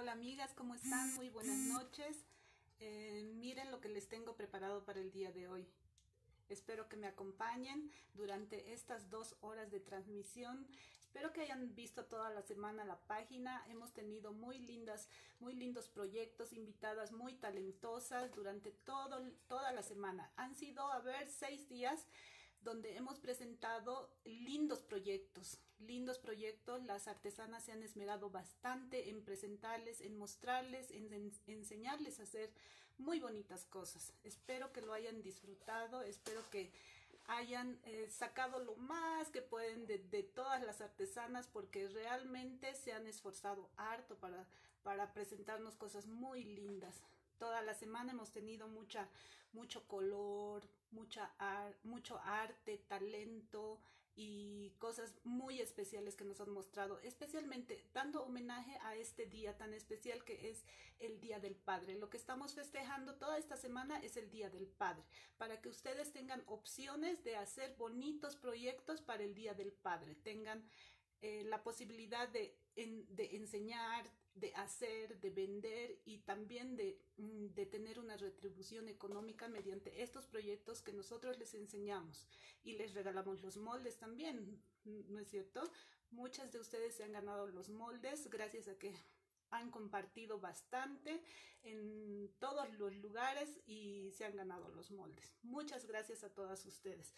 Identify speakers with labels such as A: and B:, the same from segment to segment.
A: Hola amigas, ¿cómo están? Muy buenas noches. Miren lo que les tengo preparado para el día de hoy. Espero que me acompañen durante estas 2 horas de transmisión. Espero que hayan visto toda la semana la página. Hemos tenido muy lindos proyectos, invitadas muy talentosas durante toda la semana. Han sido, 6 días donde hemos presentado lindos proyectos. Las artesanas se han esmerado bastante en presentarles, en mostrarles, en enseñarles a hacer muy bonitas cosas. Espero que lo hayan disfrutado, espero que hayan sacado lo más que pueden de todas las artesanas, porque realmente se han esforzado harto para presentarnos cosas muy lindas. Toda la semana hemos tenido mucho color, mucho arte, talento y cosas muy especiales que nos han mostrado, especialmente dando homenaje a este día tan especial que es el Día del Padre. Lo que estamos festejando toda esta semana es el Día del Padre, para que ustedes tengan opciones de hacer bonitos proyectos para el Día del Padre, tengan la posibilidad de enseñar, de hacer, de vender y también de tener una retribución económica mediante estos proyectos que nosotros les enseñamos y les regalamos los moldes también, ¿no es cierto? Muchas de ustedes se han ganado los moldes gracias a que han compartido bastante en todos los lugares y se han ganado los moldes. Muchas gracias a todas ustedes.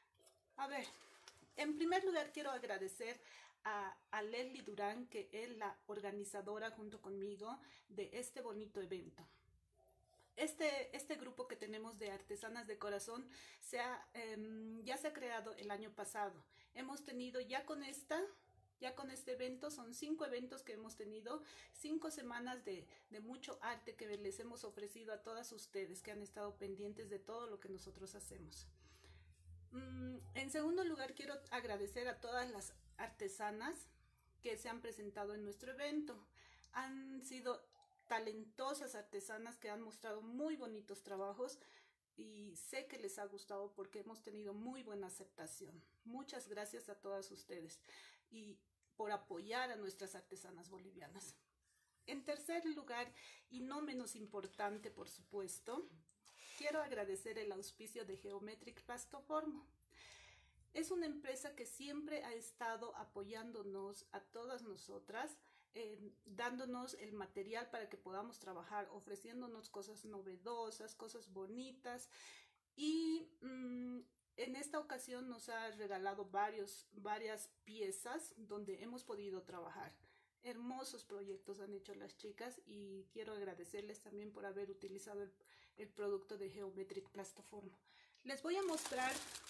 A: En primer lugar quiero agradecer a Leslie Durán, que es la organizadora junto conmigo de este bonito evento. Este grupo que tenemos de artesanas de corazón ya se ha creado el año pasado. Hemos tenido ya con este evento, son 5 eventos que hemos tenido, 5 semanas de mucho arte que les hemos ofrecido a todas ustedes que han estado pendientes de todo lo que nosotros hacemos. En segundo lugar, quiero agradecer a todas las artesanas que se han presentado en nuestro evento. Han sido talentosas artesanas que han mostrado muy bonitos trabajos y sé que les ha gustado porque hemos tenido muy buena aceptación. Muchas gracias a todas ustedes y por apoyar a nuestras artesanas bolivianas. En tercer lugar, y no menos importante por supuesto, quiero agradecer el auspicio de Geometric Plastoformo. Es una empresa que siempre ha estado apoyándonos a todas nosotras, dándonos el material para que podamos trabajar, ofreciéndonos cosas novedosas, cosas bonitas. Y en esta ocasión nos ha regalado varias piezas donde hemos podido trabajar. Hermosos proyectos han hecho las chicas y quiero agradecerles también por haber utilizado el producto de Geometric Plastoformo. Les voy a mostrar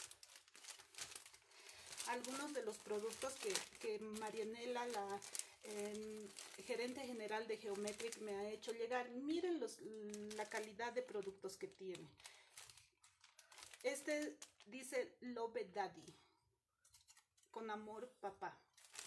A: algunos de los productos que Marianela, la gerente general de Geometric, me ha hecho llegar. Miren la calidad de productos que tiene. Este dice Love Daddy, con amor papá.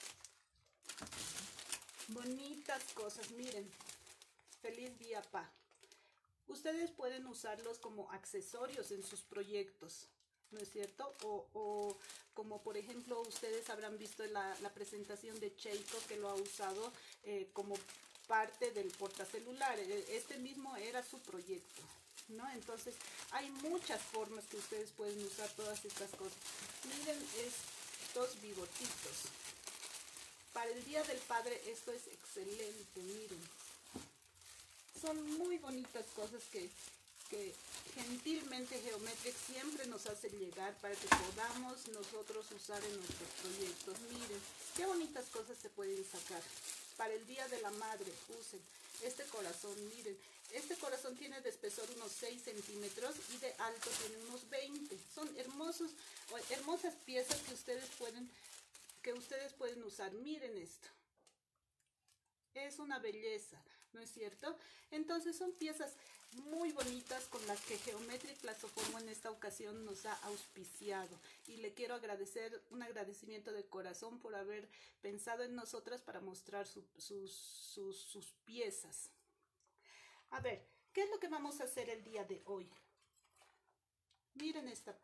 A: Bonitas cosas, miren. Feliz día, pa. Ustedes pueden usarlos como accesorios en sus proyectos, ¿no es cierto? O como por ejemplo ustedes habrán visto la presentación de Cheiko, que lo ha usado como parte del portacelular. Este mismo era su proyecto, ¿no? Entonces hay muchas formas que ustedes pueden usar todas estas cosas. Miren estos bigotitos. Para el Día del Padre esto es excelente, miren. Son muy bonitas cosas que gentilmente Geometric siempre nos hace llegar para que podamos nosotros usar en nuestros proyectos. Miren, qué bonitas cosas se pueden sacar. Para el Día de la Madre, usen este corazón. Miren, este corazón tiene de espesor unos 6 centímetros y de alto tiene unos 20. Son hermosas piezas que ustedes pueden usar. Miren esto. Es una belleza, ¿no es cierto? Entonces son piezas muy bonitas con las que Geometric Plastoformo en esta ocasión nos ha auspiciado. Y le quiero agradecer, un agradecimiento de corazón por haber pensado en nosotras para mostrar sus piezas. A ver, ¿qué es lo que vamos a hacer el día de hoy? Miren esta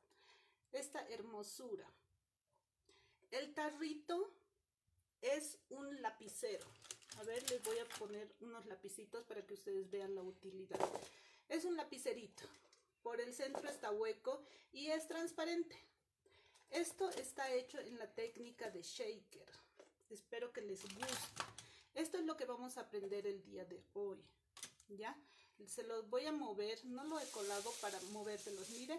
A: hermosura. El tarrito es un lapicero. A ver, les voy a poner unos lapicitos para que ustedes vean la utilidad. Es un lapicerito. Por el centro está hueco y es transparente. Esto está hecho en la técnica de shaker. Espero que les guste. Esto es lo que vamos a aprender el día de hoy. ¿Ya? Se los voy a mover. No lo he colado para movérselos. Miren.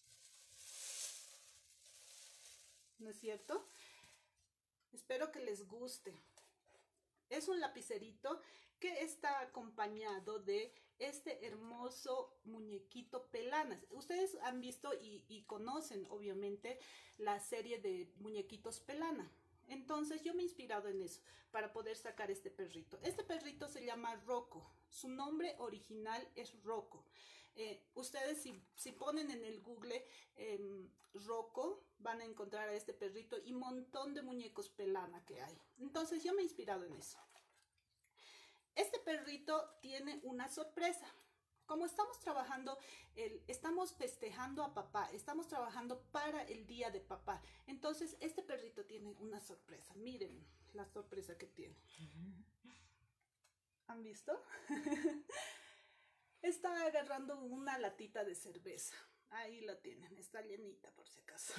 A: ¿No es cierto? Espero que les guste. Es un lapicerito que está acompañado de este hermoso muñequito Pelana. Ustedes han visto y conocen obviamente la serie de muñequitos Pelana. Entonces yo me he inspirado en eso para poder sacar este perrito. Este perrito se llama Rocco. Su nombre original es Rocco. Ustedes si ponen en el Google Rocco, van a encontrar a este perrito y un montón de muñecos Pelana que hay. Entonces yo me he inspirado en eso. Este perrito tiene una sorpresa. Como estamos trabajando, estamos festejando a papá, estamos trabajando para el día de papá. Entonces este perrito tiene una sorpresa. Miren la sorpresa que tiene. ¿Han visto? Está agarrando una latita de cerveza. Ahí la tienen, está llenita por si acaso.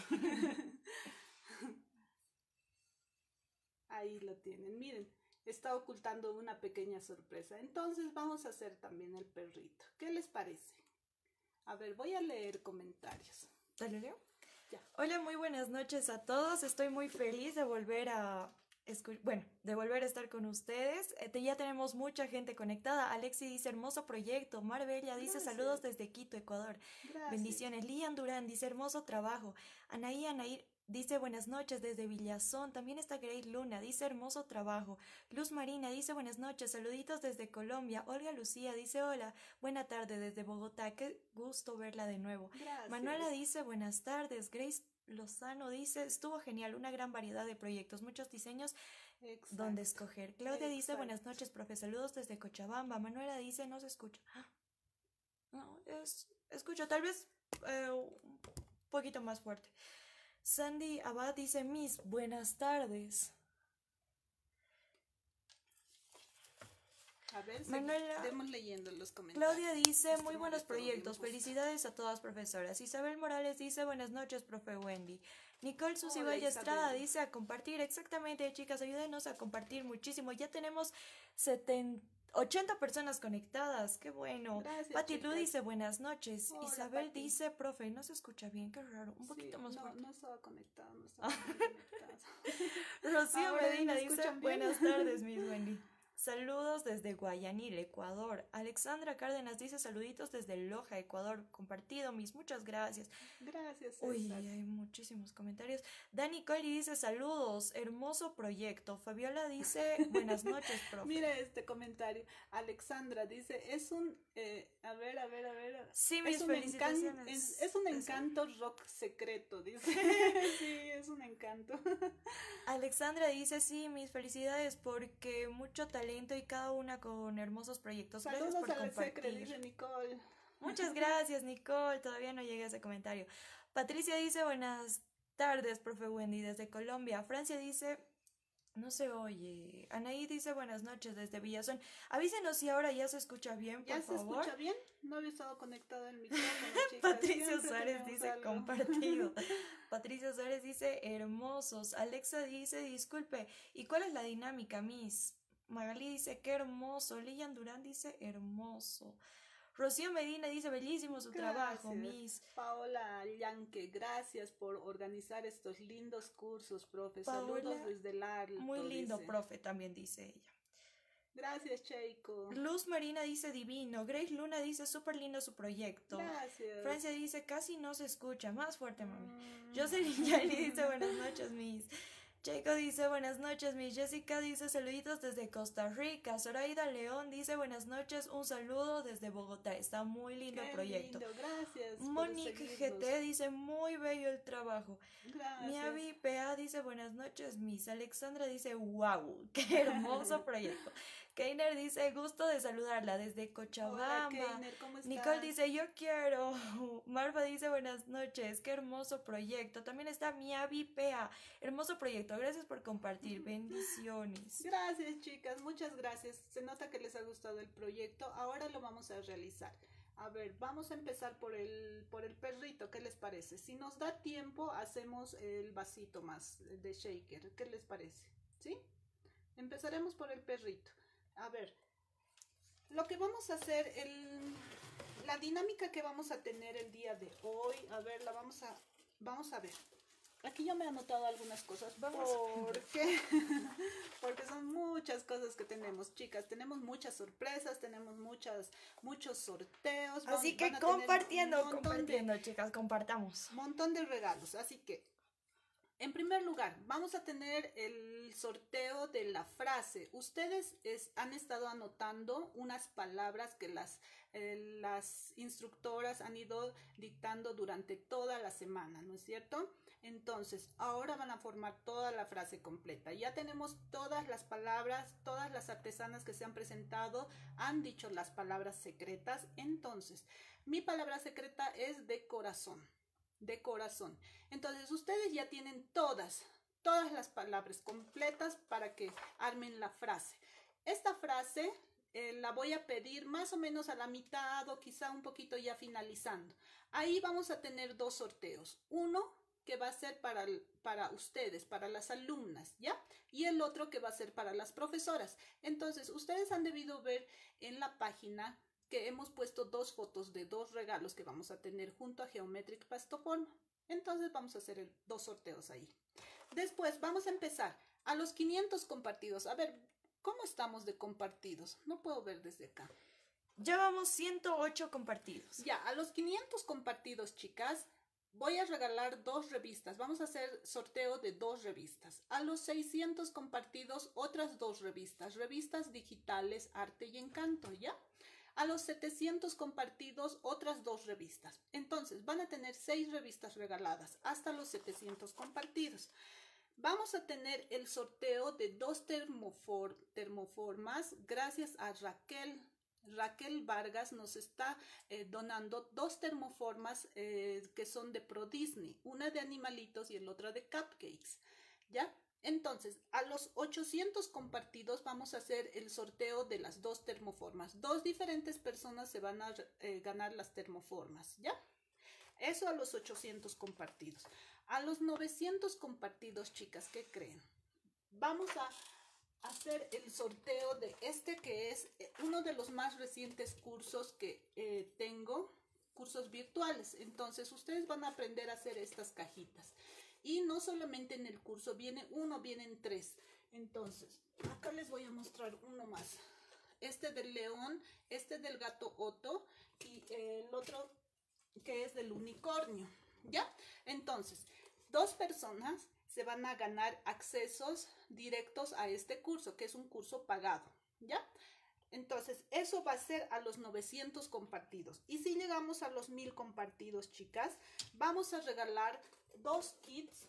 A: Ahí la tienen, miren, está ocultando una pequeña sorpresa. Entonces vamos a hacer también el perrito. ¿Qué les parece? A ver, voy a leer comentarios.
B: ¿Te lo leo?
A: Ya.
B: Hola, muy buenas noches a todos. Estoy muy feliz de volver a estar con ustedes. Ya tenemos mucha gente conectada. Alexi dice hermoso proyecto. Marbella dice saludos desde Quito, Ecuador.
A: Gracias.
B: Bendiciones. Lian Durán dice hermoso trabajo. Anaí dice buenas noches desde Villazón. También está Grace Luna, dice hermoso trabajo. Luz Marina dice buenas noches, saluditos desde Colombia. Olga Lucía dice hola, buena tarde desde Bogotá, qué gusto verla de nuevo.
A: Gracias.
B: Manuela dice buenas tardes. Grace Lozano dice estuvo genial, una gran variedad de proyectos, muchos diseños.
A: Exacto.
B: Donde escoger. Claudia dice buenas noches, profe, saludos desde Cochabamba. Manuela dice no se escucha. No, escucho tal vez un poquito más fuerte. Sandy Abad dice Miss, buenas tardes.
A: A ver,
B: Manuela,
A: seguimos leyendo los comentarios.
B: Claudia dice muy buenos proyectos, felicidades a todas profesoras. Isabel Morales dice buenas noches, profe Wendy. Nicole Susi Valle Estrada dice a compartir, exactamente chicas, ayúdenos a compartir muchísimo. Ya tenemos 80 personas conectadas, qué bueno.
A: Gracias,
B: Pati Lu dice buenas noches.
A: Hola,
B: Isabel
A: Pati.
B: Dice, profe, no se escucha bien, qué raro, un poquito más fuerte.
A: No estaba conectado, no estaba conectado.
B: Rocío
A: Ahora
B: Medina dice
A: bien.
B: buenas tardes, Miss Wendy. Saludos desde Guayanil, Ecuador. Alexandra Cárdenas dice saluditos desde Loja, Ecuador. Compartido, Miss, muchas gracias.
A: Gracias, César.
B: Uy, hay muchísimos comentarios. Dani Colli dice saludos, hermoso proyecto. Fabiola dice buenas noches, profe.
A: Mira este comentario. Alexandra dice, es un, a ver.
B: Sí, mis felicitaciones.
A: Es un encanto rock secreto, dice. Sí, es un encanto.
B: Alexandra dice, sí, mis felicidades porque mucho talento y cada una con hermosos proyectos.
A: Saludos
B: gracias por
A: a la
B: compartir.
A: secre, dice Nicole.
B: Muchas gracias, Nicole. Todavía no llegué a ese comentario. Patricia dice, buenas tardes, profe Wendy, desde Colombia. Francia dice, no se oye. Anaí dice, buenas noches, desde Villazón. Avísenos si ahora ya se escucha bien, por favor.
A: ¿Ya se escucha bien? No había estado conectado el micrófono, chicas.
B: Patricia Suárez dice, compartido. Patricia Suárez dice, hermosos. Alexa dice, disculpe, ¿y cuál es la dinámica, Miss? Magali dice, qué hermoso. Lilian Durán dice, hermoso. Rocío Medina dice, bellísimo su trabajo, Miss.
A: Paola Llanque, gracias por organizar estos lindos cursos, profe. Saludos desde el Alto.
B: Muy lindo,
A: dice.
B: profe, también dice ella.
A: Gracias, Cheiko.
B: Luz Marina dice, divino. Grace Luna dice, súper lindo su proyecto.
A: Gracias.
B: Francia dice, casi no se escucha. Más fuerte, mami. Jocelyn Yani dice, buenas noches, Miss. Cheiko dice, buenas noches, Miss. Jessica dice, saluditos desde Costa Rica. Zoraida León dice, buenas noches, un saludo desde Bogotá. Está muy lindo el proyecto.
A: Lindo. Gracias.
B: Monique GT dice, muy bello el trabajo.
A: Gracias.
B: Miavi PA dice, buenas noches, Miss. Alexandra dice, wow, qué hermoso proyecto. Keiner dice, gusto de saludarla desde Cochabamba.
A: Hola, Keiner, ¿cómo estás?
B: Nicole dice, yo quiero. Marfa dice, buenas noches, qué hermoso proyecto. También está Miavi Pea, hermoso proyecto, gracias por compartir, bendiciones.
A: Gracias, chicas, muchas gracias. Se nota que les ha gustado el proyecto. Ahora lo vamos a realizar. A ver, vamos a empezar por el perrito, ¿qué les parece? Si nos da tiempo, hacemos el vasito más de shaker, ¿qué les parece? ¿Sí? Empezaremos por el perrito. A ver, lo que vamos a hacer, la dinámica que vamos a tener el día de hoy, a ver, vamos a ver. Aquí yo me he anotado algunas cosas. ¿Por qué? Porque son muchas cosas que tenemos, chicas. Tenemos muchas sorpresas, tenemos muchos sorteos.
B: Así que compartiendo, chicas, compartamos.
A: Un montón de regalos. Así que, en primer lugar, vamos a tener el sorteo de la frase. Ustedes han estado anotando unas palabras que las instructoras han ido dictando durante toda la semana, ¿no es cierto? Entonces, ahora van a formar toda la frase completa. Ya tenemos todas las palabras, todas las artesanas que se han presentado han dicho las palabras secretas. Entonces, mi palabra secreta es de corazón. De corazón. Entonces, ustedes ya tienen todas las palabras completas para que armen la frase. Esta frase la voy a pedir más o menos a la mitad o quizá un poquito ya finalizando. Ahí vamos a tener dos sorteos. Uno que va a ser para ustedes, para las alumnas, ¿ya? Y el otro que va a ser para las profesoras. Entonces, ustedes han debido ver en la página que hemos puesto dos fotos de dos regalos que vamos a tener junto a Geometric Pastoforma. Entonces, vamos a hacer dos sorteos ahí. Después, vamos a empezar a los 500 compartidos. A ver, ¿cómo estamos de compartidos? No puedo ver desde acá.
B: Ya vamos 108 compartidos.
A: Ya, a los 500 compartidos, chicas, voy a regalar dos revistas. Vamos a hacer sorteo de dos revistas. A los 600 compartidos, otras dos revistas. Revistas digitales, arte y encanto, ¿ya? A los 700 compartidos, otras dos revistas. Entonces, van a tener 6 revistas regaladas hasta los 700 compartidos. Vamos a tener el sorteo de dos termoformas gracias a Raquel. Raquel Vargas nos está donando dos termoformas que son de Pro Disney, una de animalitos y el otra de cupcakes, ¿ya? Entonces, a los 800 compartidos vamos a hacer el sorteo de las dos termoformas. Dos diferentes personas se van a ganar las termoformas, ¿ya? Eso a los 800 compartidos. A los 900 compartidos, chicas, ¿qué creen? Vamos a hacer el sorteo de este que es uno de los más recientes cursos que tengo, cursos virtuales. Entonces, ustedes van a aprender a hacer estas cajitas. Y no solamente en el curso viene uno, vienen 3. Entonces, acá les voy a mostrar uno más. Este del león, este del gato Otto y el otro que es del unicornio, ¿ya? Entonces, dos personas se van a ganar accesos directos a este curso, que es un curso pagado, ¿ya? Entonces, eso va a ser a los 900 compartidos. Y si llegamos a los 1000 compartidos, chicas, vamos a regalar dos kits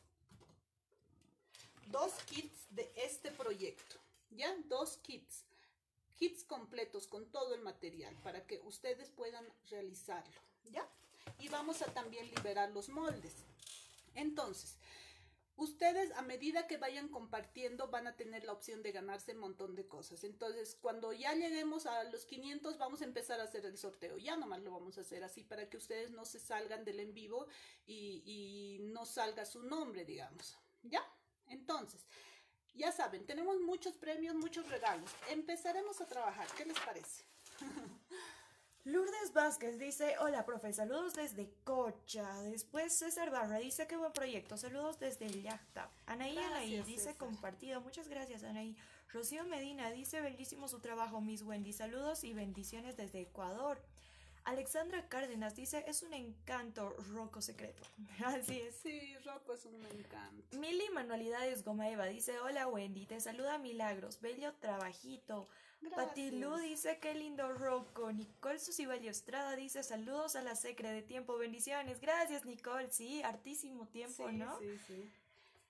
A: de este proyecto, ¿ya? Dos kits completos con todo el material para que ustedes puedan realizarlo, ¿ya? Y vamos a también liberar los moldes. Entonces, ustedes a medida que vayan compartiendo van a tener la opción de ganarse un montón de cosas. Entonces, cuando ya lleguemos a los 500 vamos a empezar a hacer el sorteo. Ya nomás lo vamos a hacer así para que ustedes no se salgan del en vivo y no salga su nombre, digamos. ¿Ya? Entonces, ya saben, tenemos muchos premios, muchos regalos. Empezaremos a trabajar. ¿Qué les parece?
B: Lourdes Vázquez dice, hola profe, saludos desde Cocha. Después César Barra dice, qué buen proyecto, saludos desde Llacta. Anaí dice, César. Compartido, muchas gracias Anaí. Rocío Medina dice, bellísimo su trabajo, Miss Wendy, saludos y bendiciones desde Ecuador. Alexandra Cárdenas dice, es un encanto, Rocco secreto. Así es.
A: Sí, Rocco es un encanto.
B: Mili Manualidades Gomaeva dice, hola Wendy, te saluda Milagros, bello trabajito. Patilú dice, qué lindo Rocco. Nicole Susibello Estrada dice, saludos a la secre de tiempo, bendiciones. Gracias Nicole, sí, hartísimo tiempo,
A: sí,
B: ¿no?
A: Sí, sí.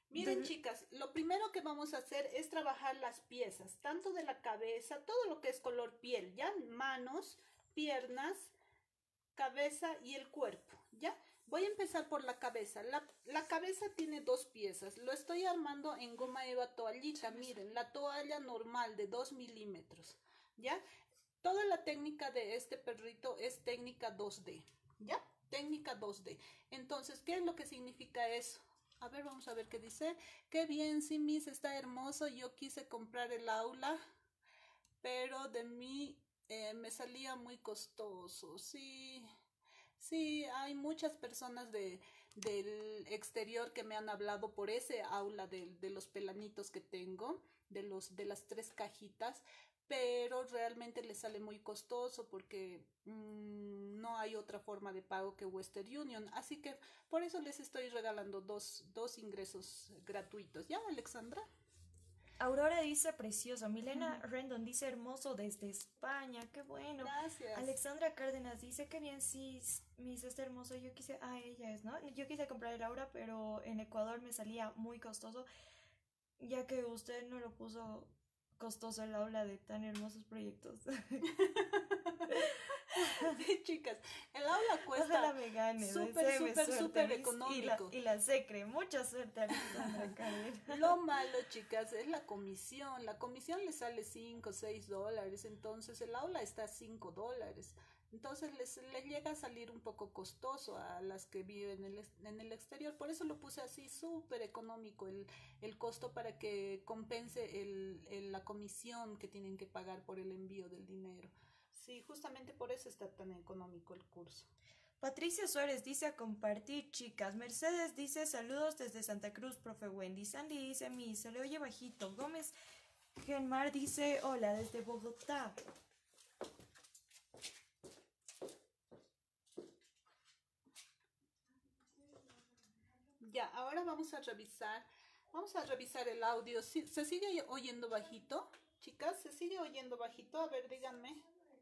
A: Miren, chicas, lo primero que vamos a hacer es trabajar las piezas, tanto de la cabeza, todo lo que es color piel, ¿ya? Manos, piernas, cabeza y el cuerpo, ¿ya? Voy a empezar por la cabeza. La cabeza tiene dos piezas. Lo estoy armando en goma eva toallita. Miren, la toalla normal de 2 milímetros, ¿ya? Toda la técnica de este perrito es técnica 2D, ¿ya? Técnica 2D. Entonces, ¿qué es lo que significa eso? A ver, vamos a ver qué dice. Qué bien, sí, Miss, está hermoso. Yo quise comprar el aula, pero de mí me salía muy costoso. Sí, sí, hay muchas personas del exterior que me han hablado por ese aula de los pelanitos que tengo, de las 3 cajitas, pero realmente les sale muy costoso porque no hay otra forma de pago que Western Union. Así que por eso les estoy regalando dos ingresos gratuitos. ¿Ya, Alexandra?
B: Aurora dice precioso. Milena Rendon dice hermoso desde España. Qué bueno.
A: Gracias.
B: Alexandra Cárdenas dice que bien, sí, Miss está hermoso. Yo quise, ella es, ¿no? Yo quise comprar el Aura, pero en Ecuador me salía muy costoso, ya que usted no lo puso costoso el aula de tan hermosos proyectos.
A: Sí, chicas, el aula cuesta súper económico.
B: Y la secre, mucha suerte, Alexandra Cárdenas.
A: Lo malo, chicas, es la comisión. La comisión le sale 5 o 6 dólares, entonces el aula está a 5 dólares. Entonces les llega a salir un poco costoso a las que viven en el exterior. Por eso lo puse así súper económico el costo para que compense la comisión que tienen que pagar por el envío del dinero. Sí, justamente por eso está tan económico el curso.
B: Patricia Suárez dice a compartir, chicas. Mercedes dice saludos desde Santa Cruz, profe Wendy. Sandy dice se le oye bajito. Gómez Genmar dice hola desde Bogotá.
A: Ya, ahora vamos a revisar el audio. ¿Se sigue oyendo bajito? Chicas, ¿se sigue oyendo bajito? A ver, díganme.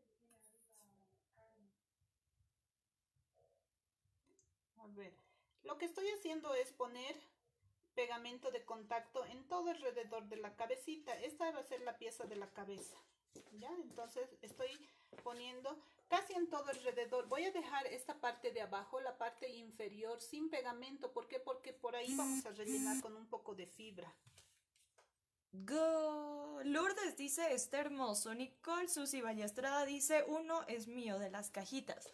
A: A ver, lo que estoy haciendo es poner pegamento de contacto en todo alrededor de la cabecita. Esta va a ser la pieza de la cabeza, ¿ya? Entonces estoy poniendo casi en todo alrededor. Voy a dejar esta parte de abajo, la parte inferior, sin pegamento. ¿Por qué? Porque por ahí vamos a rellenar con un poco de fibra.
B: Lourdes dice está hermoso. Nicole Susi Ballestrada dice uno es mío de las cajitas.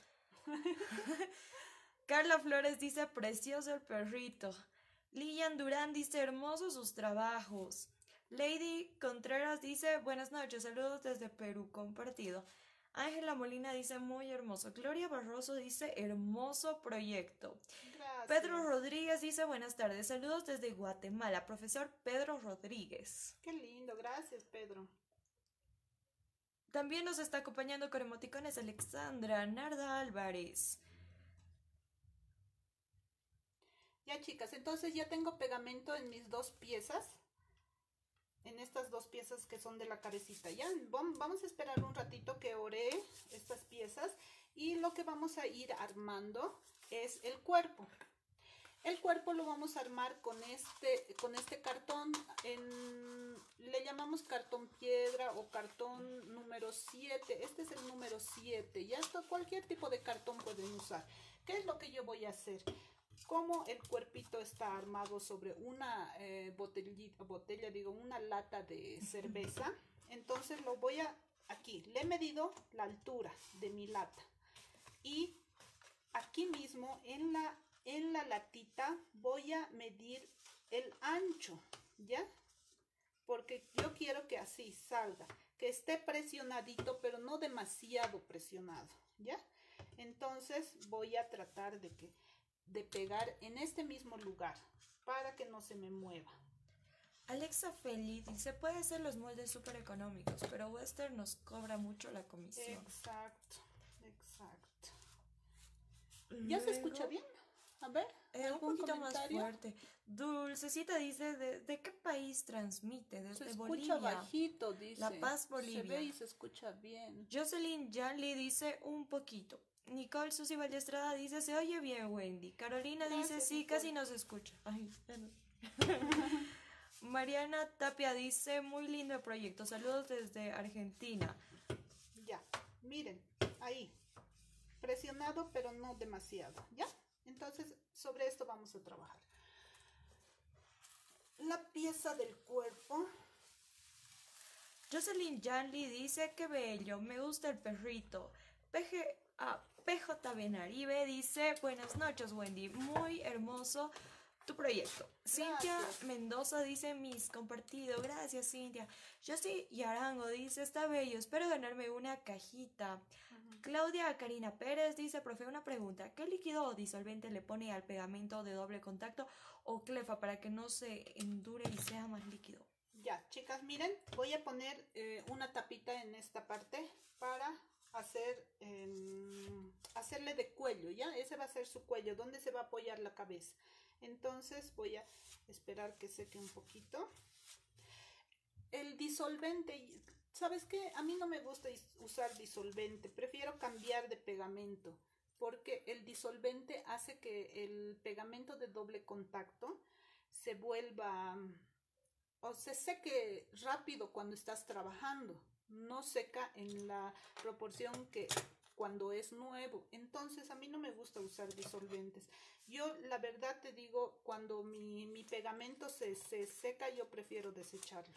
B: Carla Flores dice precioso el perrito. Lilian Durán dice hermosos sus trabajos. Lady Contreras dice buenas noches, saludos desde Perú, compartido. Ángela Molina dice muy hermoso. Gloria Barroso dice hermoso proyecto.
A: Gracias.
B: Pedro Rodríguez dice buenas tardes, saludos desde Guatemala, profesor Pedro Rodríguez.
A: Qué lindo, gracias Pedro.
B: También nos está acompañando con emoticones Alexandra Narda Álvarez.
A: Ya, chicas, entonces ya tengo pegamento en mis 2 piezas. En estas 2 piezas que son de la cabecita. Ya, vamos a esperar un ratito que ore estas piezas. Y lo que vamos a ir armando es el cuerpo. El cuerpo lo vamos a armar con este cartón. Le llamamos cartón piedra o cartón número 7. Este es el número 7. Ya, cualquier tipo de cartón pueden usar. ¿Qué es lo que yo voy a hacer? Como el cuerpito está armado sobre una una lata de cerveza, entonces lo voy aquí le he medido la altura de mi lata y aquí mismo en la latita voy a medir el ancho, ¿ya? Porque yo quiero que así salga, que esté presionadito, pero no demasiado presionado, ¿ya? Entonces voy a tratar de pegar en este mismo lugar para que no se me mueva.
B: Alexa Feli dice puede ser los moldes súper económicos, pero Western nos cobra mucho la comisión.
A: Exacto. ¿Ya se escucha bien? A ver,
B: un poquito comentario más fuerte. Dulcecita dice ¿de qué país transmite? Desde Bolivia.
A: Se escucha bajito, dice.
B: La Paz, Bolivia.
A: Se ve y se escucha bien.
B: Jocelyn Janly dice un poquito. Nicole Susi Ballestrada dice se oye bien, Wendy. Carolina dice sí, casi no se escucha. Ay, bueno. Mariana Tapia dice, muy lindo el proyecto, saludos desde Argentina.
A: Ya, miren, ahí, presionado pero no demasiado, ¿ya? Entonces, sobre esto vamos a trabajar. La pieza del cuerpo.
B: Jocelyn Janly dice, qué bello, me gusta el perrito. PJ Benaribe dice, buenas noches Wendy, muy hermoso tu proyecto. Cintia Mendoza dice, mis compartido, gracias Cintia. Josie Yarango dice, está bello, espero ganarme una cajita. Claudia Karina Pérez dice, profe, una pregunta, ¿qué líquido o disolvente le pone al pegamento de doble contacto o clefa para que no se endure y sea más líquido?
A: Ya, chicas, miren, voy a poner una tapita en esta parte para hacerle de cuello, ¿ya? Ese va a ser su cuello, donde se va a apoyar la cabeza. Entonces voy a esperar que seque un poquito. El disolvente, ¿sabes qué? A mí no me gusta usar disolvente, prefiero cambiar de pegamento, porque el disolvente hace que el pegamento de doble contacto se vuelva o se seque rápido cuando estás trabajando, no seca en la proporción que cuando es nuevo. Entonces a mí no me gusta usar disolventes. Yo la verdad te digo, cuando mi pegamento se seca, yo prefiero desecharlo.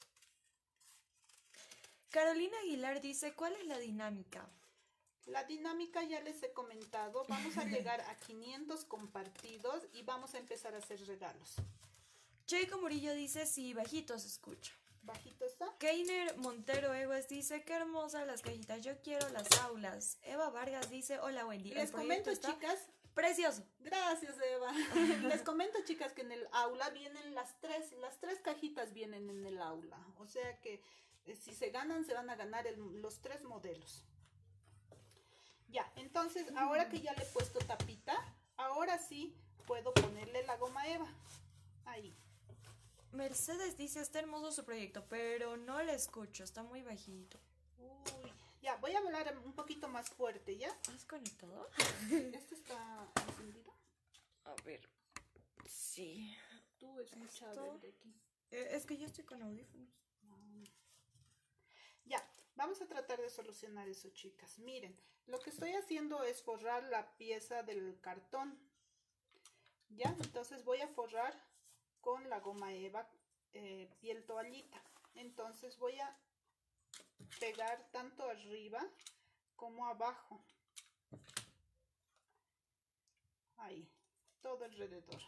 B: Carolina Aguilar dice, ¿cuál es la dinámica?
A: La dinámica ya les he comentado, vamos a llegar a 500 compartidos y vamos a empezar a hacer regalos.
B: Checo Murillo dice, sí, bajito se escucha.
A: ¿Bajito está?
B: Keiner Montero Eguas dice, qué hermosas las cajitas, yo quiero las aulas. Eva Vargas dice, hola Wendy.
A: Les comento, chicas.
B: Precioso.
A: Gracias, Eva. Les comento, chicas, que en el aula vienen las tres cajitas vienen en el aula. O sea que si se ganan, se van a ganar los 3 modelos. Ya, entonces, ahora que ya le he puesto tapita, ahora sí puedo ponerle la goma Eva. Ahí.
B: Mercedes dice, está hermoso su proyecto, pero no le escucho, está muy bajito.
A: Uy, ya, voy a hablar un poquito más fuerte, ¿ya?
B: ¿Has conectado?
A: ¿Este está encendido?
B: A ver, sí.
A: Tú escucha desde aquí.
B: Es que yo estoy con audífonos.
A: Ya, vamos a tratar de solucionar eso, chicas. Miren, lo que estoy haciendo es forrar la pieza del cartón. Ya, entonces voy a forrar con la goma Eva piel toallita. Entonces voy a pegar tanto arriba como abajo. Ahí, todo alrededor.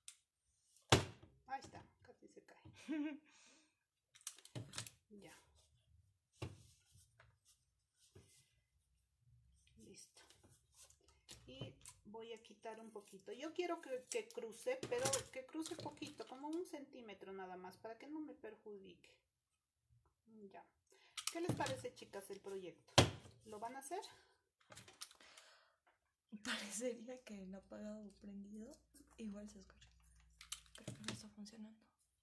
A: Ahí está, casi se cae. Ya. Listo. Y voy a quitar un poquito. Yo quiero que cruce, pero que cruce poquito, como 1 centímetro nada más, para que no me perjudique. Ya. ¿Qué les parece, chicas, el proyecto? ¿Lo van a hacer?
B: Parecería que el apagado o prendido igual se escucha. Creo que no está funcionando.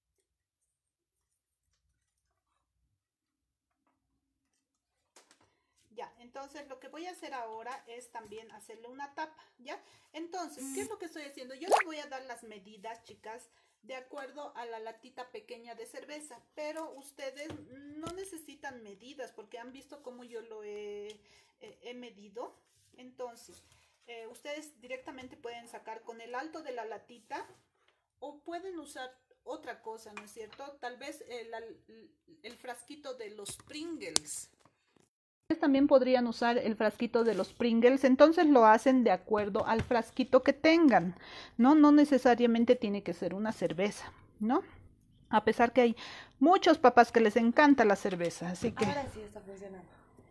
A: Ya, entonces lo que voy a hacer ahora es también hacerle una tapa, ¿ya? Entonces, ¿qué es lo que estoy haciendo? Yo les voy a dar las medidas, chicas, de acuerdo a la latita pequeña de cerveza, pero ustedes no necesitan medidas porque han visto cómo yo lo he medido. Entonces, ustedes directamente pueden sacar con el alto de la latita o pueden usar otra cosa, ¿no es cierto? Tal vez el frasquito de los Pringles. También podrían usar el frasquito de los Pringles, entonces lo hacen de acuerdo al frasquito que tengan, ¿no? No necesariamente tiene que ser una cerveza, ¿no? A pesar que hay muchos papás que les encanta la cerveza, así que...
B: Ahora sí está funcionando.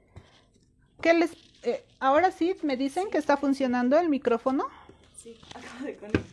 A: Ahora sí me dicen que está funcionando el micrófono.
B: Sí, acabo de conectar.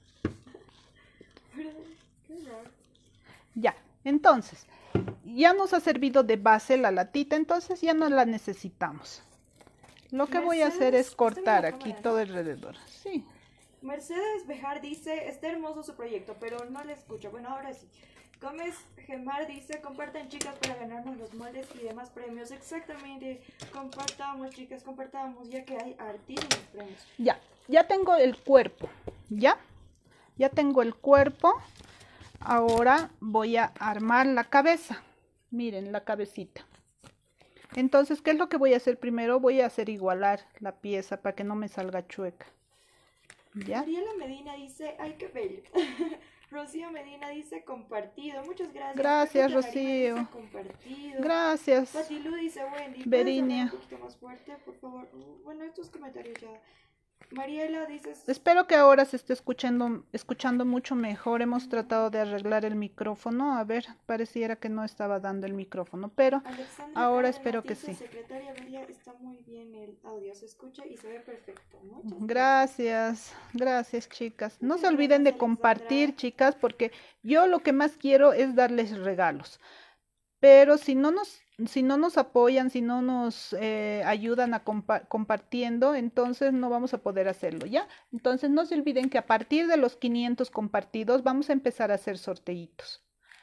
B: Qué raro.
A: Ya, entonces... ya nos ha servido de base la latita, entonces ya no la necesitamos. Lo que voy a hacer es cortar aquí todo alrededor. Sí.
B: Mercedes Bejar dice, está hermoso su proyecto, pero no le escucho. Bueno, ahora sí. Gómez Gemar dice, compartan chicas para ganarnos los moldes y demás premios. Exactamente, compartamos chicas, compartamos, ya que hay hartísimos premios.
A: Ya tengo el cuerpo, ¿ya? Ya tengo el cuerpo. ahora voy a armar la cabeza. Miren, la cabecita. Entonces, ¿qué es lo que voy a hacer primero? Voy a hacer igualar la pieza para que no me salga chueca. ¿Ya?
B: Mariela Medina dice, ay, qué bello. Rocío Medina dice compartido. Muchas gracias.
A: Gracias, Rocío.
B: Dice, compartido.
A: Gracias.
B: Patilu dice Wendy.
A: Berinia.
B: Un poquito más fuerte, por favor. Bueno, estos comentarios ya. Mariela dice.
A: Espero que ahora se esté escuchando mucho mejor. Hemos tratado de arreglar el micrófono. A ver, pareciera que no estaba dando el micrófono, pero
B: Alexandra
A: ahora espero que sí.
B: Secretaria María, está muy bien el audio, se escucha y se ve perfecto.
A: Gracias, gracias, chicas. No se olviden de compartir, chicas, porque yo lo que más quiero es darles regalos. Pero si no nos apoyan, si no nos ayudan a compartiendo, entonces no vamos a poder hacerlo, ¿ya? Entonces no se olviden que a partir de los 500 compartidos vamos a empezar a hacer sorteitos.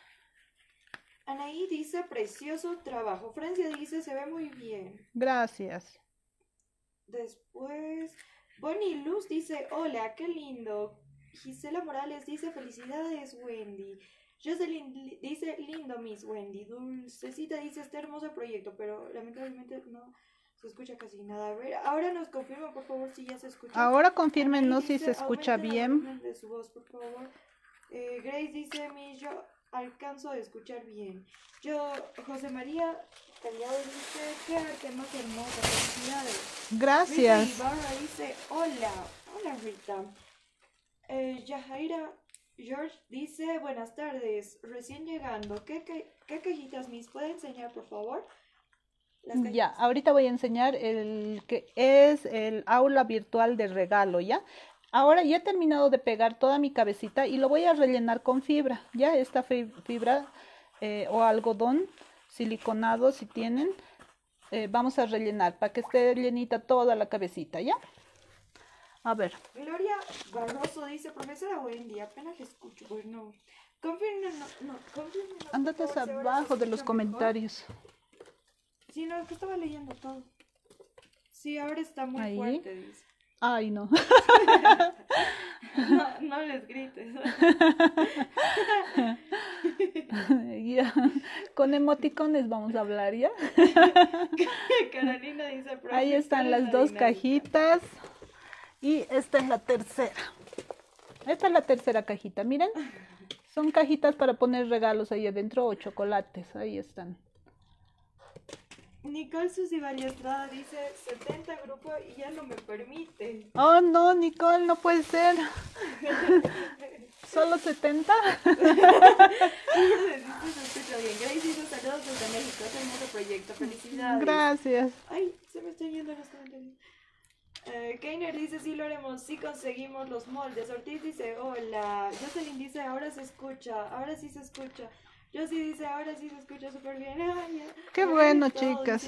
B: Anaí dice, precioso trabajo. Francia dice, se ve muy bien.
A: Gracias.
B: Después, Bonnie Luz dice, hola, qué lindo. Gisela Morales dice, felicidades, Wendy. Jocelyn dice, lindo, Miss Wendy. Dulcecita dice, este hermoso proyecto, pero lamentablemente no se escucha casi nada. A ver, ahora nos confirman, por favor, si ya se escucha.
A: Ahora confírmenos si se escucha bien.
B: De su voz, por favor. Grace dice, Miss, yo alcanzo a escuchar bien. José María Callado dice, qué arte más hermosa, felicidades.
A: Gracias.
B: Rita Ibarra dice, hola Rita. Yajaira George dice, buenas tardes, recién llegando, ¿qué cajitas Miss puede enseñar, por favor?
A: Ya, ahorita voy a enseñar el que es el aula virtual de regalo, ¿ya? Ahora ya he terminado de pegar toda mi cabecita y lo voy a rellenar con fibra, ¿ya? Esta fibra o algodón siliconado, si tienen, vamos a rellenar para que esté llenita toda la cabecita, ¿ya? A ver.
B: Gloria Barroso dice, profesora Wendy, apenas escucho, pues no. Confirmen,
A: Ándate abajo de los comentarios.
B: Sí, no, es que estaba leyendo todo. Sí, ahora está muy
A: ahí
B: fuerte, dice.
A: Ay, no.
B: No les grites.
A: Ya. Con emoticones vamos a hablar, ¿ya?
B: Carolina dice,
A: ahí están las dos cajitas. Y esta es la tercera. Esta es la tercera cajita, miren. Son cajitas para poner regalos ahí adentro o chocolates. Ahí están.
B: Nicole Susi Estrada dice 70 grupos y ya no me permite.
A: Oh, no, Nicole, no puede ser. ¿Solo 70?
B: Grace dice saludos desde México. Es un hermoso proyecto. Felicidades.
A: Gracias.
B: Ay, se me están yendo los comentarios. Keiner dice, sí lo haremos, sí conseguimos los moldes. Ortiz dice, hola. Jocelyn dice, ahora se escucha, ahora sí se escucha. Josie dice, ahora sí se escucha súper bien. Ay,
A: qué bueno, chicas.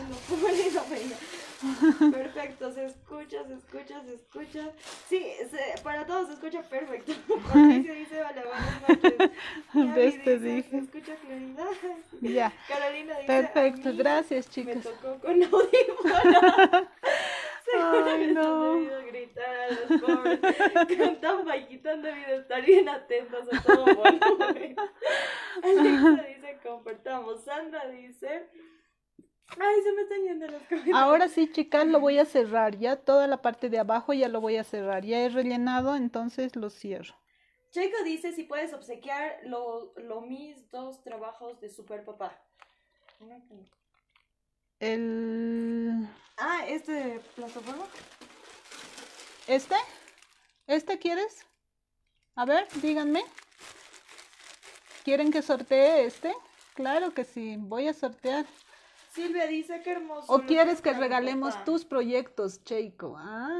B: Perfecto, se escucha. Sí, para todos se escucha perfecto. Patricia dice, hola, buenas noches. Se escucha claridad.
A: Ya.
B: Carolina dice,
A: perfecto, gracias, chicas.
B: Me tocó con audífono.
A: Ay, no.
B: Han debido gritar a los pobres. Con tan bajito han debido estar bien atentos a todo volumen. Alexa dice, compartamos. Sandra dice, ay, se me están yendo los comentarios.
A: Ahora sí, chicas, lo voy a cerrar. Ya toda la parte de abajo ya lo voy a cerrar. Ya he rellenado, entonces lo cierro.
B: Checo dice si puedes obsequiar mis 2 trabajos de super papá. ¿Este plataforma?
A: ¿Este quieres? A ver, díganme. ¿Quieren que sortee este? Claro que sí, voy a sortear.
B: Silvia dice que hermoso.
A: ¿O quieres que regalemos tus proyectos, Cheiko?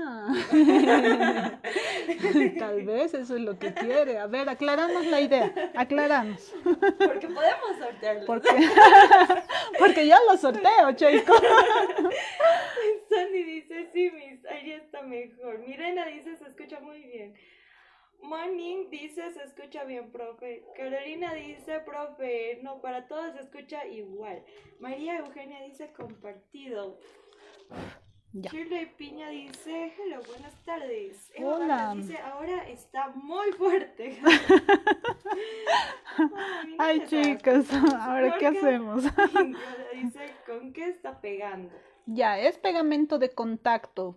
A: Tal vez eso es lo que quiere. A ver, aclaramos la idea. Aclaramos.
B: Porque podemos sortearlo.
A: Porque ya lo sorteo, Cheiko.
B: Sandy dice, sí, ahí está mejor. Mirena dice, se escucha muy bien. Morning dice, se escucha bien, profe. Carolina dice, profe, no, para todos se escucha igual. María Eugenia dice, compartido.
A: Ya.
B: Shirley Piña dice, hello, buenas tardes.
A: Hola.
B: Vargas dice, ahora está muy fuerte.
A: Ay, chicas, ahora ¿qué hacemos?
B: Dice, ¿con qué está pegando?
A: Ya, es pegamento de contacto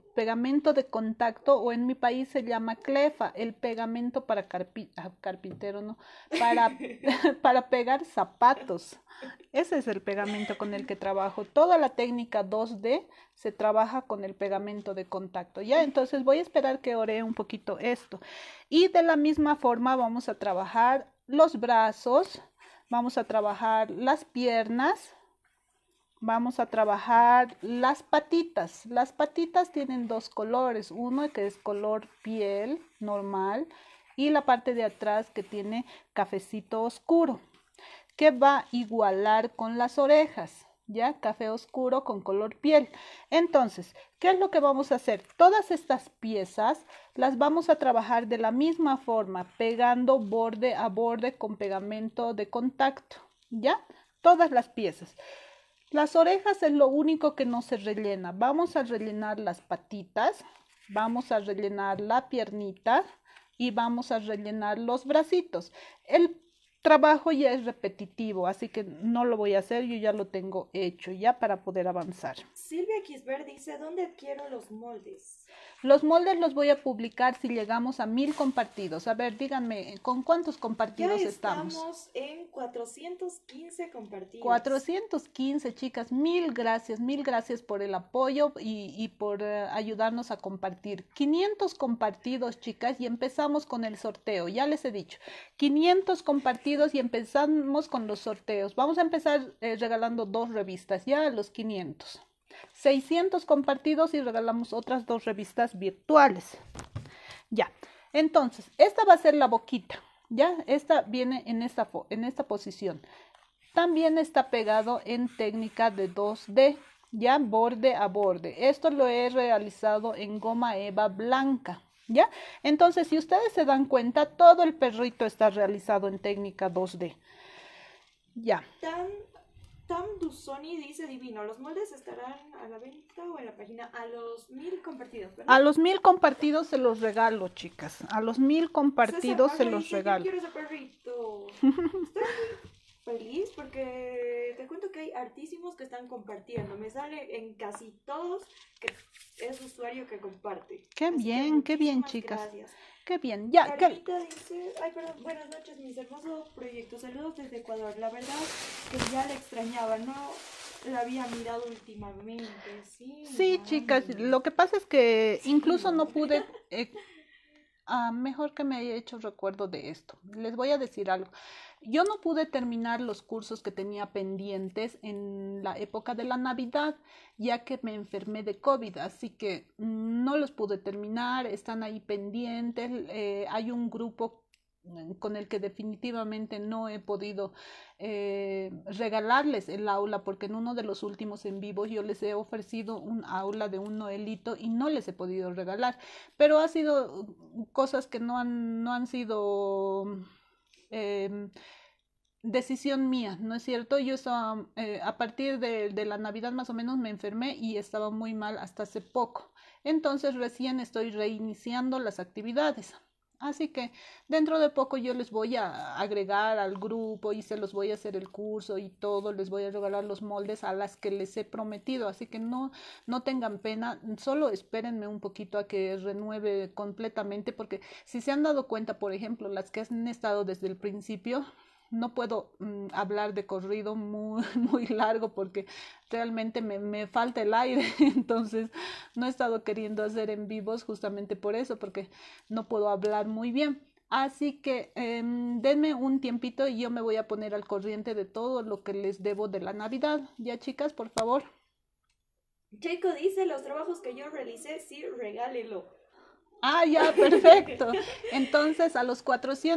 A: o en mi país se llama clefa, el pegamento para carpintero, ¿no? Para, para pegar zapatos. Ese es el pegamento con el que trabajo. Toda la técnica 2D se trabaja con el pegamento de contacto, ¿ya? Entonces voy a esperar que ore un poquito esto. Y de la misma forma vamos a trabajar los brazos, vamos a trabajar las piernas. Vamos a trabajar las patitas. Las patitas tienen dos colores, uno que es color piel normal y la parte de atrás que tiene cafecito oscuro, que va a igualar con las orejas, ¿ya? Café oscuro con color piel. Entonces, ¿qué es lo que vamos a hacer? Todas estas piezas las vamos a trabajar de la misma forma, pegando borde a borde con pegamento de contacto, ¿ya? Todas las piezas. Las orejas es lo único que no se rellena. Vamos a rellenar las patitas, vamos a rellenar la piernita y vamos a rellenar los bracitos. El trabajo ya es repetitivo, así que no lo voy a hacer, yo ya lo tengo hecho ya para poder avanzar.
B: Silvia Quisber dice, ¿dónde adquiero los moldes?
A: Los moldes los voy a publicar si llegamos a 1000 compartidos. A ver, díganme, ¿con cuántos compartidos estamos?
B: Ya estamos en 415 compartidos.
A: 415, chicas, mil gracias por el apoyo y por ayudarnos a compartir. 500 compartidos, chicas, y empezamos con el sorteo. Ya les he dicho, 500 compartidos y empezamos con los sorteos. Vamos a empezar regalando 2 revistas, ya a los 500. 600 compartidos y regalamos otras 2 revistas virtuales. Ya, entonces, esta va a ser la boquita, ya, esta viene en esta posición. También está pegado en técnica de 2D, ya, borde a borde. Esto lo he realizado en goma eva blanca, ya. Entonces, si ustedes se dan cuenta, todo el perrito está realizado en técnica 2D. Ya.
B: Tam Dusoni dice, divino, ¿los moldes estarán a la venta o en la página? A los 1000 compartidos, ¿verdad?
A: A los 1000 compartidos se los regalo, chicas. A los 1000 compartidos se los regalo.
B: Yo quiero ese perrito. Estoy feliz porque te cuento que hay hartísimos que están compartiendo. Me sale en casi todos que es usuario que comparte.
A: Qué bien, chicas.
B: Gracias.
A: Qué bien. Ya,
B: Carlita dice, ay, perdón, buenas noches, mis hermosos proyectos. Saludos desde Ecuador. La verdad que ya la extrañaba, no la había mirado últimamente. Sí,
A: chicas, lo que pasa es que incluso no pude, mejor que me haya hecho recuerdo de esto. Les voy a decir algo. Yo no pude terminar los cursos que tenía pendientes en la época de la Navidad, ya que me enfermé de COVID, así que no los pude terminar, están ahí pendientes. Hay un grupo con el que definitivamente no he podido regalarles el aula, porque en uno de los últimos en vivos yo les he ofrecido un aula de un noelito y no les he podido regalar, pero ha sido cosas que no han sido decisión mía, ¿no es cierto? Yo estaba, a partir de la Navidad más o menos me enfermé y estaba muy mal hasta hace poco. Entonces recién estoy reiniciando las actividades. Así que dentro de poco yo les voy a agregar al grupo y se los voy a hacer el curso y todo, les voy a regalar los moldes a las que les he prometido, así que no tengan pena, solo espérenme un poquito a que renueve completamente, porque si se han dado cuenta, por ejemplo, las que han estado desde el principio, no puedo hablar de corrido muy largo porque realmente me falta el aire, entonces no he estado queriendo hacer en vivos justamente por eso, porque no puedo hablar muy bien. Así que denme un tiempito y yo me voy a poner al corriente de todo lo que les debo de la Navidad. Ya, chicas, por favor.
B: Checo dice, los trabajos que yo realicé, sí, regálelo.
A: Ya, perfecto. Entonces, a los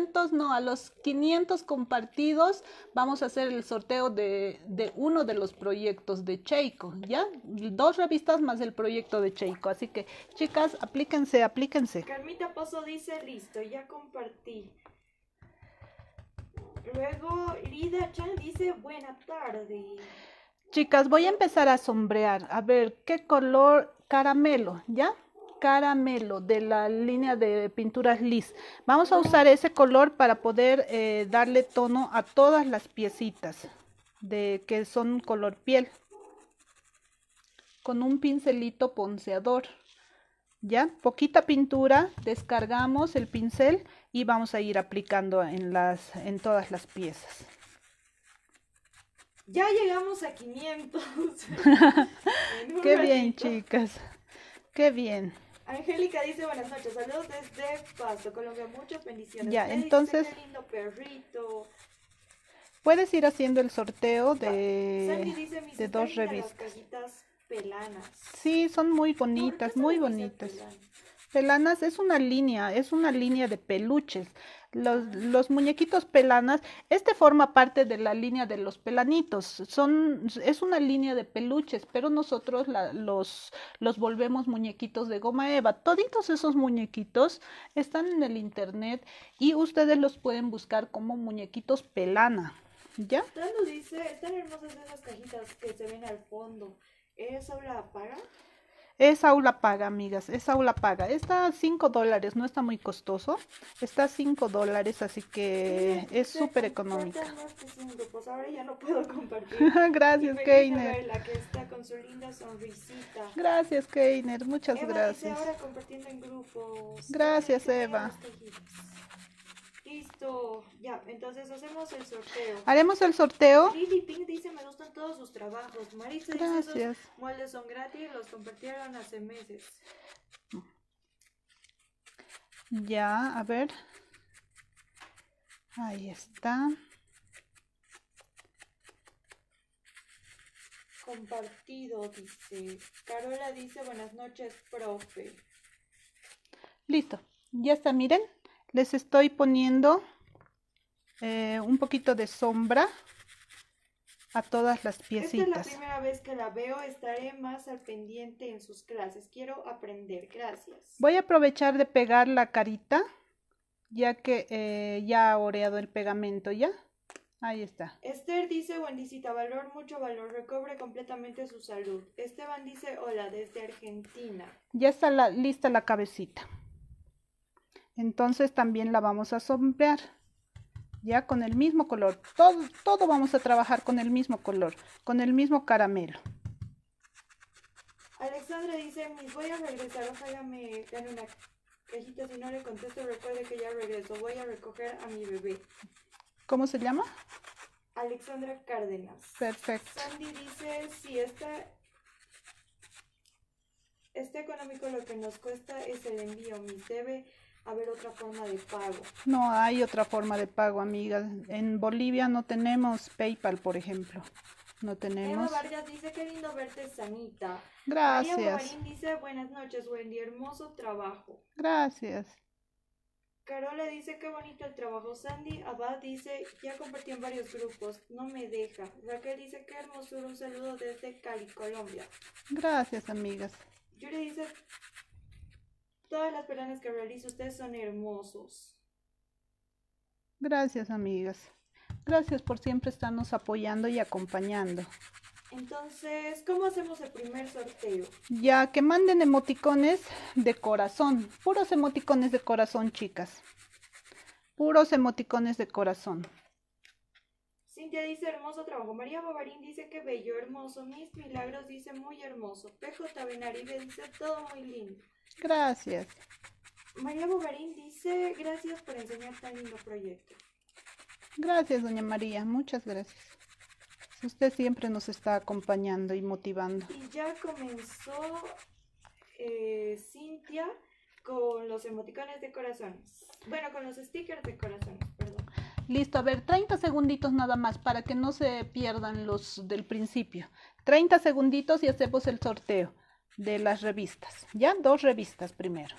A: 500 compartidos, vamos a hacer el sorteo de uno de los proyectos de Cheiko, ¿ya? 2 revistas más el proyecto de Cheiko. Así que, chicas, aplíquense.
B: Carmita Pozo dice, listo, ya compartí. Luego, Lida Chan dice, buena tarde.
A: Chicas, voy a empezar a sombrear. A ver, ¿qué color? Caramelo, ¿ya? Caramelo de la línea de pinturas Liz. Vamos a usar ese color para poder darle tono a todas las piecitas de que son color piel. Con un pincelito ponceador. ¿Ya? Poquita pintura, descargamos el pincel y vamos a ir aplicando en todas las piezas.
B: Ya llegamos a 500.
A: Qué bien, chicas. Qué bien.
B: Angélica dice buenas noches, saludos desde Pasto, Colombia, muchas bendiciones.
A: Ya,
B: Dice,
A: entonces
B: qué lindo perrito.
A: puedes ir haciendo el sorteo
B: Sandy dice,
A: de dos revistas.
B: Las cajitas pelanas.
A: Sí, son muy bonitas, muy bonitas. Pelanas es una línea de peluches. Los muñequitos pelanas, este forma parte de la línea de los pelanitos. Es una línea de peluches, pero nosotros los volvemos muñequitos de goma eva. Toditos esos muñequitos están en el internet y ustedes los pueden buscar como muñequitos pelana. ¿Ya?
B: Tando dice, están hermosas esas cajitas que se ven al fondo. ¿Es aula paga?
A: Es aula paga, amigas, es aula paga. Está a $5, no está muy costoso. Está a $5, así que es súper económica.
B: Pues ahora ya no puedo compartir.
A: Gracias, Keiner.
B: La que está con su linda sonrisita.
A: Gracias, Keiner, muchas
B: Eva
A: gracias.
B: Dice, ahora compartiendo en grupos.
A: Gracias, Eva.
B: Listo, ya, entonces hacemos el sorteo.
A: Haremos el sorteo.
B: Lily Pink dice, me gustan todos sus trabajos. Marisa dice, esos moldes son gratis, los compartieron hace meses.
A: Ya, a ver. Ahí está.
B: Compartido, dice. Carola dice, buenas noches, profe.
A: Listo, ya está, miren. Les estoy poniendo un poquito de sombra a todas las piecitas.
B: Esta es la primera vez que la veo, estaré más al pendiente en sus clases. Quiero aprender, gracias.
A: Voy a aprovechar de pegar la carita, ya que ya ha oreado el pegamento, ¿ya? Ahí está.
B: Esther dice, buenísita, mucho valor, recobre completamente su salud. Esteban dice, hola, desde Argentina.
A: Ya está lista la cabecita. Entonces también la vamos a sombrear, ya con el mismo color. Todo vamos a trabajar con el mismo color, con el mismo caramelo.
B: Alexandra dice, voy a regresar, ojalá me gane una cajita, si no le contesto, recuerde que ya regreso, voy a recoger a mi bebé.
A: ¿Cómo se llama?
B: Alexandra Cárdenas.
A: Perfecto.
B: Sandy dice, si está económico, lo que nos cuesta es el envío, debe haber otra forma de pago.
A: No hay otra forma de pago, amiga. En Bolivia no tenemos PayPal, por ejemplo. No tenemos.
B: Eva Vargas dice, qué lindo verte, Sanita.
A: Gracias.
B: María Bovarín dice, buenas noches, Wendy, hermoso trabajo.
A: Gracias.
B: Carola dice, qué bonito el trabajo. Sandy Abad dice, ya compartí en varios grupos, no me deja. Raquel dice, qué hermosura, un saludo desde Cali, Colombia.
A: Gracias, amigas.
B: Yuri dice, todas las pelanas que realiza ustedes son hermosos.
A: Gracias, amigas. Gracias por siempre estarnos apoyando y acompañando.
B: Entonces, ¿cómo hacemos el primer sorteo?
A: Ya que manden emoticones de corazón. Puros emoticones de corazón, chicas. Puros emoticones de corazón.
B: Cintia dice, hermoso trabajo. María Bovarín dice, que bello, hermoso. Mis Milagros dice, muy hermoso. PJ Benaribe dice, todo muy lindo.
A: Gracias.
B: María Bovarín dice, gracias por enseñar tan lindo proyecto.
A: Gracias, doña María, muchas gracias. Usted siempre nos está acompañando y motivando.
B: Y ya comenzó Cintia con los emoticones de corazones. Bueno, con los stickers de corazones, perdón.
A: Listo, a ver, 30 segunditos nada más para que no se pierdan los del principio. 30 segunditos y hacemos el sorteo de las revistas. Ya, 2 revistas primero.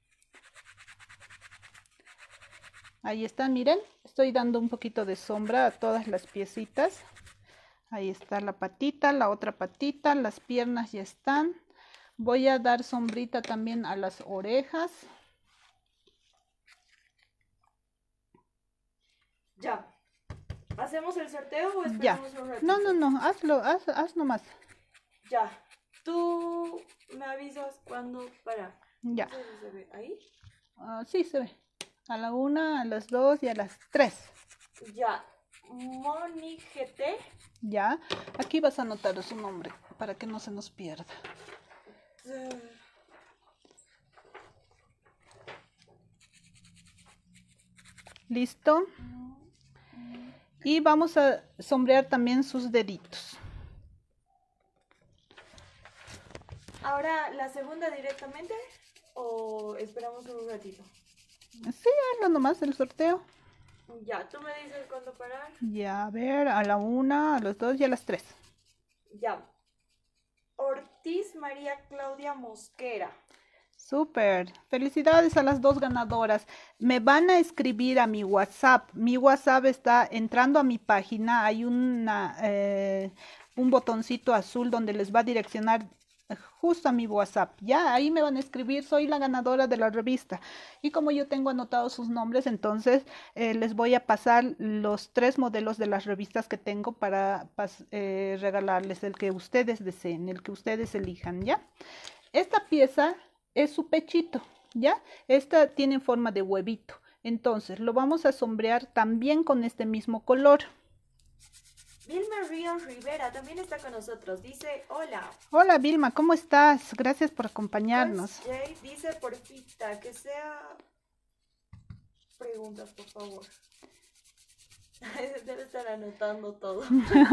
A: Ahí están, miren, estoy dando un poquito de sombra a todas las piecitas. Ahí está la patita, la otra patita, las piernas ya están. Voy a dar sombrita también a las orejas.
B: Ya. ¿Hacemos el sorteo o
A: Ya.
B: esperamos un ratito?
A: No, haz nomás.
B: Ya. Tú me avisas cuándo para.
A: Ya.
B: No sé si se ve ahí.
A: Sí, se ve. A la 1, a las 2 y a las 3.
B: Ya. Moni GT.
A: Ya. Aquí vas a anotar su nombre para que no se nos pierda. ¿Listo? Y vamos a sombrear también sus deditos.
B: Ahora, ¿la segunda directamente o esperamos un ratito?
A: Sí, hazlo nomás el sorteo.
B: Ya, tú me dices cuándo parar.
A: Ya, a ver, a la 1, a las 2 y a las 3.
B: Ya. Ortiz María Claudia Mosquera.
A: Súper. Felicidades a las 2 ganadoras. Me van a escribir a mi WhatsApp. Mi WhatsApp está entrando a mi página. Hay un botoncito azul donde les va a direccionar justo a mi WhatsApp. Ya, ahí me van a escribir, soy la ganadora de la revista. Y como yo tengo anotados sus nombres, entonces les voy a pasar los 3 modelos de las revistas que tengo para regalarles el que ustedes deseen, el que ustedes elijan, ¿ya? Esta pieza es su pechito, ¿ya? Esta tiene forma de huevito. Entonces, lo vamos a sombrear también con este mismo color.
B: Vilma Ríos Rivera también está con nosotros. Dice, hola.
A: Hola, Vilma, ¿cómo estás? Gracias por acompañarnos.
B: Jay dice, porfita, que sea... Preguntas, por favor. Debe estar anotando todo.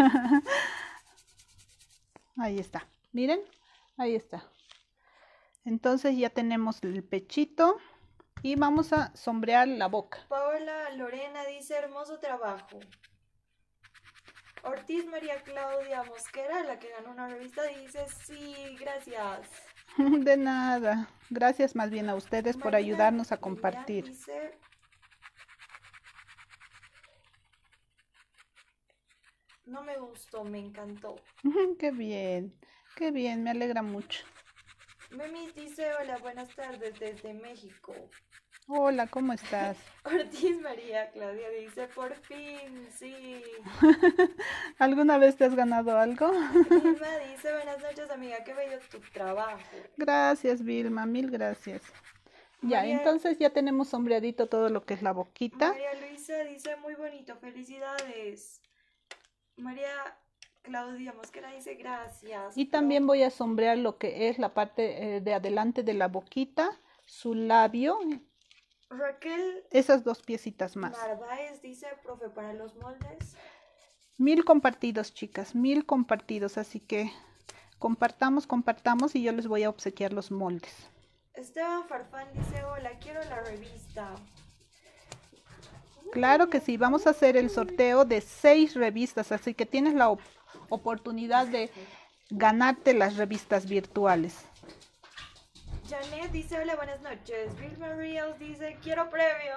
A: Ahí está. Miren, ahí está. Entonces ya tenemos el pechito y vamos a sombrear la boca.
B: Paola Lorena dice, hermoso trabajo. Ortiz María Claudia Mosquera, la que ganó una revista, dice, sí, gracias.
A: De nada. Gracias más bien a ustedes por
B: Marina
A: ayudarnos a compartir.
B: Dice, no me gustó, me encantó.
A: Qué bien, me alegra mucho.
B: Memi dice, hola, buenas tardes desde México.
A: Hola, ¿cómo estás?
B: Ortiz María Claudia dice, por fin, sí.
A: ¿Alguna vez te has ganado algo?
B: Vilma dice, buenas noches, amiga, qué bello tu trabajo.
A: Gracias, Vilma, mil gracias. Ya,
B: María-
A: entonces ya tenemos sombreadito todo lo que es la boquita.
B: María Luisa dice, muy bonito, felicidades. María Claudia Mosquera dice, gracias.
A: Y también voy a sombrear lo que es la parte de adelante de la boquita, su labio,
B: Raquel
A: esas 2 piecitas más.
B: Narváez dice, profe, para los moldes.
A: 1000 compartidos, chicas, 1000 compartidos, así que compartamos y yo les voy a obsequiar los moldes.
B: Esteban Farfán dice, hola, quiero la revista.
A: Claro que sí, vamos a hacer el sorteo de 6 revistas, así que tienes la oportunidad de ganarte las revistas virtuales.
B: Janet dice, hola, buenas noches. Vilma Reels dice, quiero premio.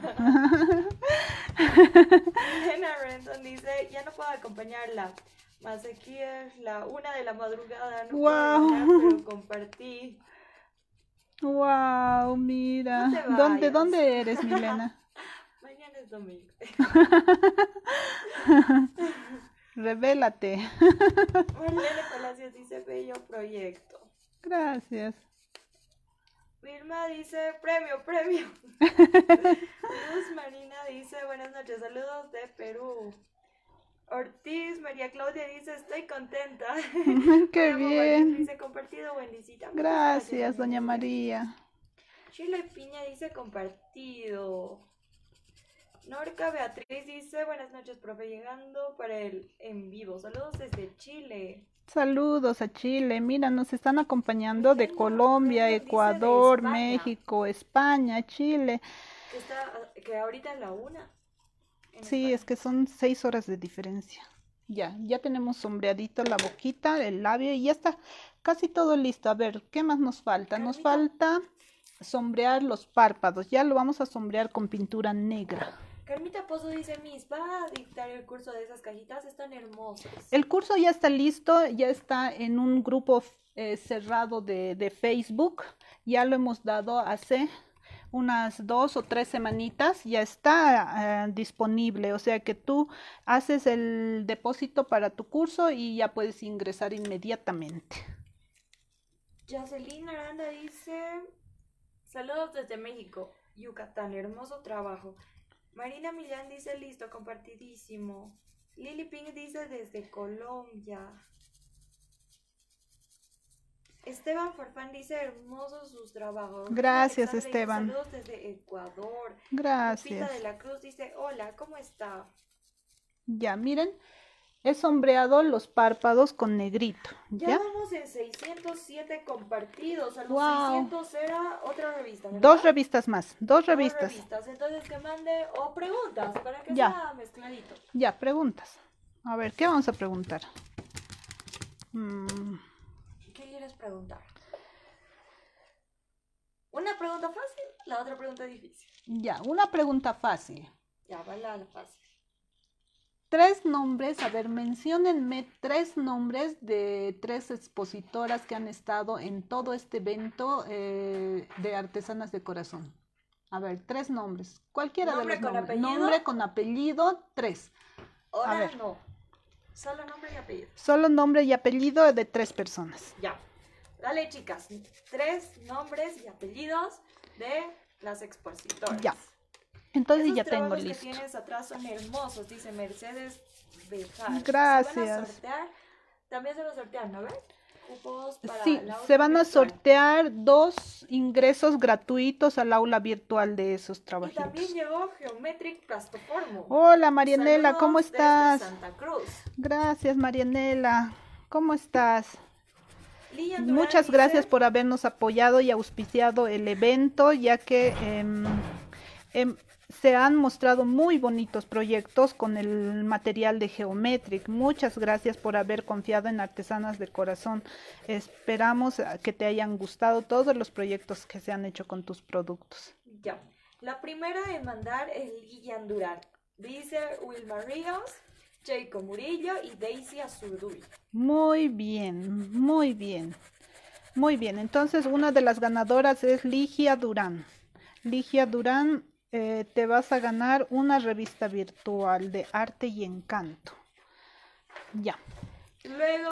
B: Elena Renton dice, ya no puedo acompañarla. Más aquí es la 1 de la madrugada, no puedo ganar, pero compartí.
A: Wow, mira.
B: No te
A: ¿Dónde eres, Milena?
B: Mañana es domingo.
A: Revélate.
B: Marlene Palacios dice, bello proyecto.
A: Gracias.
B: Vilma dice, premio. Luz Marina dice, buenas noches, saludos de Perú. Ortiz María Claudia dice, estoy contenta.
A: Qué bien.
B: Dice, compartido, buen visita.
A: Gracias, doña María.
B: Chile Piña dice, compartido. Norca Beatriz dice, buenas noches, profe, llegando para el en vivo. Saludos desde Chile.
A: Saludos a Chile. Mira, nos están acompañando de Colombia, Ecuador,
B: de España.
A: México, España, Chile.
B: Que ahorita es la 1.
A: Sí, es que son 6 horas de diferencia. Ya tenemos sombreadito la boquita, el labio y ya está casi todo listo. A ver, ¿qué más nos falta? Nos falta sombrear los párpados. Ya lo vamos a sombrear con pintura negra.
B: Carmita Pozo dice, Miss, ¿va a dictar el curso de esas cajitas? Están hermosas.
A: El curso ya está listo, ya está en un grupo cerrado de Facebook. Ya lo hemos dado hace unas 2 o 3 semanitas ya está disponible, o sea que tú haces el depósito para tu curso y ya puedes ingresar inmediatamente.
B: Jocelyn Aranda dice, saludos desde México, Yucatán, hermoso trabajo. Marina Millán dice, listo, compartidísimo. Lily Pink dice, desde Colombia. Esteban Farfán dice, hermosos sus trabajos.
A: Gracias,
B: Alexandra
A: Esteban.
B: Dice, saludos desde Ecuador.
A: Gracias.
B: Lupita de la Cruz dice, hola, ¿cómo está?
A: Ya, miren, he sombreado los párpados con negrito.
B: Ya vamos en 607 compartidos. A los
A: Wow.
B: 600 era otra revista, ¿verdad?
A: 2 revistas más, 2 revistas.
B: 2 revistas, entonces que mande o preguntas para que
A: Ya.
B: sea mezcladito.
A: Ya, preguntas. A ver, ¿qué vamos a preguntar?
B: ¿Qué quieres preguntar? Una pregunta fácil, la otra pregunta difícil.
A: Ya, una pregunta fácil.
B: Ya, va la fácil.
A: 3 nombres, a ver, menciónenme 3 nombres de 3 expositoras que han estado en todo este evento de Artesanas de Corazón. A ver, 3 nombres. Cualquiera
B: ¿Nombre
A: de los
B: con
A: nombres.
B: apellido?
A: Nombre con apellido, 3.
B: Ahora
A: A ver.
B: no. Solo nombre y apellido.
A: Solo nombre y apellido de 3 personas.
B: Ya. Dale, chicas. 3 nombres y apellidos de las expositoras.
A: Ya. Entonces
B: Esos
A: ya tengo
B: trabajos
A: listo.
B: que tienes atrás son hermosos, dice Mercedes Bejar.
A: Gracias.
B: Se van a sortear, también se van a sortear, ¿no ves? Cupos para
A: Sí,
B: la
A: se van a
B: virtual.
A: sortear 2 ingresos gratuitos al aula virtual de esos
B: Y
A: trabajitos.
B: también llegó Geometric Plastoformo.
A: Hola Marianela,
B: Saludos
A: ¿cómo
B: desde
A: estás?
B: Santa Cruz.
A: Gracias Marianela, ¿cómo estás?
B: Lilian Durán
A: Muchas
B: dice,
A: gracias por habernos apoyado y auspiciado el evento, ya que se han mostrado muy bonitos proyectos con el material de Geometric. Muchas gracias por haber confiado en Artesanas de Corazón. Esperamos que te hayan gustado todos los proyectos que se han hecho con tus productos.
B: Ya. La primera en mandar es Lilian Durán. Dice Wilma Ríos, Jacob Murillo y Daisy Azurduy.
A: Muy bien, muy bien. Muy bien, entonces una de las ganadoras es Ligia Durán. Ligia Durán, te vas a ganar una revista virtual de arte y encanto. Ya.
B: Luego,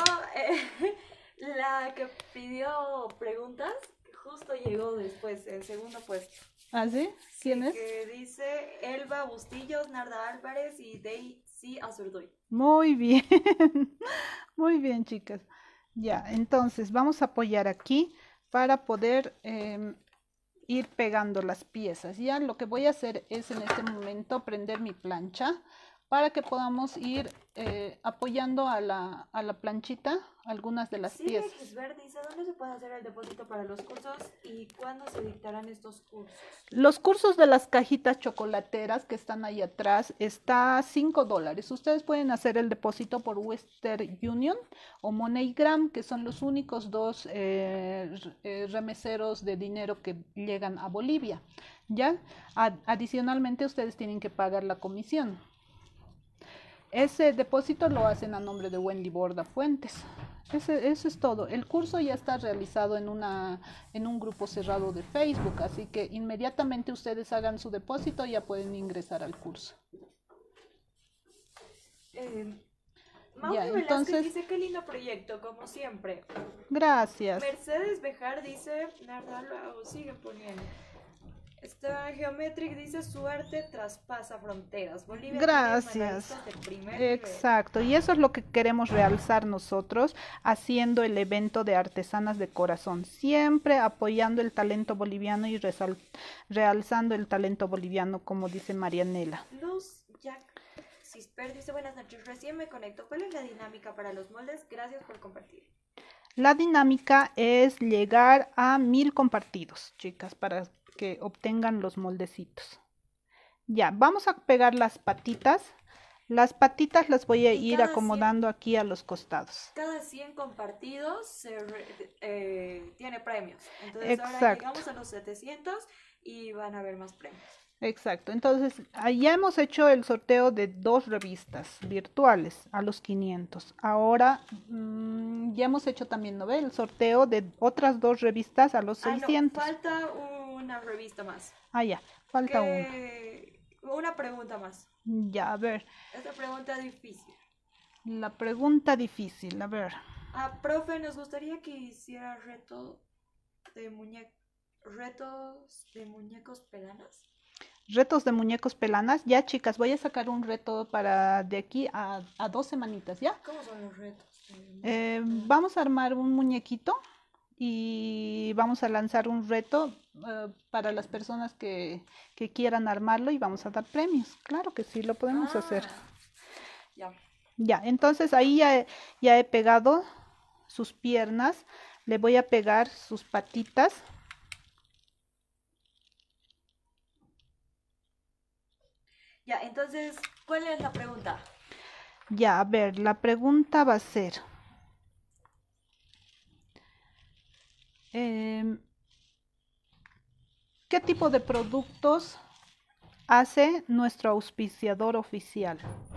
B: la que pidió preguntas, justo llegó después, el segundo puesto.
A: ¿Ah, sí? ¿Quién es?
B: Que dice Elba Bustillos, Narda Álvarez y Daisy Azurduy.
A: Muy bien, muy bien, chicas. Ya, entonces vamos a apoyar aquí para poder ir pegando las piezas. Ya lo que voy a hacer es en este momento prender mi plancha para que podamos ir apoyando a la planchita algunas de las piezas.
B: Gisbert dice, ¿dónde se puede hacer el depósito para los cursos y cuándo se dictarán estos cursos?
A: Los cursos de las cajitas chocolateras que están ahí atrás está a $5. Ustedes pueden hacer el depósito por Western Union o MoneyGram, que son los únicos 2 remeseros de dinero que llegan a Bolivia. ¿Ya? Adicionalmente ustedes tienen que pagar la comisión. Ese depósito lo hacen a nombre de Wendy Borda Fuentes. Eso es todo. El curso ya está realizado en un grupo cerrado de Facebook, así que inmediatamente ustedes hagan su depósito y ya pueden ingresar al curso.
B: Mauri
A: Ya,
B: Velázquez
A: entonces,
B: dice, qué lindo proyecto, como siempre.
A: Gracias.
B: Mercedes Bejar dice, Narda lo sigue poniendo. Geometric dice, su arte traspasa fronteras. Bolivia
A: Gracias.
B: tiene de primer
A: Exacto, y eso es lo que queremos realzar nosotros haciendo el evento de Artesanas de Corazón, siempre apoyando el talento boliviano y realzando el talento boliviano, como dice Marianela.
B: Luz Jack Cisper dice, buenas noches, recién me conecto. ¿Cuál es la dinámica para los moldes? Gracias por compartir.
A: La dinámica es llegar a 1000 compartidos, chicas, para que obtengan los moldecitos. Ya, vamos a pegar las patitas. Las patitas las voy a ir acomodando aquí a los costados.
B: Cada 100 compartidos tiene premios. Entonces
A: Exacto.
B: ahora llegamos a los 700 y van a haber más premios.
A: Exacto, entonces ya hemos hecho el sorteo de 2 revistas virtuales a los 500. Ahora ya hemos hecho también, ¿no ve? El sorteo de otras 2 revistas a los 600.
B: No, falta una revista más.
A: Ah, ya, falta
B: Una pregunta más.
A: Ya, a ver.
B: Esta pregunta es difícil.
A: La pregunta difícil, a ver.
B: Profe, nos gustaría que hiciera retos de muñecos pelanas.
A: Retos de muñecos pelanas. Ya, chicas, voy a sacar un reto para de aquí a 2 semanitas, ¿ya?
B: ¿Cómo son los retos?
A: Vamos a armar un muñequito y vamos a lanzar un reto para las personas que quieran armarlo y vamos a dar premios. Claro que sí, lo podemos hacer.
B: Ya.
A: Ya, entonces ahí ya he pegado sus piernas. Le voy a pegar sus patitas.
B: Ya, entonces, ¿cuál es la pregunta?
A: Ya, a ver, la pregunta va a ser... ¿qué tipo de productos hace nuestro auspiciador oficial?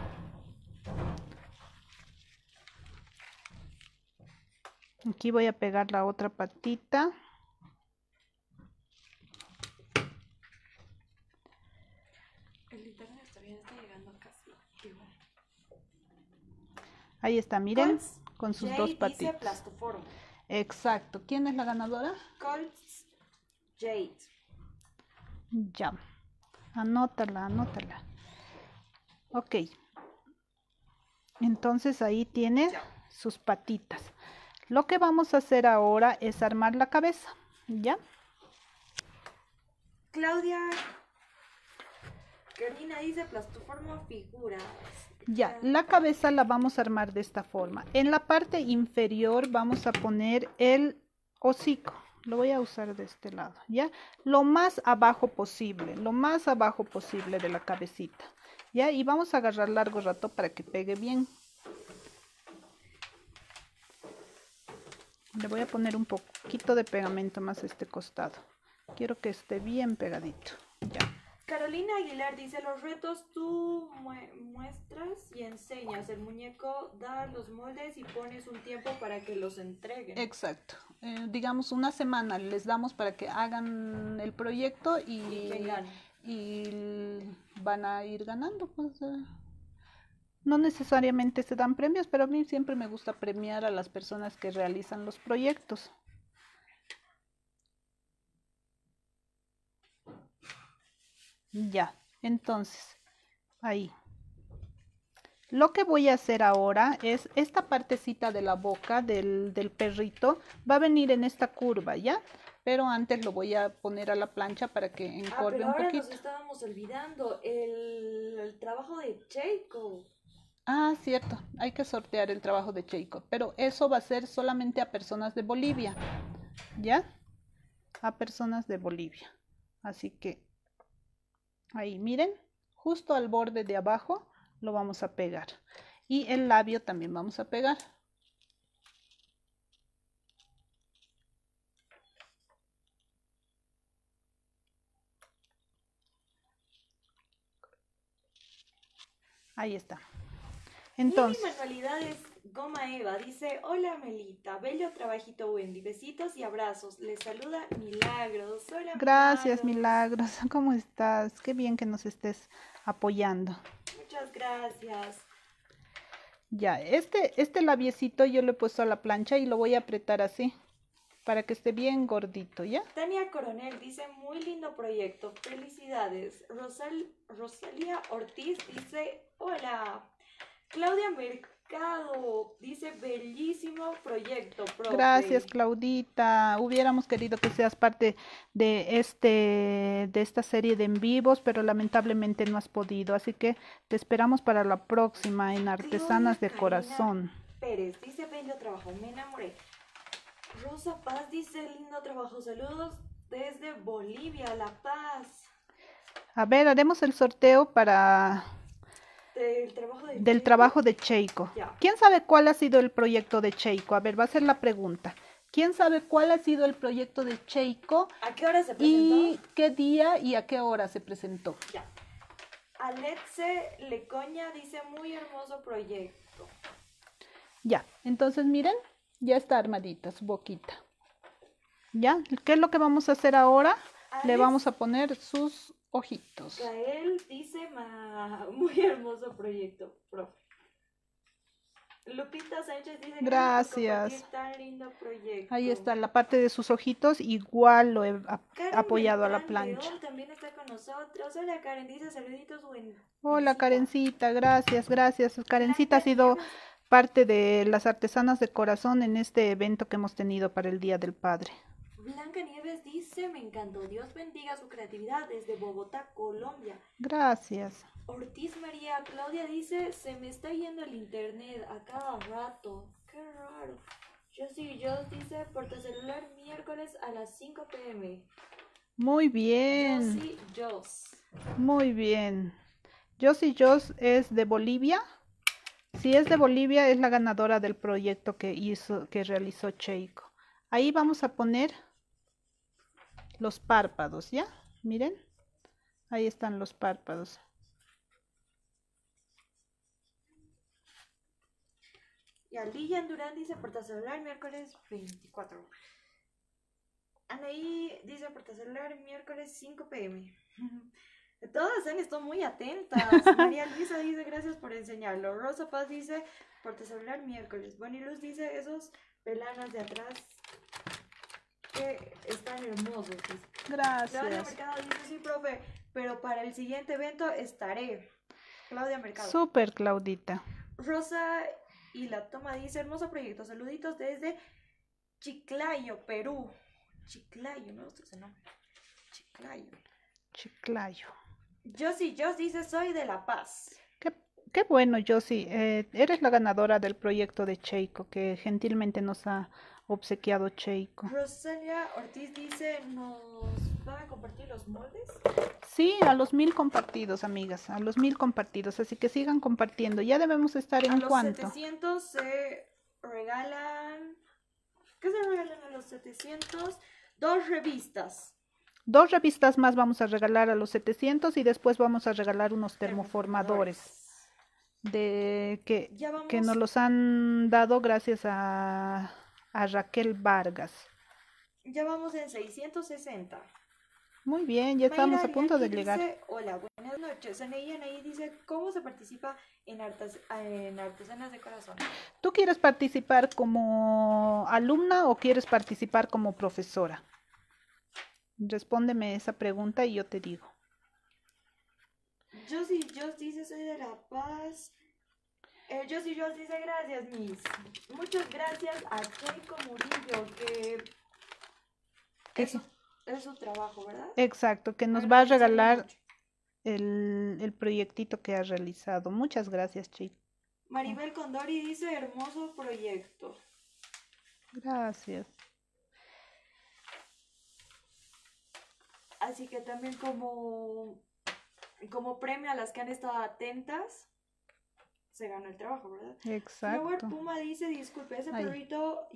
A: Aquí voy a pegar la otra patita.
B: El internet todavía está llegando casi.
A: Ahí está, miren, con sus
B: Jade
A: 2 patitas.
B: Dice Plastoform.
A: Exacto. ¿Quién es la ganadora?
B: Colts Jade.
A: Ya. Anótala. Ok. Entonces ahí tiene sus patitas. Lo que vamos a hacer ahora es armar la cabeza. ¿Ya?
B: Claudia Karina dice plastoforma figuras.
A: Ya, la cabeza la vamos a armar de esta forma. En la parte inferior vamos a poner el hocico. Lo voy a usar de este lado, ¿ya? Lo más abajo posible de la cabecita, ¿ya? Y vamos a agarrar largo rato para que pegue bien. Le voy a poner un poquito de pegamento más a este costado. Quiero que esté bien pegadito, ¿ya?
B: Carolina Aguilar dice, los retos tú muestras y enseñas. El muñeco da los moldes y pones un tiempo para que los entreguen.
A: Exacto. Digamos 1 semana les damos para que hagan el proyecto y van a ir ganando. Pues, no necesariamente se dan premios, pero a mí siempre me gusta premiar a las personas que realizan los proyectos. Ya, entonces, ahí. Lo que voy a hacer ahora es esta partecita de la boca del perrito va a venir en esta curva, ¿ya? Pero antes lo voy a poner a la plancha para que encorve un poquito.
B: Nos estábamos olvidando el trabajo de Cheiko.
A: Ah, cierto, hay que sortear el trabajo de Cheiko, pero eso va a ser solamente a personas de Bolivia, ¿ya? A personas de Bolivia. Así que ahí, miren, justo al borde de abajo lo vamos a pegar. Y el labio también vamos a pegar. Ahí está. Entonces,
B: Manualidades Goma Eva dice, hola Melita, bello trabajito Wendy, besitos y abrazos, les saluda Milagros. Hola,
A: gracias Milagros, ¿cómo estás? Qué bien que nos estés apoyando.
B: Muchas gracias.
A: Ya, este labiecito yo lo he puesto a la plancha y lo voy a apretar así, para que esté bien gordito, ¿ya?
B: Tania Coronel dice, muy lindo proyecto, felicidades. Rosalía Ortiz dice, hola. Claudia Mercado dice, bellísimo proyecto, profe.
A: Gracias, Claudita. Hubiéramos querido que seas parte de esta serie de en vivos, pero lamentablemente no has podido. Así que te esperamos para la próxima en Artesanas de Corazón.
B: Pérez dice, bello trabajo, me enamoré. Rosa Paz dice, lindo trabajo, saludos desde Bolivia, La Paz.
A: A ver, haremos el sorteo para...
B: del trabajo de
A: Cheiko. ¿Quién sabe cuál ha sido el proyecto de Cheiko? A ver, va a ser la pregunta. ¿Quién sabe cuál ha sido el proyecto de Cheiko?
B: ¿A qué hora se presentó?
A: ¿Y qué día y a qué hora se presentó?
B: Ya. Alexe Lecoña dice, muy hermoso proyecto.
A: Ya, entonces miren, ya está armadita su boquita. ¿Ya? ¿Qué es lo que vamos a hacer ahora? le vamos a poner sus ojitos.
B: Gael dice, muy hermoso proyecto, profe. Lupita Sánchez dice,
A: gracias
B: por tan lindo proyecto.
A: Ahí está la parte de sus ojitos, igual lo he apoyado a la plancha.
B: León también está con nosotros. Hola Karen, dice saluditos.
A: Hola Karencita, gracias. Karencita ha sido parte de las artesanas de corazón en este evento que hemos tenido para el Día del Padre.
B: Blanca Nieves dice, me encantó, Dios bendiga su creatividad desde Bogotá, Colombia.
A: Gracias.
B: Ortiz María Claudia dice, se me está yendo el internet a cada rato, qué raro. Josie Joss dice, portacelular miércoles a las 5 p.m.
A: Muy bien.
B: Josie Joss.
A: Muy bien. Josie Joss es de Bolivia. Si es de Bolivia, es la ganadora del proyecto que realizó Cheiko. Ahí vamos a poner los párpados, ¿ya? Miren, ahí están los párpados.
B: Y a Lilian Durán dice portacelular miércoles 24. Anaí dice portacelular miércoles 5 p.m. Todas han estado muy atentas. María Luisa dice gracias por enseñarlo. Rosa Paz dice portacelular miércoles. Bonnie Luz dice esos pelanas de atrás que están hermosos. Dice.
A: Gracias.
B: Claudia Mercado dice sí, profe, pero para el siguiente evento estaré. Claudia Mercado.
A: Súper, Claudita.
B: Rosa y la toma dice hermoso proyecto. Saluditos desde Chiclayo, Perú. Chiclayo, me gusta ese nombre.
A: Chiclayo.
B: Josie Joss dice soy de La Paz.
A: Qué bueno, Josie. Eres la ganadora del proyecto de Cheiko que gentilmente nos ha obsequiado Cheiko.
B: Rosalia Ortiz dice, ¿nos van a compartir los moldes?
A: Sí, a los 1000 compartidos, amigas, a los 1000 compartidos, así que sigan compartiendo. Ya debemos estar en cuánto.
B: A los 700 se regalan, ¿qué se regalan a los 700? 2 revistas.
A: 2 revistas más vamos a regalar a los 700 y después vamos a regalar unos termoformadores que nos los han dado gracias a Raquel Vargas.
B: Ya vamos en 660.
A: Muy bien, ya estamos a punto de llegar.
B: Dice, hola, buenas noches. Anaí dice, ¿cómo se participa en Artesanas de Corazón?
A: ¿Tú quieres participar como alumna o quieres participar como profesora? Respóndeme esa pregunta y yo te digo.
B: Josie Joss dice, soy de La Paz. Josie Joss dice, gracias, Miss. Muchas gracias a Cheiko Murillo, que es su trabajo, ¿verdad?
A: Exacto, que nos va a regalar el proyectito que ha realizado. Muchas gracias, Cheiko.
B: Maribel Condori dice, hermoso proyecto.
A: Gracias.
B: Así que también como premio a las que han estado atentas, se ganó el trabajo, ¿verdad?
A: Exacto.
B: Robert Puma dice, disculpe, ese perrito...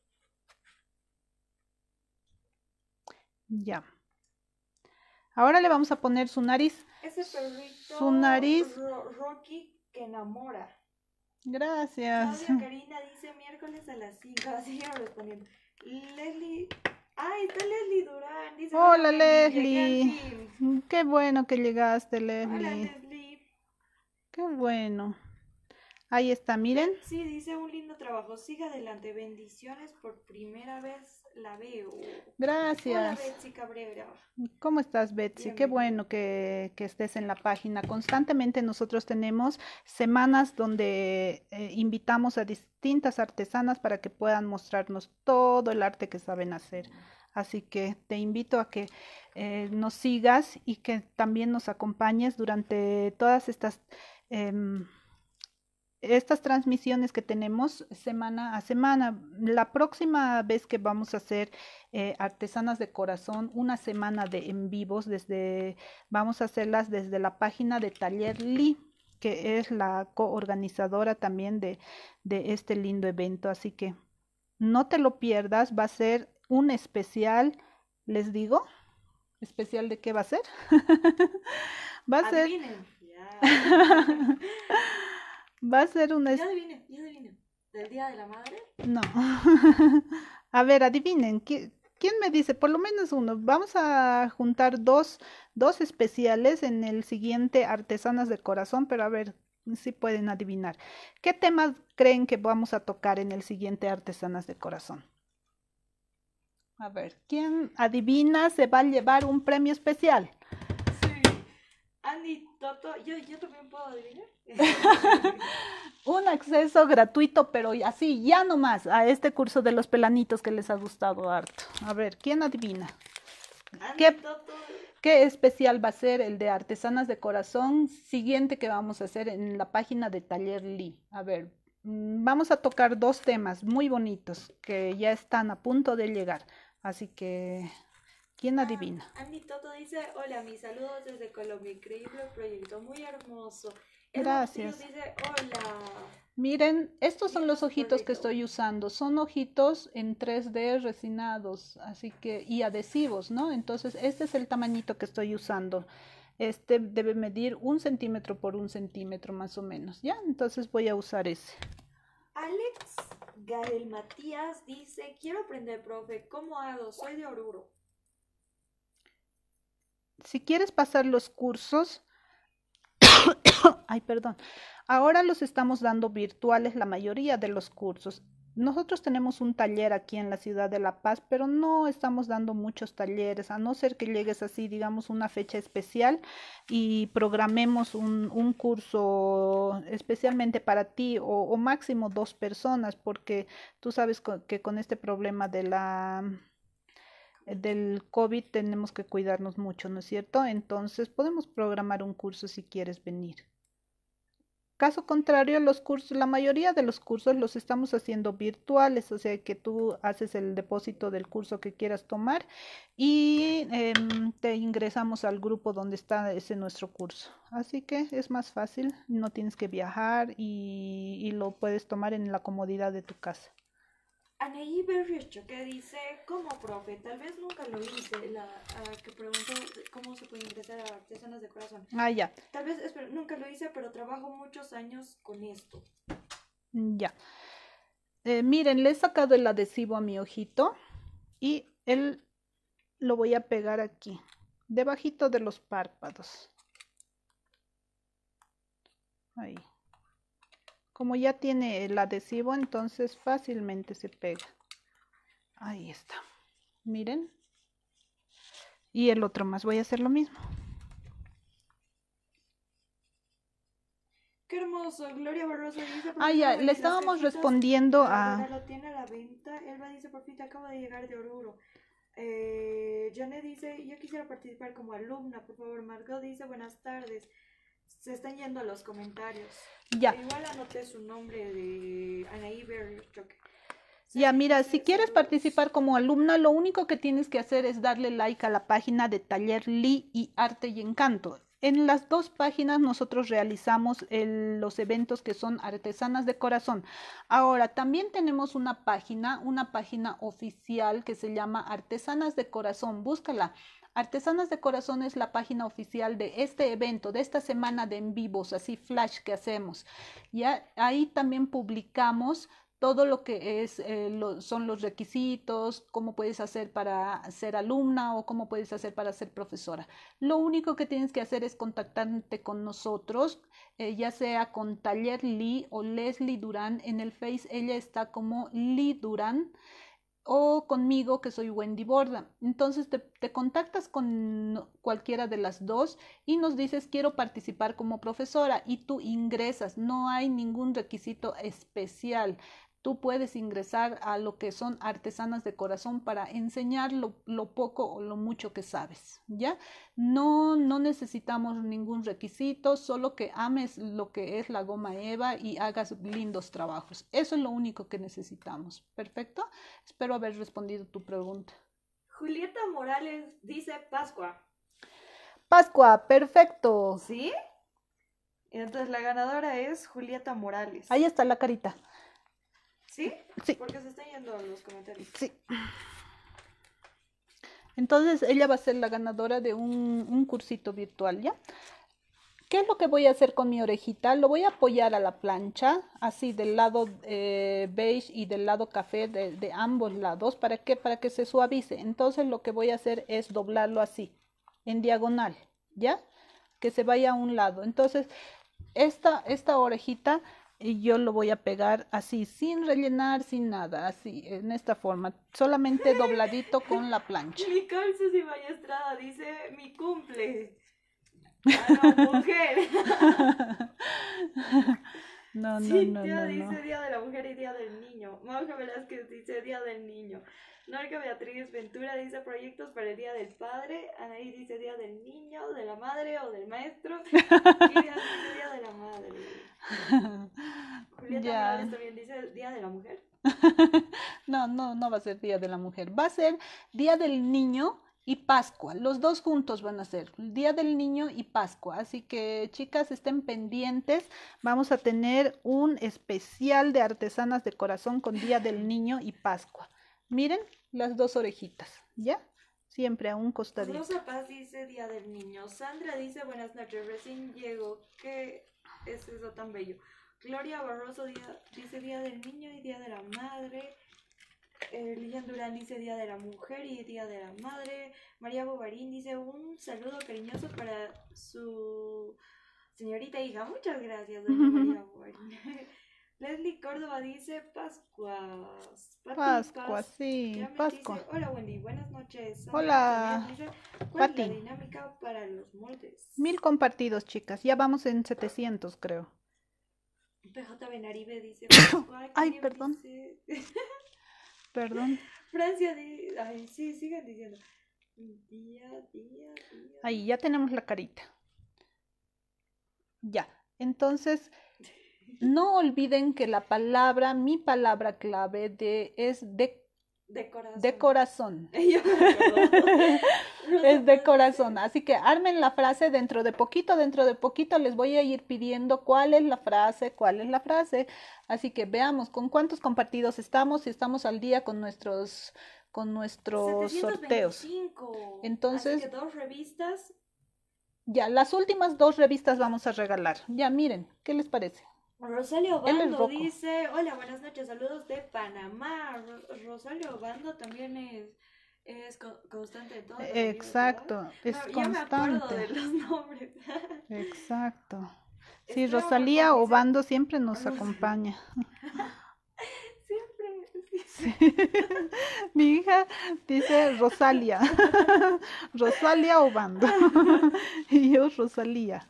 A: Ya. Ahora le vamos a poner su nariz.
B: Ese perrito...
A: Su nariz.
B: Rocky que enamora.
A: Gracias.
B: Claudia Karina dice, miércoles a las 5. Así yo respondiendo. Leslie... ¡Ay, está Leslie Durán! Dice,
A: hola Leslie. Qué bueno que llegaste, Leslie.
B: Hola Leslie.
A: Qué bueno. Ahí está, miren.
B: Sí, dice un lindo trabajo. Siga adelante. Bendiciones. Por primera vez la veo.
A: Gracias.
B: Hola Betsy Cabrera.
A: ¿Cómo estás, Betsy?
B: Bien,
A: Qué
B: bien.
A: bueno que estés en la página. Constantemente nosotros tenemos semanas donde invitamos a distintas artesanas para que puedan mostrarnos todo el arte que saben hacer. Así que te invito a que nos sigas y que también nos acompañes durante todas estas transmisiones que tenemos semana a semana. La próxima vez que vamos a hacer Artesanas de Corazón, una semana de en vivos, vamos a hacerlas desde la página de Taller Lee, que es la coorganizadora también de este lindo evento. Así que no te lo pierdas, va a ser un especial, les digo, ¿especial de qué va a ser? Va a ser... Va a ser un...
B: Ya adivinen. ¿Del Día de la Madre?
A: No. A ver, adivinen. ¿Quién me dice? Por lo menos uno. Vamos a juntar dos especiales en el siguiente Artesanas de Corazón, pero a ver si pueden adivinar. ¿Qué temas creen que vamos a tocar en el siguiente Artesanas de Corazón? A ver, ¿quién adivina se va a llevar un premio especial?
B: Sí. Andy, Toto, yo también puedo adivinar.
A: Un acceso gratuito, pero así, ya nomás, a este curso de los pelanitos que les ha gustado harto. A ver, ¿quién adivina?
B: Andy, Toto.
A: ¿Qué especial va a ser el de Artesanas de Corazón siguiente que vamos a hacer en la página de Taller Lee? A ver, vamos a tocar dos temas muy bonitos que ya están a punto de llegar. Así que, ¿quién adivina?
B: Andy Toto dice, hola, mis saludos desde Colombia, increíble proyecto, muy hermoso.
A: Gracias.
B: Dice, hola.
A: Miren, estos son los ojitos que estoy usando. Son ojitos en 3D resinados, así que, y adhesivos, ¿no? Entonces, este es el tamañito que estoy usando. Este debe medir 1 centímetro por 1 centímetro más o menos, ¿ya? Entonces voy a usar ese.
B: Alex Gael Matías dice, quiero aprender, profe, ¿cómo hago? Soy de Oruro.
A: Si quieres pasar los cursos, ay, perdón, ahora los estamos dando virtuales la mayoría de los cursos. Nosotros tenemos un taller aquí en la ciudad de La Paz, pero no estamos dando muchos talleres, a no ser que llegues así, digamos, una fecha especial y programemos un curso especialmente para ti o máximo 2 personas, porque tú sabes que con este problema del COVID tenemos que cuidarnos mucho, ¿no es cierto? Entonces podemos programar un curso si quieres venir. Caso contrario, los cursos, la mayoría de los cursos los estamos haciendo virtuales, o sea que tú haces el depósito del curso que quieras tomar y te ingresamos al grupo donde está ese nuestro curso. Así que es más fácil, no tienes que viajar y lo puedes tomar en la comodidad de tu casa.
B: Anaí Berricho que dice, ¿cómo, profe? Tal vez nunca lo hice, que preguntó cómo se puede ingresar a Artesanas de Corazón.
A: Ah, ya.
B: Tal vez, nunca lo hice, pero trabajo muchos años con esto.
A: Ya. Miren, le he sacado el adhesivo a mi ojito y él lo voy a pegar aquí, debajito de los párpados. Ahí. Como ya tiene el adhesivo, entonces fácilmente se pega. Ahí está. Miren. Y el otro más, voy a hacer lo mismo.
B: Qué hermoso, Gloria Barroso dice...
A: Ah, ya, le estábamos respondiendo a...
B: Lo tiene a la venta. Elba dice, por fin acabo de llegar de Oruro. Janet dice, yo quisiera participar como alumna, por favor. Margot dice, buenas tardes. Se están yendo a los comentarios.
A: Ya.
B: Igual anoté su nombre de Anaí Berrichoque.
A: Ya, mira, si quieres participar como alumna, lo único que tienes que hacer es darle like a la página de Taller Lee y Arte y Encanto. En las dos páginas nosotros realizamos los eventos que son Artesanas de Corazón. Ahora, también tenemos una página oficial que se llama Artesanas de Corazón. Búscala. Artesanas de Corazón es la página oficial de este evento, de esta semana de en vivos, así flash que hacemos. Ya ahí también publicamos todo lo que son los requisitos, cómo puedes hacer para ser alumna o cómo puedes hacer para ser profesora. Lo único que tienes que hacer es contactarte con nosotros, ya sea con Taller Lee o Leslie Durán. En el Face ella está como Lee Durán, o conmigo, que soy Wendy Borda. Entonces te contactas con cualquiera de las dos y nos dices, quiero participar como profesora, y tú ingresas. No hay ningún requisito especial. Tú puedes ingresar a lo que son Artesanas de Corazón para enseñar lo poco o lo mucho que sabes, ¿ya? No necesitamos ningún requisito, solo que ames lo que es la goma eva y hagas lindos trabajos. Eso es lo único que necesitamos. ¿Perfecto? Espero haber respondido tu pregunta.
B: Julieta Morales dice Pascua.
A: Pascua, perfecto.
B: ¿Sí? Entonces la ganadora es Julieta Morales.
A: Ahí está la carita.
B: ¿Sí?
A: Sí.
B: Porque se están yendo a los comentarios.
A: Sí. Entonces ella va a ser la ganadora de un cursito virtual, ¿ya? ¿Qué es lo que voy a hacer con mi orejita? Lo voy a apoyar a la plancha, así del lado beige y del lado café, de ambos lados. ¿Para qué? Para que se suavice. Entonces lo que voy a hacer es doblarlo así, en diagonal, ¿ya? Que se vaya a un lado. Entonces, esta orejita yo lo voy a pegar así, sin rellenar, sin nada, así, en esta forma, solamente dobladito con la plancha.
B: Nicole Susi Estrada dice, mi cumple. A la mujer.
A: No,
B: Cintia dice Día de la Mujer y Día del Niño. Mauja Velázquez dice Día del Niño. Norca Beatriz Ventura dice proyectos para el Día del Padre. Anaí dice Día del Niño, de la Madre o del Maestro. Kirian dice Día de la Madre. Julieta Morales también dice Día de la Mujer.
A: No va a ser Día de la Mujer. Va a ser Día del Niño y Pascua. Los dos juntos van a ser Día del Niño y Pascua. Así que, chicas, estén pendientes. Vamos a tener un especial de artesanas de corazón con Día del Niño y Pascua. Miren las dos orejitas, ¿ya? Siempre a un costadito.
B: Rosa Paz dice Día del Niño. Sandra dice buenas noches, recién llego. ¿Qué es eso tan bello? Gloria Barroso dice Día del Niño y Día de la Madre. Lilian Durán dice Día de la Mujer y Día de la Madre. María Bobarín dice un saludo cariñoso para su señorita hija. Muchas gracias, doña María Bobarín. Leslie Córdoba dice Pascuas.
A: Pascua, sí, Pascua.
B: Dice, hola Wendy, buenas noches.
A: Hola.
B: Dice, ¿cuál es la dinámica para los moldes?
A: 1000 compartidos, chicas. Ya vamos en 700, creo.
B: PJ Benaribe dice
A: Ay, perdón.
B: Dice...
A: Perdón.
B: Francia dice, ay, sí, sigan diciendo. Día.
A: Ahí ya tenemos la carita. Ya. Entonces, no olviden que mi palabra clave es de corazón. Es de corazón. Así que armen la frase dentro de poquito les voy a ir pidiendo cuál es la frase. Así que veamos con cuántos compartidos estamos, si estamos al día con nuestros sorteos. Entonces,
B: así que 2 revistas.
A: Ya, las últimas 2 revistas vamos a regalar. Ya, miren, ¿qué les parece?
B: Rosario Obando dice, hola, buenas noches, saludos de Panamá. Rosario Obando también es constante en todo.
A: Exacto, es constante.
B: Yo me acuerdo de los nombres.
A: Exacto. Sí, Rosalía Obando siempre nos acompaña.
B: Siempre.
A: Sí. Mi hija dice Rosalia. Rosalia Obando. Y yo Rosalía.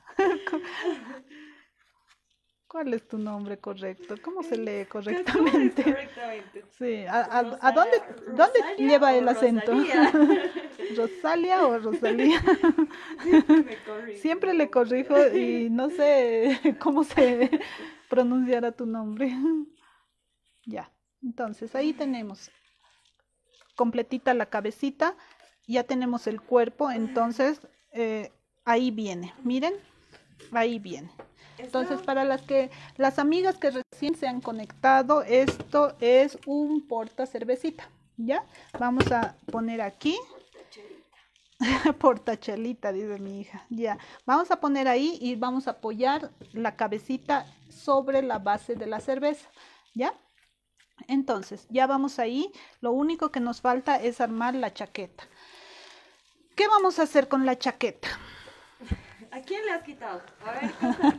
A: ¿Cuál es tu nombre correcto? ¿Cómo se lee correctamente? Sí. ¿A dónde lleva el acento? ¿Rosalia o Rosalía? Siempre le corrijo y no sé cómo se pronunciará tu nombre. Ya. Entonces, ahí tenemos completita la cabecita. Ya tenemos el cuerpo. Entonces, ahí viene. Miren, ahí viene. Entonces, para las amigas que recién se han conectado, esto es un porta cervecita, ¿ya? Vamos a poner aquí, portachelita, dice mi hija, ya. Vamos a poner ahí y vamos a apoyar la cabecita sobre la base de la cerveza, ¿ya? Entonces, ya vamos ahí, lo único que nos falta es armar la chaqueta. ¿Qué vamos a hacer con la chaqueta?
B: ¿A quién le has quitado? A ver.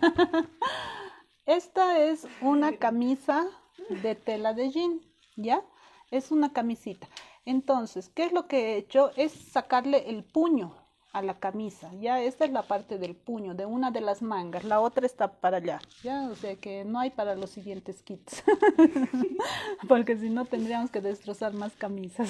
A: Esta es una camisa de tela de jean, ¿ya? Es una camisita. Entonces, ¿qué es lo que he hecho? Es sacarle el puño a la camisa, ¿ya? Esta es la parte del puño, de una de las mangas. La otra está para allá, ¿ya? O sea que no hay para los siguientes kits. Porque si no tendríamos que destrozar más camisas.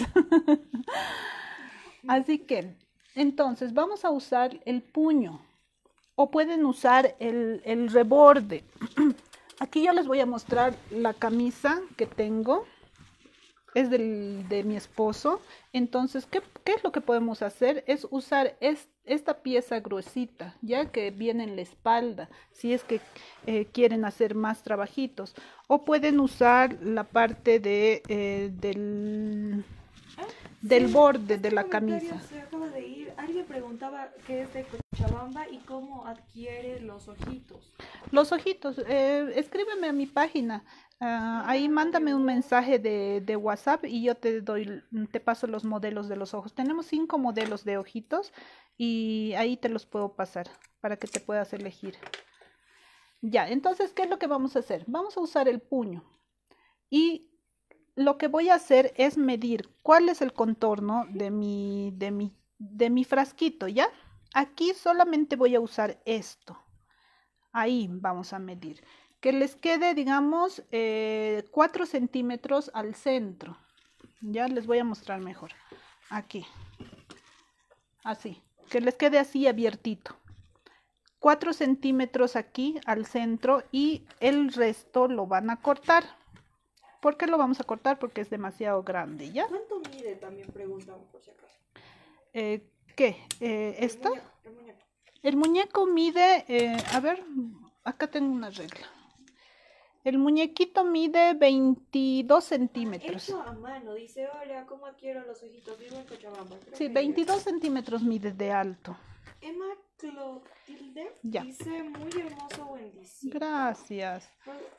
A: Así que, entonces, vamos a usar el puño. O pueden usar el reborde. Aquí yo les voy a mostrar la camisa que tengo. Es de mi esposo. Entonces, ¿qué es lo que podemos hacer? Es usar esta pieza gruesita, ya que viene en la espalda, si es que quieren hacer más trabajitos. O pueden usar la parte del borde de la camisa.
B: Se acaba de ir alguien preguntaba qué es de Cochabamba y cómo adquiere los ojitos.
A: Los ojitos, escríbeme a mi página. Ahí mándame un mensaje de WhatsApp y yo te paso los modelos de los ojos. Tenemos 5 modelos de ojitos y ahí te los puedo pasar para que te puedas elegir. Ya, entonces, ¿qué es lo que vamos a hacer? Vamos a usar el puño y lo que voy a hacer es medir cuál es el contorno de mi frasquito, ¿ya? Aquí solamente voy a usar esto. Ahí vamos a medir. Que les quede, digamos, 4 centímetros al centro. Ya les voy a mostrar mejor. Aquí. Así. Que les quede así abiertito. 4 centímetros aquí al centro y el resto lo van a cortar. ¿Por qué lo vamos a cortar? Porque es demasiado grande, ¿ya?
B: ¿Cuánto mide? También preguntan por si acaso.
A: ¿Qué? ¿Esta?
B: El muñeco.
A: El muñeco mide, a ver, acá tengo una regla. El muñequito mide 22 centímetros.
B: Hecho a mano, dice, hola, ¿cómo adquiero los ojitos? Vivo en Cochabamba.
A: Sí, 22 centímetros mide de alto.
B: Emma Clotilde
A: Ya.
B: dice, muy hermoso, bendísimo.
A: Gracias.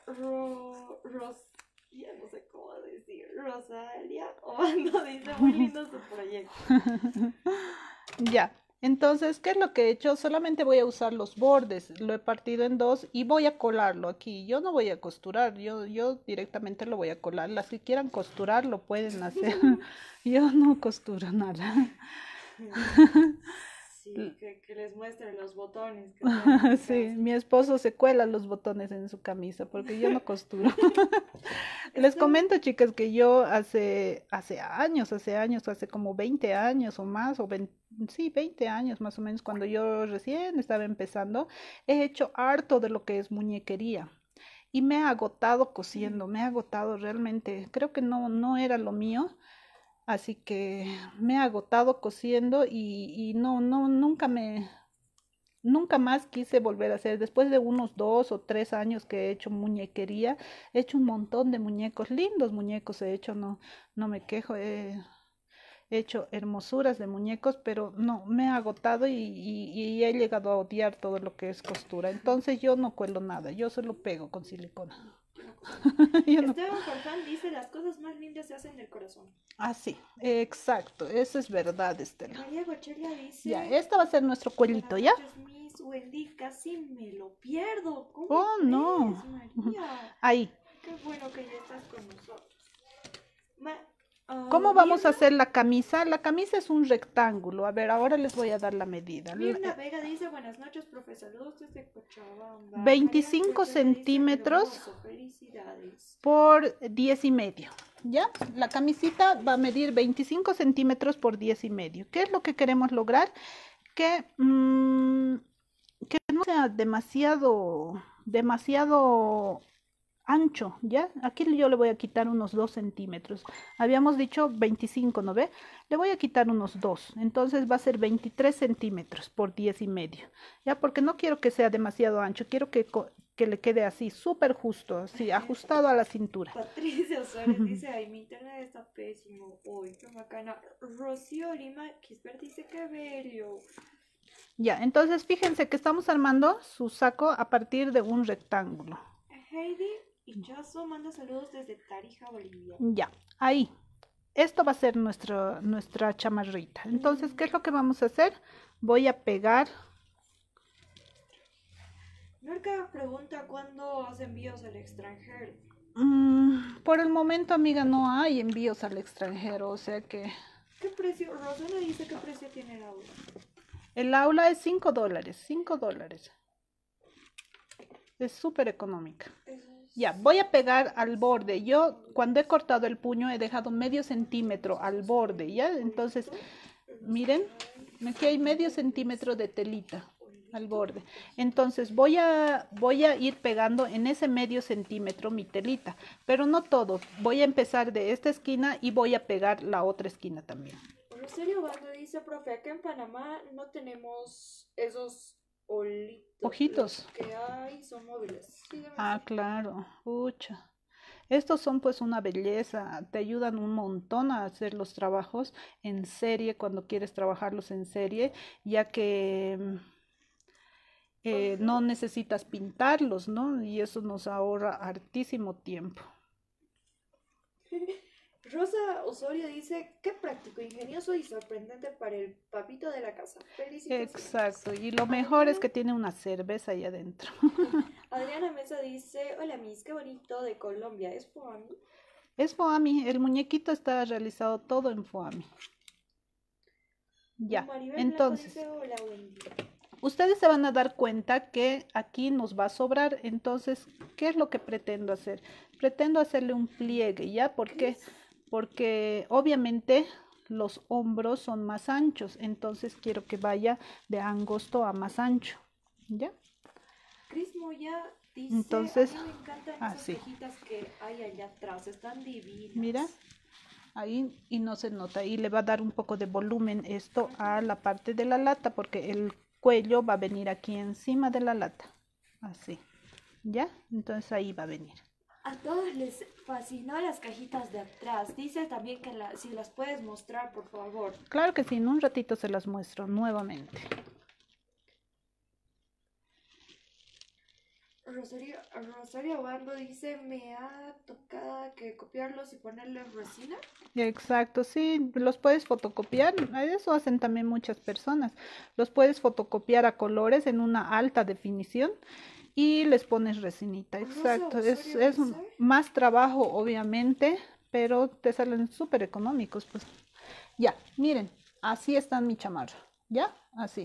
B: Ya no sé cómo decir, Rosalia Obando dice, muy lindo su proyecto.
A: Ya, entonces, ¿qué es lo que he hecho? Solamente voy a usar los bordes, lo he partido en dos y voy a colarlo aquí. Yo no voy a costurar, yo directamente lo voy a colar. Las que quieran costurar lo pueden hacer. Yo no costuro nada.
B: Sí, que les muestren los botones.
A: Sí, mi esposo se cuela los botones en su camisa porque yo no costuro. Les comento, chicas, que yo hace años, hace como 20 años o más, sí, 20 años más o menos, cuando yo recién estaba empezando, he hecho harto de lo que es muñequería. Y me ha agotado cosiendo, me ha agotado realmente. Creo que no era lo mío. Así que me he agotado cosiendo y nunca más quise volver a hacer. Después de unos 2 o 3 años que he hecho muñequería, he hecho un montón de muñecos, lindos muñecos he hecho, no me quejo, he hecho hermosuras de muñecos, pero no, me he agotado y he llegado a odiar todo lo que es costura. Entonces yo no cuelo nada, yo solo pego con silicona.
B: Esteban Farfán dice, las cosas más lindas se hacen del corazón.
A: Ah, sí, exacto, eso es verdad, Estela.
B: María Gochelia dice,
A: Ya, esta va a ser nuestro cuelito, ¿ya?
B: Miss Wendy, casi me lo pierdo. ¿Cómo
A: Oh,
B: crees,
A: no.
B: María?
A: Ahí.
B: Qué bueno que ya estás con nosotros.
A: ¿Cómo vamos a hacer la camisa? La camisa es un rectángulo. A ver, ahora les voy a dar la medida.
B: Mirna Vega dice, buenas noches, profe, saludos desde Cochabamba.
A: 25 centímetros por 10,5. ¿Ya? La camisita va a medir 25 centímetros por 10,5. ¿Qué es lo que queremos lograr? Que no sea demasiado ancho, ¿ya? Aquí yo le voy a quitar unos 2 centímetros. Habíamos dicho 25, ¿no ve? Le voy a quitar unos 2. Entonces va a ser 23 centímetros por 10,5. ¿Ya? Porque no quiero que sea demasiado ancho. Quiero que le quede así, súper justo, así, ajustado a la cintura.
B: Patricia Suárez dice, ay, mi internet está pésimo hoy, qué bacana. Rocío Lima Quisper dice, qué bello.
A: Ya, entonces fíjense que estamos armando su saco a partir de un rectángulo.
B: Heidi Ichazo manda saludos desde Tarija, Bolivia.
A: Ya, ahí. Esto va a ser nuestra chamarrita. Entonces, ¿qué es lo que vamos a hacer? Voy a pegar.
B: Norca pregunta cuándo hace envíos al extranjero.
A: Por el momento, amiga, no hay envíos al extranjero, o sea que...
B: ¿Qué precio? Rosana dice qué precio tiene el aula.
A: El aula es $5, $5. Es súper económica. Ya, voy a pegar al borde. Yo cuando he cortado el puño he dejado medio centímetro al borde, ¿ya? Entonces, miren, aquí hay medio centímetro de telita al borde. Entonces voy a ir pegando en ese medio centímetro mi telita, pero no todo. Voy a empezar de esta esquina y voy a pegar la otra esquina también.
B: Rosario Bando dice, profe, acá en Panamá no tenemos esos
A: ojitos.
B: Los que hay son móviles. Sí,
A: claro. Pucha. Estos son pues una belleza, te ayudan un montón a hacer los trabajos en serie cuando quieres trabajarlos en serie, ya que no necesitas pintarlos, ¿no? Y eso nos ahorra hartísimo tiempo.
B: Rosa Osorio dice, qué práctico, ingenioso y sorprendente para el papito de la casa. Felicitaciones.
A: Exacto, y lo mejor es que tiene una cerveza ahí adentro.
B: Adriana Mesa dice, hola Miss, qué bonito de Colombia, ¿es Foami?
A: Es Foami, el muñequito está realizado todo en Foami. Ya,
B: Maribel
A: entonces,
B: Blanco dice, hola, buen día.
A: Ustedes se van a dar cuenta que aquí nos va a sobrar, entonces, ¿qué es lo que pretendo hacer? Pretendo hacerle un pliegue, ¿ya? ¿Por qué? Porque obviamente los hombros son más anchos, entonces quiero que vaya de angosto a más ancho, ¿ya?
B: Cris Moya dice,
A: Entonces,
B: a mí me encantan esas
A: así.
B: cajitas que hay allá atrás, están divinas.
A: Mira, ahí y no se nota, y le va a dar un poco de volumen esto a la parte de la lata, porque el cuello va a venir aquí encima de la lata, así, ¿ya? Entonces ahí va a venir.
B: A todos les fascinó las cajitas de atrás. Dice también que si las puedes mostrar, por favor.
A: Claro que sí, en un ratito se las muestro nuevamente.
B: Rosario Bando dice, me ha tocado que copiarlos y ponerles resina.
A: Exacto, sí, los puedes fotocopiar, eso hacen también muchas personas. Los puedes fotocopiar a colores en una alta definición y les pones resinita, exacto. Es más trabajo, obviamente, pero te salen súper económicos, pues. Ya, miren, así está mi chamarra, ¿ya? Así.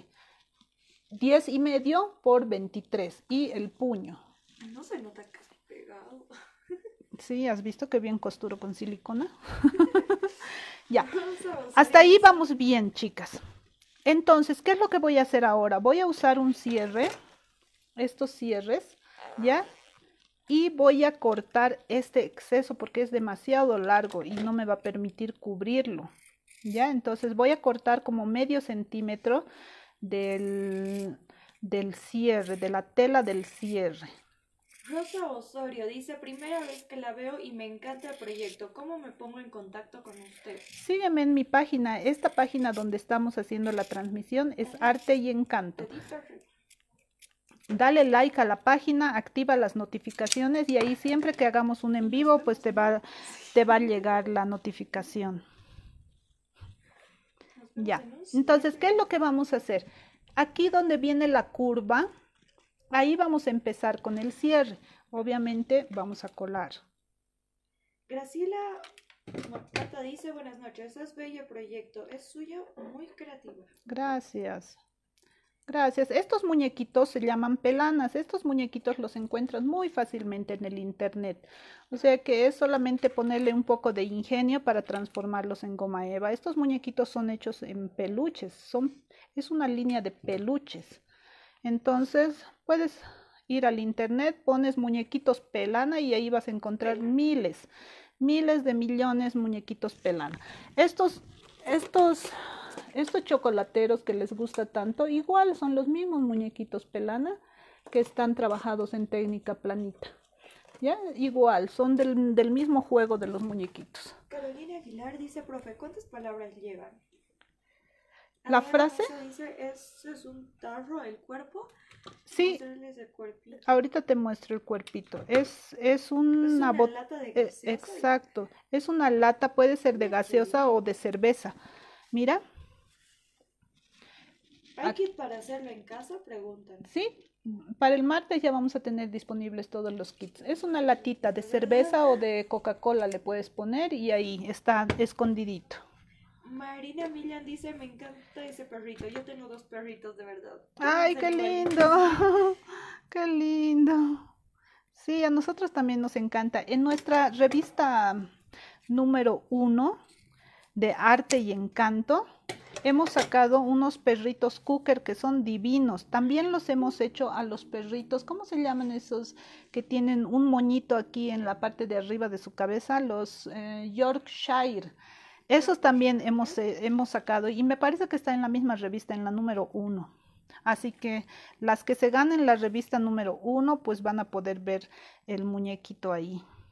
A: 10,5 por 23 y el puño.
B: No se nota que es pegado.
A: Sí, ¿has visto qué bien costuro con silicona? Ya, hasta ahí vamos bien, chicas. Entonces, ¿qué es lo que voy a hacer ahora? Voy a usar un cierre, estos cierres, ¿ya? Y voy a cortar este exceso porque es demasiado largo y no me va a permitir cubrirlo, ¿ya? Entonces voy a cortar como medio centímetro del cierre, de la tela del cierre.
B: Rosa Osorio dice, primera vez que la veo y me encanta el proyecto. ¿Cómo me pongo en contacto con usted?
A: Sígueme en mi página. Esta página donde estamos haciendo la transmisión es Arte y Encanto. Dale like a la página, activa las notificaciones y ahí siempre que hagamos un en vivo, pues te va a llegar la notificación. Ya. Entonces, ¿qué es lo que vamos a hacer? Aquí donde viene la curva, ahí vamos a empezar con el cierre. Obviamente vamos a colar.
B: Graciela Marta dice, buenas noches, es bello proyecto, es suyo, muy creativo.
A: Gracias. Gracias. Estos muñequitos se llaman pelanas. Estos muñequitos los encuentras muy fácilmente en el internet. O sea que es solamente ponerle un poco de ingenio para transformarlos en goma eva. Estos muñequitos son hechos en peluches. Es una línea de peluches. Entonces puedes ir al internet, pones muñequitos pelana y ahí vas a encontrar miles de millones muñequitos pelana. Estos chocolateros que les gusta tanto, igual son los mismos muñequitos pelana que están trabajados en técnica planita. ¿Ya? Igual, son del mismo juego de los muñequitos.
B: Carolina Aguilar dice, profe, ¿cuántas palabras llevan?
A: La frase
B: dice, ¿eso es un tarro, el cuerpo?
A: Sí, ahorita te muestro el cuerpito. Es una
B: lata de gaseosa.
A: Exacto, es una lata, puede ser de gaseosa o de cerveza. Mira.
B: ¿Hay kit para hacerlo en casa? Preguntan.
A: Sí, para el martes ya vamos a tener disponibles todos los kits. Es una latita de cerveza o de Coca-Cola le puedes poner y ahí está escondidito.
B: Marina Millan dice, me encanta ese perrito. Yo tengo 2 perritos, de verdad.
A: ¡Ay, qué lindo! ¡Qué lindo! Sí, a nosotros también nos encanta. En nuestra revista número 1 de Arte y Encanto, hemos sacado unos perritos Cooker que son divinos. También los hemos hecho a los perritos, ¿cómo se llaman esos que tienen un moñito aquí en la parte de arriba de su cabeza? Los Yorkshire. Esos también hemos sacado y me parece que está en la misma revista, en la número 1. Así que las que se ganen la revista número 1, pues van a poder ver el muñequito ahí.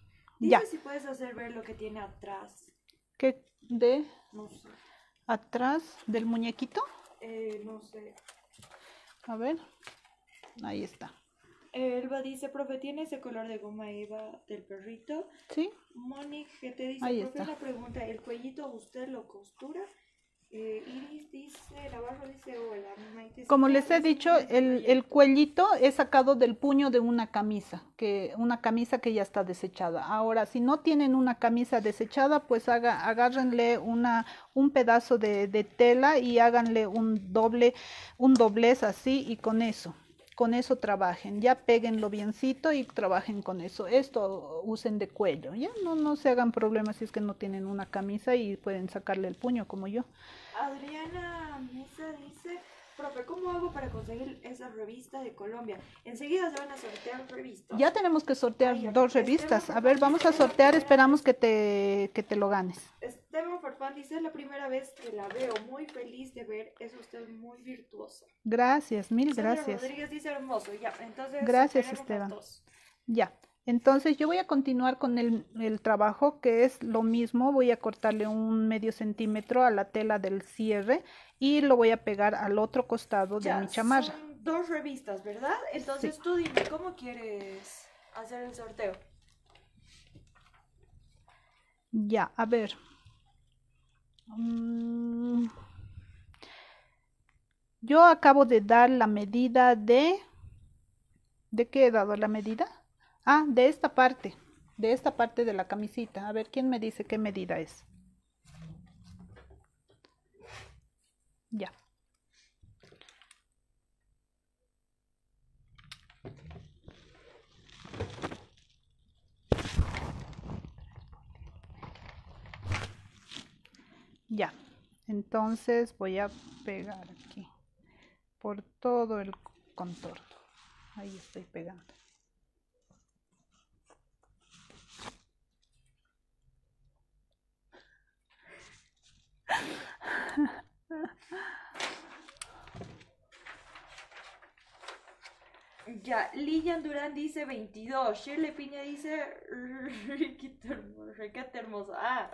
A: Ya.
B: Dime si puedes hacer ver lo que tiene atrás.
A: ¿Qué de
B: No sé.
A: atrás del muñequito?
B: No sé.
A: A ver. Ahí está.
B: Elba dice, profe, ¿tiene ese color de goma Eva del perrito?
A: ¿Sí?
B: Monique que te dice,
A: Ahí
B: profe,
A: está.
B: una pregunta, ¿el cuellito usted lo costura? Iris dice, Navarro dice, hola, Maite.
A: Como les he dicho, el cuellito es sacado del puño de una camisa que ya está desechada. Ahora, si no tienen una camisa desechada, pues agárrenle un pedazo de tela y háganle un doblez así y con eso trabajen. Ya péguenlo biencito y trabajen con eso. Esto usen de cuello, ya no se hagan problemas si es que no tienen una camisa y pueden sacarle el puño como yo.
B: Adriana Mesa dice, profe, ¿cómo hago para conseguir esa revista de Colombia? Enseguida se van a sortear revistas.
A: Ya tenemos que sortear
B: Ay,
A: 2 revistas. A ver, vamos a sortear, esperamos que te lo ganes.
B: Esteban Farfán dice, es la primera vez que la veo, muy feliz de ver, es usted muy virtuosa.
A: Gracias, mil
B: Sandra
A: gracias.
B: Rodríguez dice, hermoso, ya, entonces
A: Gracias, Esteban. Ya, entonces yo voy a continuar con el trabajo, que es lo mismo. Voy a cortarle un medio centímetro a la tela del cierre y lo voy a pegar al otro costado de mi chamarra.
B: Son 2 revistas, ¿verdad? Entonces
A: sí.
B: Tú dime, ¿cómo quieres hacer el sorteo?
A: Ya, a ver. Yo acabo de dar la medida de... ¿De qué he dado la medida? Ah, de esta parte de la camisita. A ver, ¿quién me dice qué medida es? Ya. Ya. Entonces voy a pegar aquí por todo el contorno. Ahí estoy pegando.
B: Ya, Lilian Durán dice 22, Shirley Piña dice Riquito hermoso. Ah.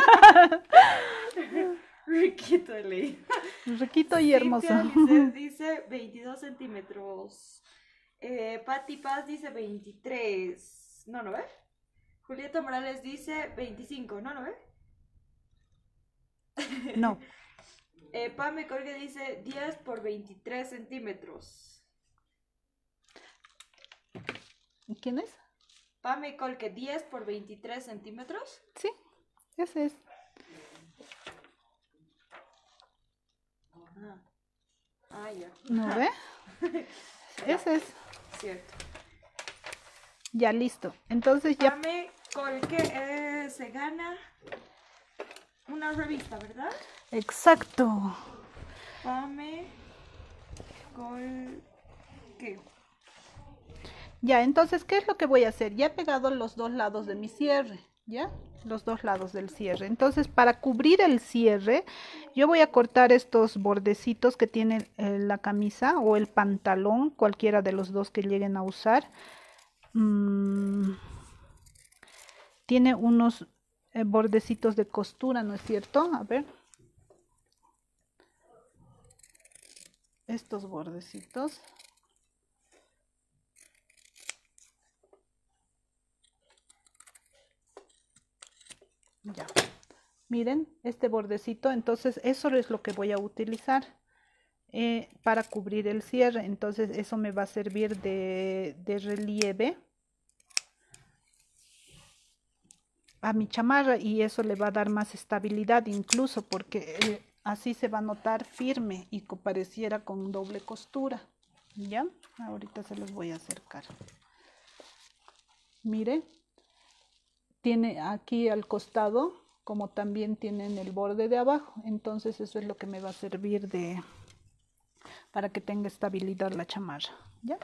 B: Riquito leí.
A: Riquito y hermoso.
B: Cintia dice 22 centímetros. Patti Paz dice 23. No, ¿no ve? Julieta Morales dice 25. No, ¿no ve?
A: No.
B: Pame Colgue dice 10 por 23 centímetros.
A: ¿Quién es?
B: Pame Colque, 10 por 23 centímetros.
A: Sí, ese es.
B: Ya.
A: ¿No ve? Ese es.
B: Cierto.
A: Ya, listo. Entonces ya...
B: Pame Colque se gana una revista, ¿verdad?
A: Exacto.
B: Pame Colque.
A: Ya, entonces, ¿qué es lo que voy a hacer? Ya he pegado los 2 lados de mi cierre, ¿ya? Los 2 lados del cierre. Entonces, para cubrir el cierre, yo voy a cortar estos bordecitos que tiene la camisa o el pantalón, cualquiera de los dos que lleguen a usar. Tiene unos bordecitos de costura, ¿no es cierto? A ver. Estos bordecitos. Ya, miren este bordecito, entonces eso es lo que voy a utilizar para cubrir el cierre. Entonces eso me va a servir de relieve a mi chamarra y eso le va a dar más estabilidad, incluso porque así se va a notar firme y pareciera con doble costura. Ya, ahorita se los voy a acercar. Miren. Tiene aquí al costado, como también tiene en el borde de abajo. Entonces eso es lo que me va a servir para que tenga estabilidad la chamarra. ¿Ya?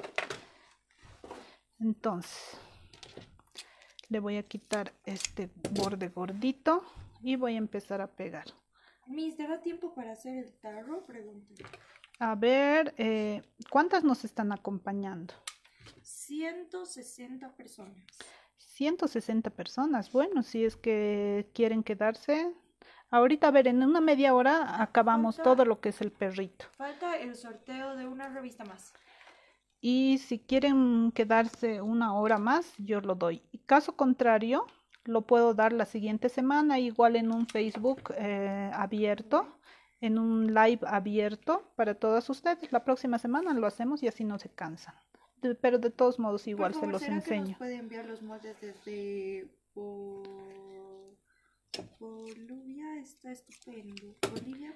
A: Entonces, le voy a quitar este borde gordito y voy a empezar a pegar.
B: Miss, ¿te da tiempo para hacer el tarro? Pregunto.
A: A ver, ¿cuántas nos están acompañando?
B: 160 personas.
A: 160 personas. Bueno, si es que quieren quedarse. Ahorita, a ver, en una media hora acabamos todo lo que es el perrito.
B: Falta el sorteo de una revista más.
A: Y si quieren quedarse una hora más, yo lo doy. Caso contrario, lo puedo dar la siguiente semana, igual en un Facebook abierto, en un live abierto para todas ustedes. La próxima semana lo hacemos y así no se cansan. Pero de todos modos igual
B: Por favor,
A: se los enseño.
B: Que nos puede enviar los moldes desde Bolivia? Está estupendo. Bolivia.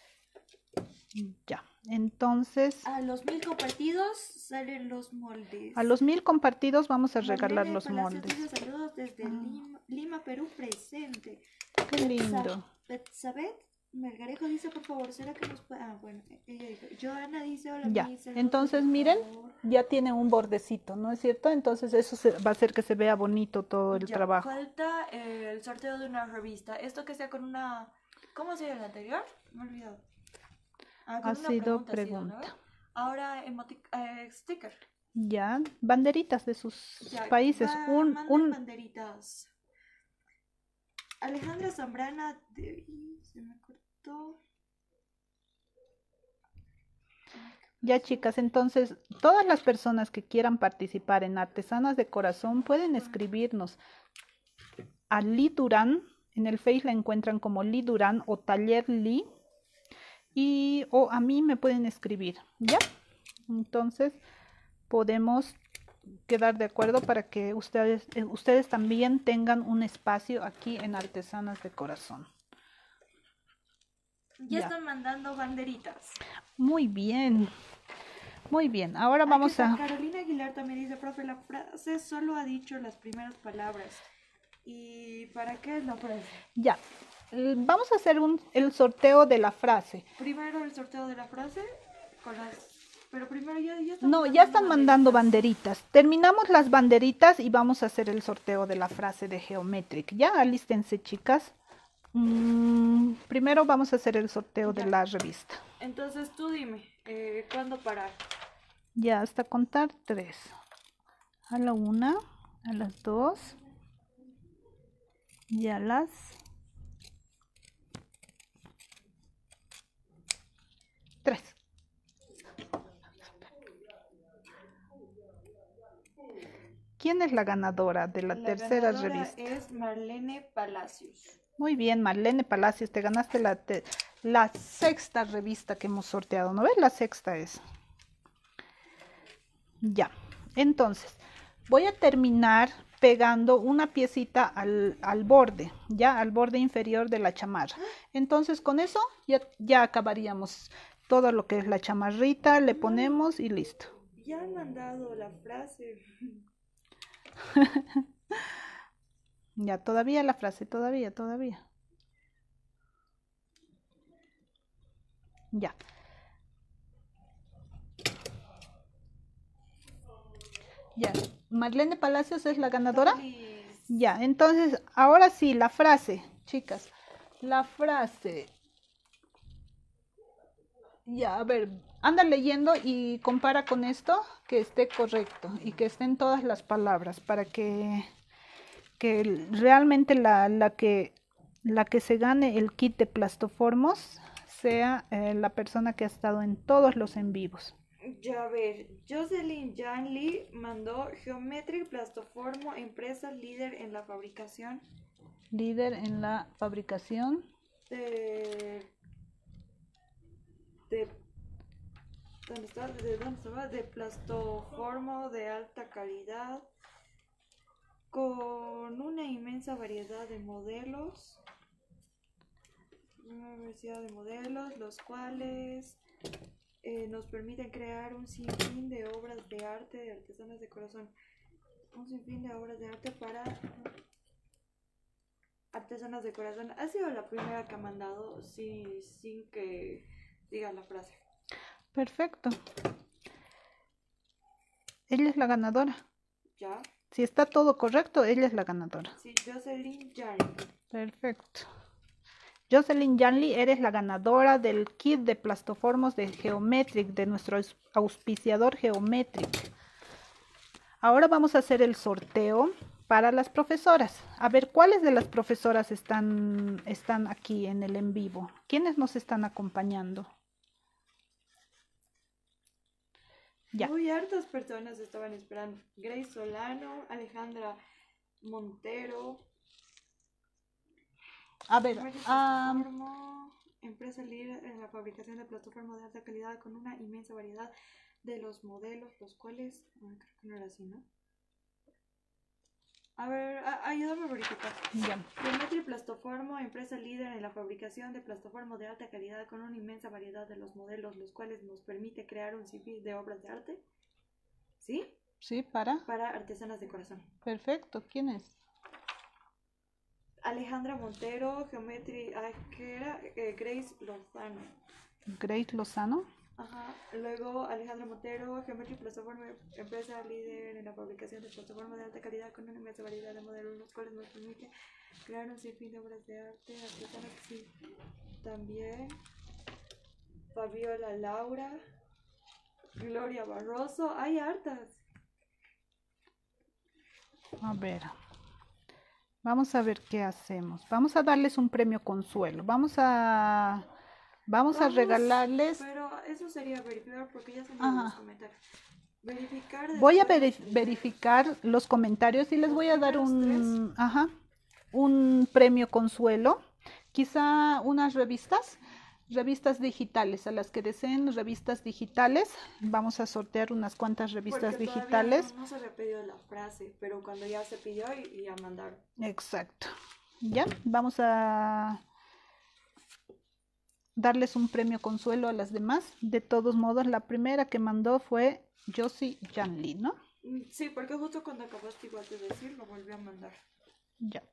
A: Ya, entonces...
B: A los 1000 compartidos salen los moldes.
A: A los 1000 compartidos vamos a regalar los moldes.
B: Dice, saludos desde Lima, Perú, presente.
A: Qué lindo.
B: Betsabeth Melgarejo dice, por favor, ¿será que nos puede...? Ah, bueno, ella dijo. Joana dice, hola.
A: Ya, entonces miren, ya tiene un bordecito, ¿no es cierto? Entonces eso va a hacer que se vea bonito todo el trabajo.
B: Falta el sorteo de una revista. Esto que sea con una... ¿Cómo se llama el anterior? Me he olvidado.
A: Ha sido pregunta.
B: ¿no? Ahora sticker.
A: Ya, banderitas de sus países.
B: Banderitas. Alejandra Zambrana se me cortó.
A: Ya, chicas, entonces todas las personas que quieran participar en Artesanas de Corazón pueden escribirnos a Lee Durán. En el Face la encuentran como Lee Durán o Taller Lee. O a mí me pueden escribir, ¿ya? Entonces podemos quedar de acuerdo para que ustedes también tengan un espacio aquí en Artesanas de Corazón.
B: Ya están mandando banderitas.
A: Muy bien. Muy bien, ahora vamos a...
B: Carolina Aguilar también dice, profe, la frase solo ha dicho las primeras palabras. ¿Y para qué es la frase?
A: Ya. Vamos a hacer el sorteo de la frase.
B: Primero el sorteo de la frase pero primero ya
A: están mandando banderitas. Terminamos las banderitas y vamos a hacer el sorteo de la frase de Geometric. Ya, alístense, chicas. Primero vamos a hacer el sorteo de la revista.
B: Entonces tú dime, ¿cuándo parar?
A: Ya, hasta contar 3. A la 1, a las 2 y a las... 3. ¿Quién es la ganadora de la tercera revista?
B: Es Marlene Palacios.
A: Muy bien, Marlene Palacios, te ganaste la sexta revista que hemos sorteado, ¿no ves? La sexta es. Ya, entonces, voy a terminar pegando una piecita al borde, ya, al borde inferior de la chamarra. Entonces, con eso ya acabaríamos todo lo que es la chamarrita, le ponemos y listo.
B: Ya han mandado la frase.
A: Ya, todavía la frase, todavía. Ya. Ya, Marlene Palacios es la ganadora. Ya, entonces, ahora sí, la frase, chicas. La frase. Ya, a ver, anda leyendo y compara con esto, que esté correcto y que estén todas las palabras para que realmente la que se gane el kit de Plastoformos sea la persona que ha estado en todos los en vivos.
B: Ya, a ver, Jocelyn Janley mandó Geometric Plastoformo, empresa líder en la fabricación.
A: Líder en la fabricación.
B: ¿Dónde estaba? De plastoformo de alta calidad, con una inmensa variedad de modelos, los cuales nos permiten crear un sinfín de obras de arte de artesanas de corazón. Un sinfín de obras de arte para artesanas de corazón. Ha sido la primera que ha mandado sin que diga la frase.
A: Perfecto. Ella es la ganadora.
B: ¿Ya?
A: Si está todo correcto, ella es la ganadora.
B: Sí, Jocelyn Janley.
A: Perfecto. Jocelyn Janley, eres la ganadora del kit de plastoformos de Geometric, de nuestro auspiciador Geometric. Ahora vamos a hacer el sorteo para las profesoras. A ver, ¿cuáles de las profesoras están aquí en el en vivo? ¿Quiénes nos están acompañando?
B: Ya. Muy hartas personas estaban esperando. Grace Solano, Alejandra Montero.
A: A ver,
B: empresa líder en la fabricación de plataformas de alta calidad con una inmensa variedad de los modelos, los cuales, creo que no era así, ¿no? A ver, ayúdame a verificar. Geometry Plastoformo, empresa líder en la fabricación de plataformas de alta calidad con una inmensa variedad de los modelos, los cuales nos permite crear un sinfín de obras de arte. ¿Sí?
A: Sí, para
B: artesanas de corazón.
A: Perfecto, ¿quién es?
B: Alejandra Montero, Geometry, ¿qué era? Grace Lozano.
A: Grace Lozano.
B: Ajá. Luego Alejandra Montero, Geometry Plastoforma, empresa líder en la fabricación de plataformas de alta calidad con una inmensa variedad de modelos, los cuales nos permite crear un sinfín de obras de arte artesanas. Sí. También Fabiola Laura, Gloria Barroso, hay hartas.
A: A ver. Vamos a ver qué hacemos. Vamos a darles un premio consuelo. Vamos a regalarles.
B: Pero eso sería verificar porque ya se me los comentarios.
A: Voy a verificar los comentarios y les voy a dar un premio consuelo. Quizá unas revistas digitales, a las que deseen revistas digitales. Vamos a sortear unas cuantas revistas digitales.
B: No se había pedido la frase, pero cuando ya se pidió y ya mandaron.
A: Exacto. Ya, vamos a darles un premio consuelo a las demás. De todos modos, la primera que mandó fue Josie Janli, ¿no?
B: Sí, porque justo cuando acabaste igual de decir, lo volví a mandar.
A: Ya.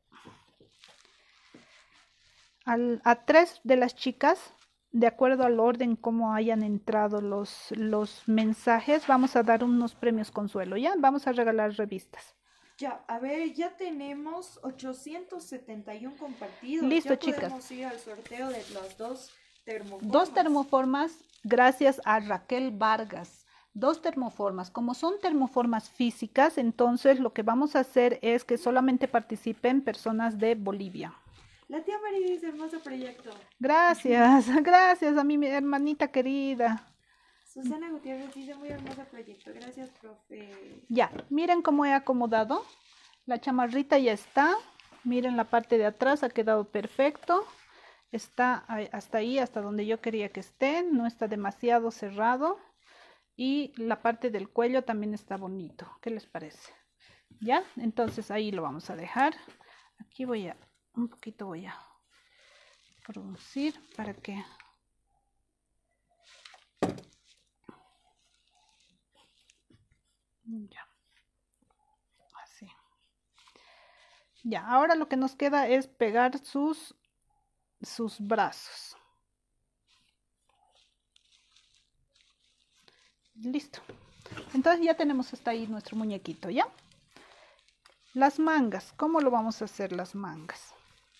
A: A 3 de las chicas, de acuerdo al orden como hayan entrado los mensajes, vamos a dar unos premios consuelo, ¿ya? Vamos a regalar revistas.
B: Ya, a ver, ya tenemos 871 compartidos.
A: Listo,
B: ya
A: chicas.
B: Podemos ir al sorteo de las dos termoformas.
A: 2 termoformas, gracias a Raquel Vargas. 2 termoformas. Como son termoformas físicas, entonces lo que vamos a hacer es que solamente participen personas de Bolivia.
B: La tía María dice, hermoso proyecto.
A: Gracias, gracias a mi hermanita querida.
B: Susana Gutiérrez dice, muy hermoso proyecto. Gracias, profe.
A: Ya, miren cómo he acomodado. La chamarrita ya está. Miren la parte de atrás, ha quedado perfecto. Está hasta ahí, hasta donde yo quería que esté. No está demasiado cerrado. Y la parte del cuello también está bonito. ¿Qué les parece? Ya, entonces ahí lo vamos a dejar. Aquí un poquito voy a producir para que... Ya. Así. Ya, ahora lo que nos queda es pegar sus brazos. Listo. Entonces ya tenemos hasta ahí nuestro muñequito, ¿ya? Las mangas, ¿cómo lo vamos a hacer las mangas?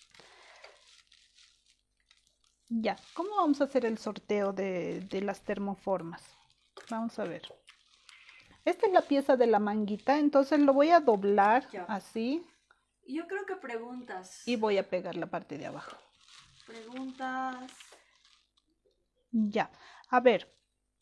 A: Ya, ¿cómo vamos a hacer el sorteo de las termoformas? Vamos a ver. Esta es la pieza de la manguita, entonces lo voy a doblar así.
B: Yo creo que preguntas.
A: Y voy a pegar la parte de abajo.
B: Preguntas.
A: Ya, a ver.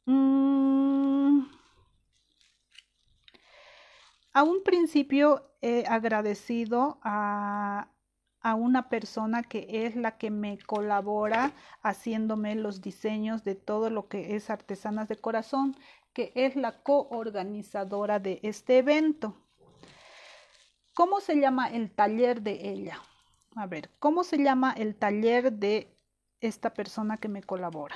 A: A un principio he agradecido a una persona que es la que me colabora haciéndome los diseños de todo lo que es Artesanas de Corazón, que es la coorganizadora de este evento. ¿Cómo se llama el taller de ella? A ver, ¿cómo se llama el taller de esta persona que me colabora?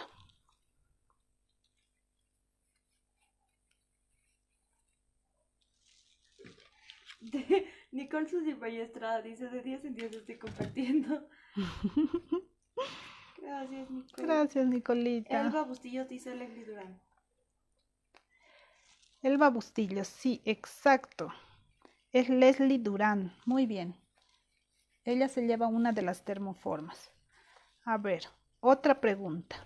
B: Nicole Susi Estrada dice, de 10 en 10 estoy compartiendo. Gracias, Nicole.
A: Gracias, Nicolita.
B: Elba Bustillos dice Leslie Durán.
A: Elba Bustillos, sí, exacto. Es Leslie Durán, muy bien. Ella se lleva una de las termoformas. A ver, otra pregunta.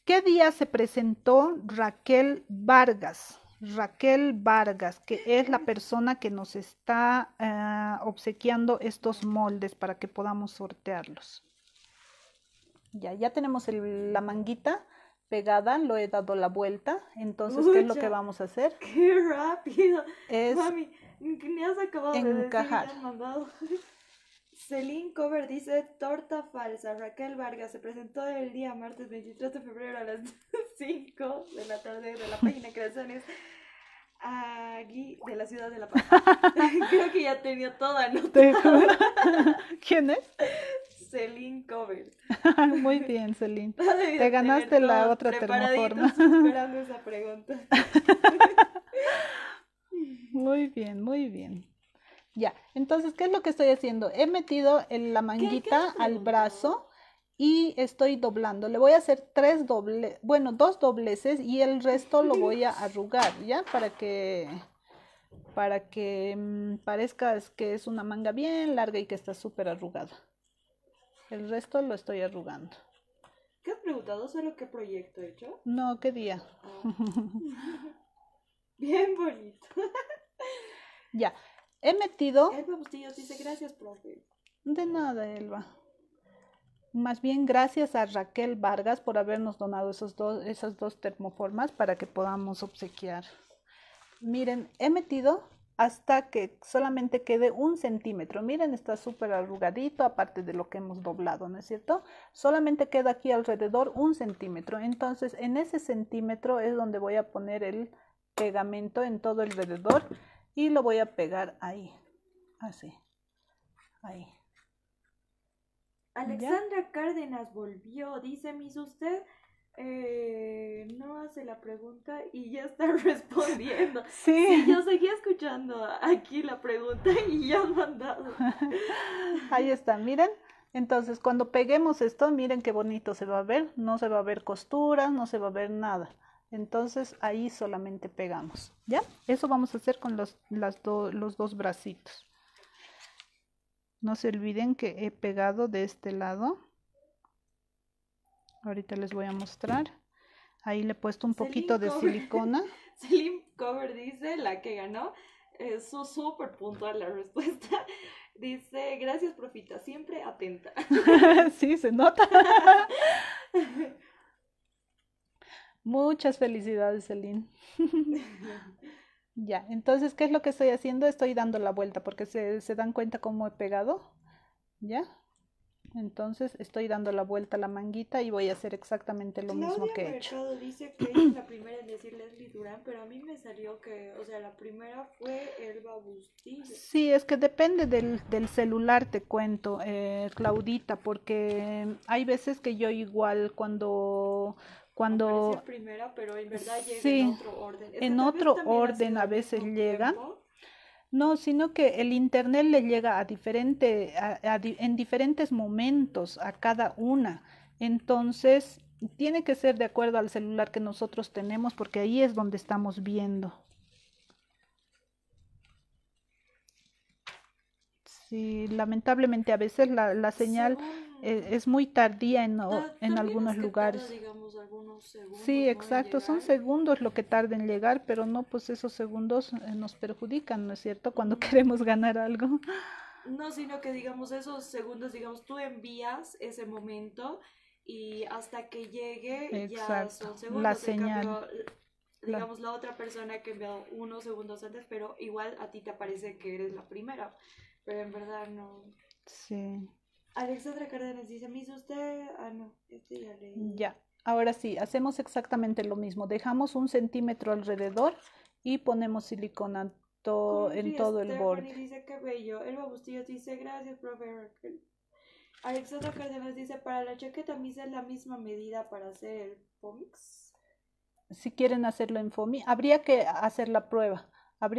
A: ¿Qué día se presentó Raquel Vargas? Raquel Vargas, que es la persona que nos está obsequiando estos moldes para que podamos sortearlos. Ya tenemos la manguita pegada, lo he dado la vuelta. Entonces, ¿qué es lo que vamos a hacer?
B: ¡Qué rápido!
A: Es
B: Mami, ni has acabado de decir, ya has mandado. Celine Cover dice, torta falsa. Raquel Vargas se presentó el día martes 23 de febrero a las 5 de la tarde de la página Creaciones aquí de la ciudad de La Paz. Creo que ya tenía toda anotada.
A: ¿Quién es?
B: Celine Cover.
A: Muy bien, Celine. Te ganaste la otra termoforma.
B: Esperando esa pregunta.
A: Muy bien, muy bien. Ya, entonces, ¿qué es lo que estoy haciendo? He metido la manguita al brazo y estoy doblando. Le voy a hacer dos dobleces y el resto lo voy a arrugar, ¿ya? Para que parezca que es una manga bien larga y que está súper arrugada. El resto lo estoy arrugando.
B: ¿Qué has preguntado? ¿Solo qué proyecto he hecho?
A: No, ¿qué día?
B: Bien bonito.
A: Ya, he metido...
B: Elba Bustillos dice, gracias, profe.
A: De nada, Elba. Más bien, gracias a Raquel Vargas por habernos donado esas dos termoformas para que podamos obsequiar. Miren, he metido hasta que solamente quede 1 centímetro. Miren, está súper arrugadito, aparte de lo que hemos doblado, ¿no es cierto? Solamente queda aquí alrededor 1 centímetro. Entonces, en ese centímetro es donde voy a poner el pegamento en todo alrededor y lo voy a pegar ahí, así, ahí.
B: Alexandra ¿Ya? Cárdenas volvió, dice, Miss, usted no hace la pregunta y ya está respondiendo. Sí, yo seguía escuchando aquí la pregunta y ya han mandado.
A: Ahí está, miren. Entonces, cuando peguemos esto, miren qué bonito se va a ver. No se va a ver costura, no se va a ver nada. Entonces, ahí solamente pegamos, ¿ya? Eso vamos a hacer con los dos bracitos. No se olviden que he pegado de este lado. Ahorita les voy a mostrar. Ahí le he puesto un poquito de silicona.
B: Celine Cover dice, la que ganó, es súper puntual la respuesta. Dice, gracias, profita, siempre atenta.
A: Sí, se nota. Muchas felicidades, Celine. Ya, entonces, ¿qué es lo que estoy haciendo? Estoy dando la vuelta porque se dan cuenta cómo he pegado. ¿Ya? Entonces estoy dando la vuelta a la manguita y voy a hacer exactamente lo mismo que he hecho.
B: Mercado dice que ella es la primera en decir Leslie Durán, pero a mí me salió que, o sea, la primera fue Elba Bustillo.
A: Sí, es que depende del celular, te cuento, Claudita, porque hay veces que yo igual cuando
B: aparece primera, pero en verdad llega
A: sí,
B: en otro orden.
A: En otro orden a veces llega. No, sino que el internet le llega en diferentes momentos a cada una. Entonces, tiene que ser de acuerdo al celular que nosotros tenemos, porque ahí es donde estamos viendo. Sí, lamentablemente a veces la señal es muy tardía en algunos lugares.
B: Digamos, algunos segundos,
A: sí, exacto, son segundos lo que tarda en llegar, pero no, pues esos segundos nos perjudican, ¿no es cierto? Cuando queremos ganar algo.
B: No, sino que digamos esos segundos, digamos, tú envías ese momento y hasta que llegue
A: exacto,
B: ya son segundos.
A: La señal.
B: Cambio, digamos, la otra persona que envió unos segundos antes, pero igual a ti te parece que eres la primera. Pero en verdad no.
A: Sí.
B: Alexandra Cárdenas dice, ¿me hizo usted? Ah, no, este ya leí.
A: Ya, ahora sí, hacemos exactamente lo mismo. Dejamos 1 centímetro alrededor y ponemos silicona en todo el borde.
B: Dice, qué bello. Elba Bustillos dice, gracias, profe. Alexandra Cárdenas dice, para la chaqueta misa es la misma medida para hacer el FOMIX.
A: Si quieren hacerlo en FOMI, habría que hacer la prueba.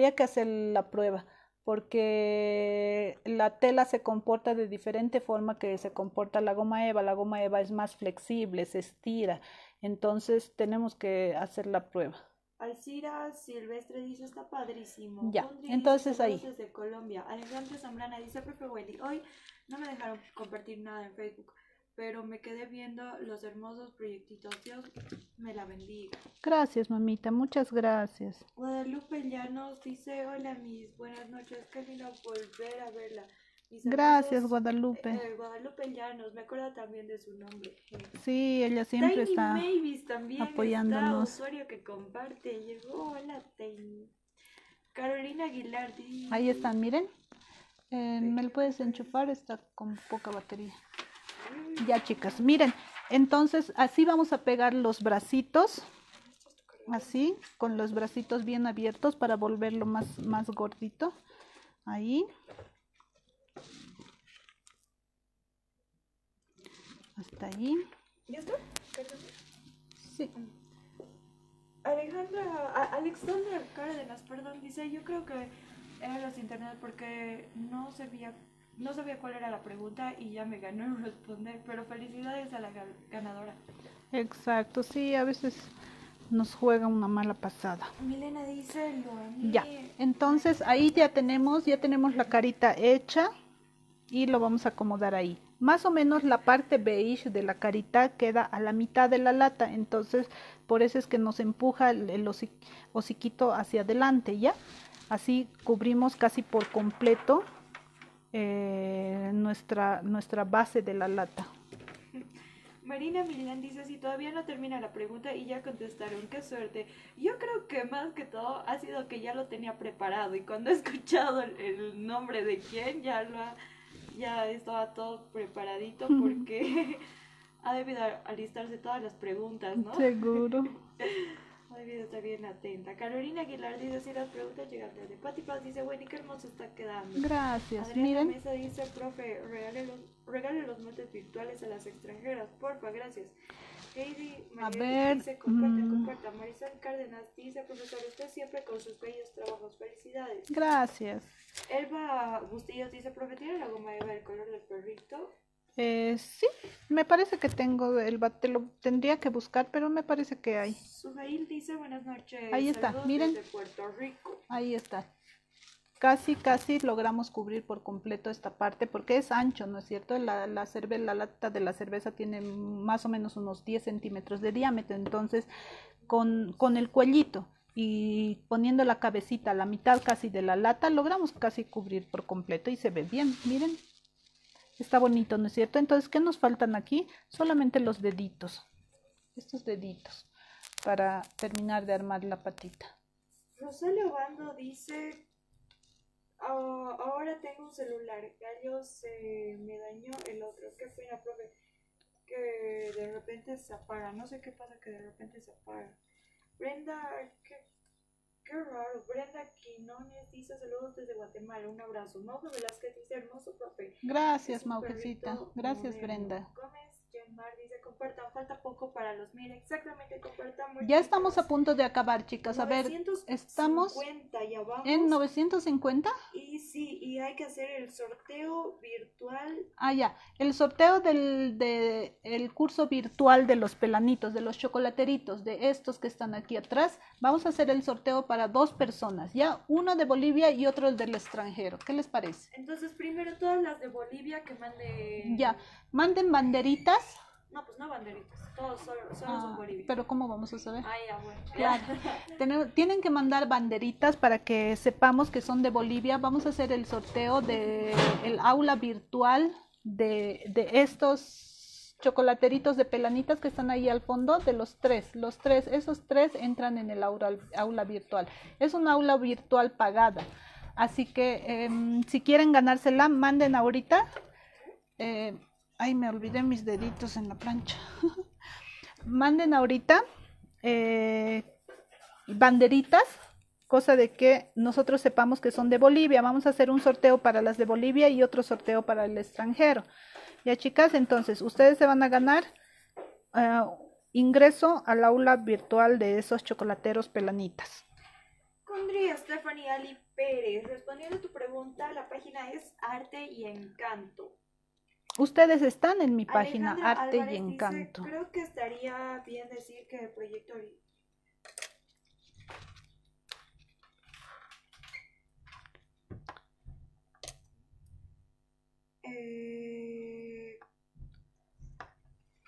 A: Porque la tela se comporta de diferente forma que se comporta la goma eva. La goma eva es más flexible, se estira. Entonces tenemos que hacer la prueba.
B: Alcira Silvestre dice, está padrísimo.
A: Ya,
B: Condri
A: entonces
B: dice,
A: ahí.
B: Desde Colombia. Alejandra Zambrana dice, profe Wendy, hoy no me dejaron compartir nada en Facebook, pero me quedé viendo los hermosos proyectitos. Dios me la bendiga.
A: Gracias, mamita, muchas gracias.
B: Guadalupe Llanos dice, hola mis, buenas noches, qué lindo volver a verla. Mis
A: Gracias,
B: hermosos,
A: Guadalupe.
B: Guadalupe Llanos, me acuerdo también de su nombre.
A: Sí, ella siempre
B: Tiny
A: está
B: Mavis también
A: apoyándonos.
B: está, usuario que comparte, llegó, hola Tiny. Carolina Aguilar dice...
A: Ahí están, miren. ¿Me lo puedes enchufar? Está con poca batería. Ya, chicas, miren. Entonces, así vamos a pegar los bracitos. Así, con los bracitos bien abiertos para volverlo más gordito. Ahí. Hasta ahí.
B: ¿Ya está?
A: Sí.
B: Alexandra Cárdenas, perdón, dice, yo creo que era los internet porque no sabía cuál era la pregunta y ya me ganó en responder, pero felicidades a la ganadora.
A: Exacto, sí, a veces nos juega una mala pasada.
B: Milena dice, lo amé.
A: Ya, entonces ahí ya tenemos la carita hecha y lo vamos a acomodar ahí. Más o menos la parte beige de la carita queda a la mitad de la lata, entonces por eso es que nos empuja el hociquito hacia adelante, ¿ya? Así cubrimos casi por completo nuestra base de la lata.
B: Marina Milán dice, si todavía no termina la pregunta y ya contestaron, qué suerte. Yo creo que más que todo ha sido que ya lo tenía preparado y cuando he escuchado el nombre de quién ya estaba todo preparadito porque ha debido alistarse todas las preguntas, ¿no?
A: Seguro.
B: Ha debido estar bien atenta. Carolina Aguilar dice, si las preguntas llegan desde Pati Paz, dice, bueno, y qué hermoso está quedando.
A: Gracias.
B: Adriana
A: Miren.
B: Mesa dice, profe, regale los motes virtuales a las extranjeras, porfa, gracias. Heidi María dice, comparta. Marisol Cárdenas dice, profesor, usted siempre con sus bellos trabajos, felicidades.
A: Gracias.
B: Elba Bustillos dice, profe, ¿tiene la goma Eva del color del perrito?
A: Sí, me parece que tengo te lo tendría que buscar, pero me parece que hay.
B: Sujail dice, buenas noches.
A: Ahí está, miren.
B: Desde Puerto Rico.
A: Ahí está. Casi logramos cubrir por completo esta parte porque es ancho, ¿no es cierto? La lata de la cerveza tiene más o menos unos 10 centímetros de diámetro, entonces con el cuellito y poniendo la cabecita a la mitad casi de la lata, logramos casi cubrir por completo y se ve bien, miren. Está bonito, ¿no es cierto? Entonces, ¿qué nos faltan aquí? Solamente los deditos. Estos deditos para terminar de armar la patita.
B: Rosario Bando dice, ahora tengo un celular, gallo se me dañó el otro. Qué pena, profe, que de repente se apaga. No sé qué pasa que de repente se apaga. Brenda, qué raro. Brenda Quinones dice saludos desde Guatemala, un abrazo. Mauge Velázquez dice hermoso profe.
A: Gracias, Maujecita. Gracias, moderno. Brenda.
B: Gómez Yenmar dice compartan, falta poco para los 1000. Exactamente, compartamos.
A: Ya estamos a punto de acabar, chicas. A ver, estamos
B: ya vamos.
A: En 950.
B: Y sí, y hay que hacer el sorteo virtual.
A: Ah, ya. El sorteo el curso virtual de los pelanitos, de los chocolateritos, de estos que están aquí atrás. Vamos a hacer el sorteo para 2 personas, ¿ya? Uno de Bolivia y otro del extranjero. ¿Qué les parece?
B: Entonces, primero todas las de Bolivia que manden...
A: Ya, manden banderitas.
B: No, pues no banderitas, todos solo son Bolivia.
A: Pero ¿cómo vamos a saber?
B: Ah, ya, bueno.
A: Claro. Tienen que mandar banderitas para que sepamos que son de Bolivia. Vamos a hacer el sorteo el aula virtual de estos chocolateritos de pelanitas que están ahí al fondo, de los tres. Esos tres entran en el aula virtual. Es una aula virtual pagada. Así que si quieren ganársela, manden ahorita. Ay, me olvidé mis deditos en la plancha. Manden ahorita banderitas, cosa de que nosotros sepamos que son de Bolivia. Vamos a hacer un sorteo para las de Bolivia y otro sorteo para el extranjero. Ya, chicas, entonces ustedes se van a ganar ingreso al aula virtual de esos chocolateros pelanitas.
B: Condria Stephanie Ali Pérez, respondiendo a tu pregunta, la página es Arte y Encanto.
A: Ustedes están en mi página,
B: Alejandra
A: Arte
B: Álvarez
A: y Encanto.
B: Dice, creo que estaría bien decir que el proyecto...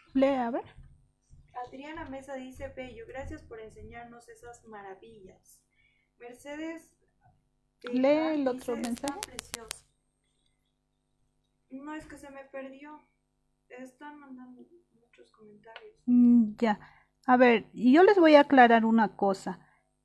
A: Lee, a ver.
B: Adriana Mesa dice, bello, gracias por enseñarnos esas maravillas. Mercedes
A: Lee el otro mensaje.
B: Está precioso. No, es que se me perdió. Están mandando muchos comentarios.
A: Ya. A ver, yo les voy a aclarar una cosa.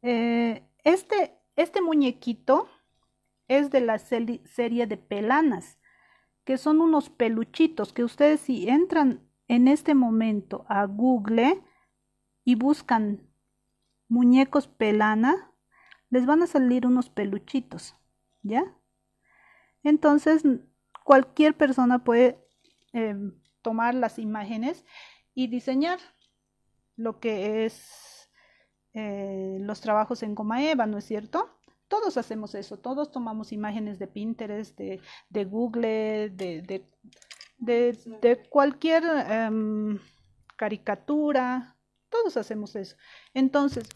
A: Este muñequito es de la serie de Pelanas, que son unos peluchitos que ustedes, si entran en este momento a Google y buscan muñecos Pelana, les van a salir unos peluchitos, ¿ya? Entonces, cualquier persona puede tomar las imágenes y diseñar lo que es los trabajos en goma eva, ¿no es cierto? Todos hacemos eso, todos tomamos imágenes de Pinterest, de Google, de cualquier caricatura, todos hacemos eso. Entonces,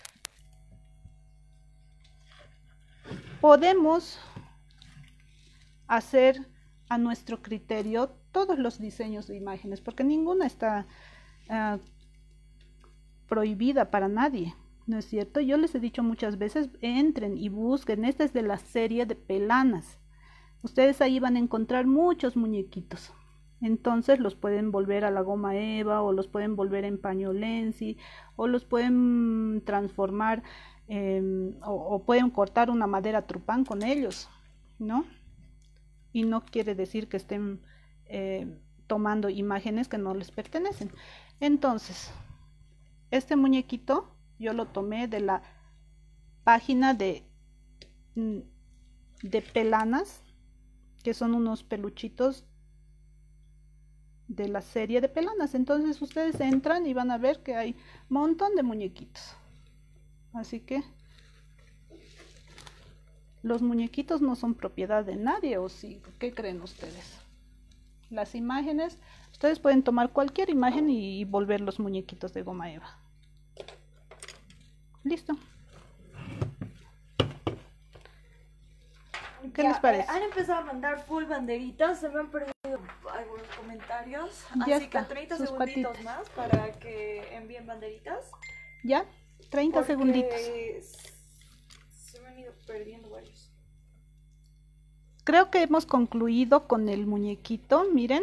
A: podemos hacer a nuestro criterio todos los diseños de imágenes, porque ninguna está prohibida para nadie, ¿no es cierto? Yo les he dicho muchas veces, entren y busquen, esta es de la serie de Pelanas. Ustedes ahí van a encontrar muchos muñequitos. Entonces los pueden volver a la goma eva, o los pueden volver en pañolensi, o los pueden transformar, o pueden cortar una madera trupán con ellos, ¿no? Y no quiere decir que estén tomando imágenes que no les pertenecen. Entonces, este muñequito yo lo tomé de la página de Pelanas, que son unos peluchitos de la serie de Pelanas. Entonces ustedes entran y van a ver que hay un montón de muñequitos. Así que los muñequitos no son propiedad de nadie, ¿o sí? ¿Qué creen ustedes? Las imágenes, ustedes pueden tomar cualquier imagen y volver los muñequitos de goma eva. Listo. ¿Qué les parece?
B: Han empezado a mandar full banderitas, se me han perdido algunos comentarios.
A: Ya
B: así
A: está,
B: que 30
A: sus
B: segunditos
A: patitas.
B: más para que envíen banderitas.
A: ¿Ya? 30 segunditos.
B: Se me han ido perdiendo varios.
A: Creo que hemos concluido con el muñequito, miren.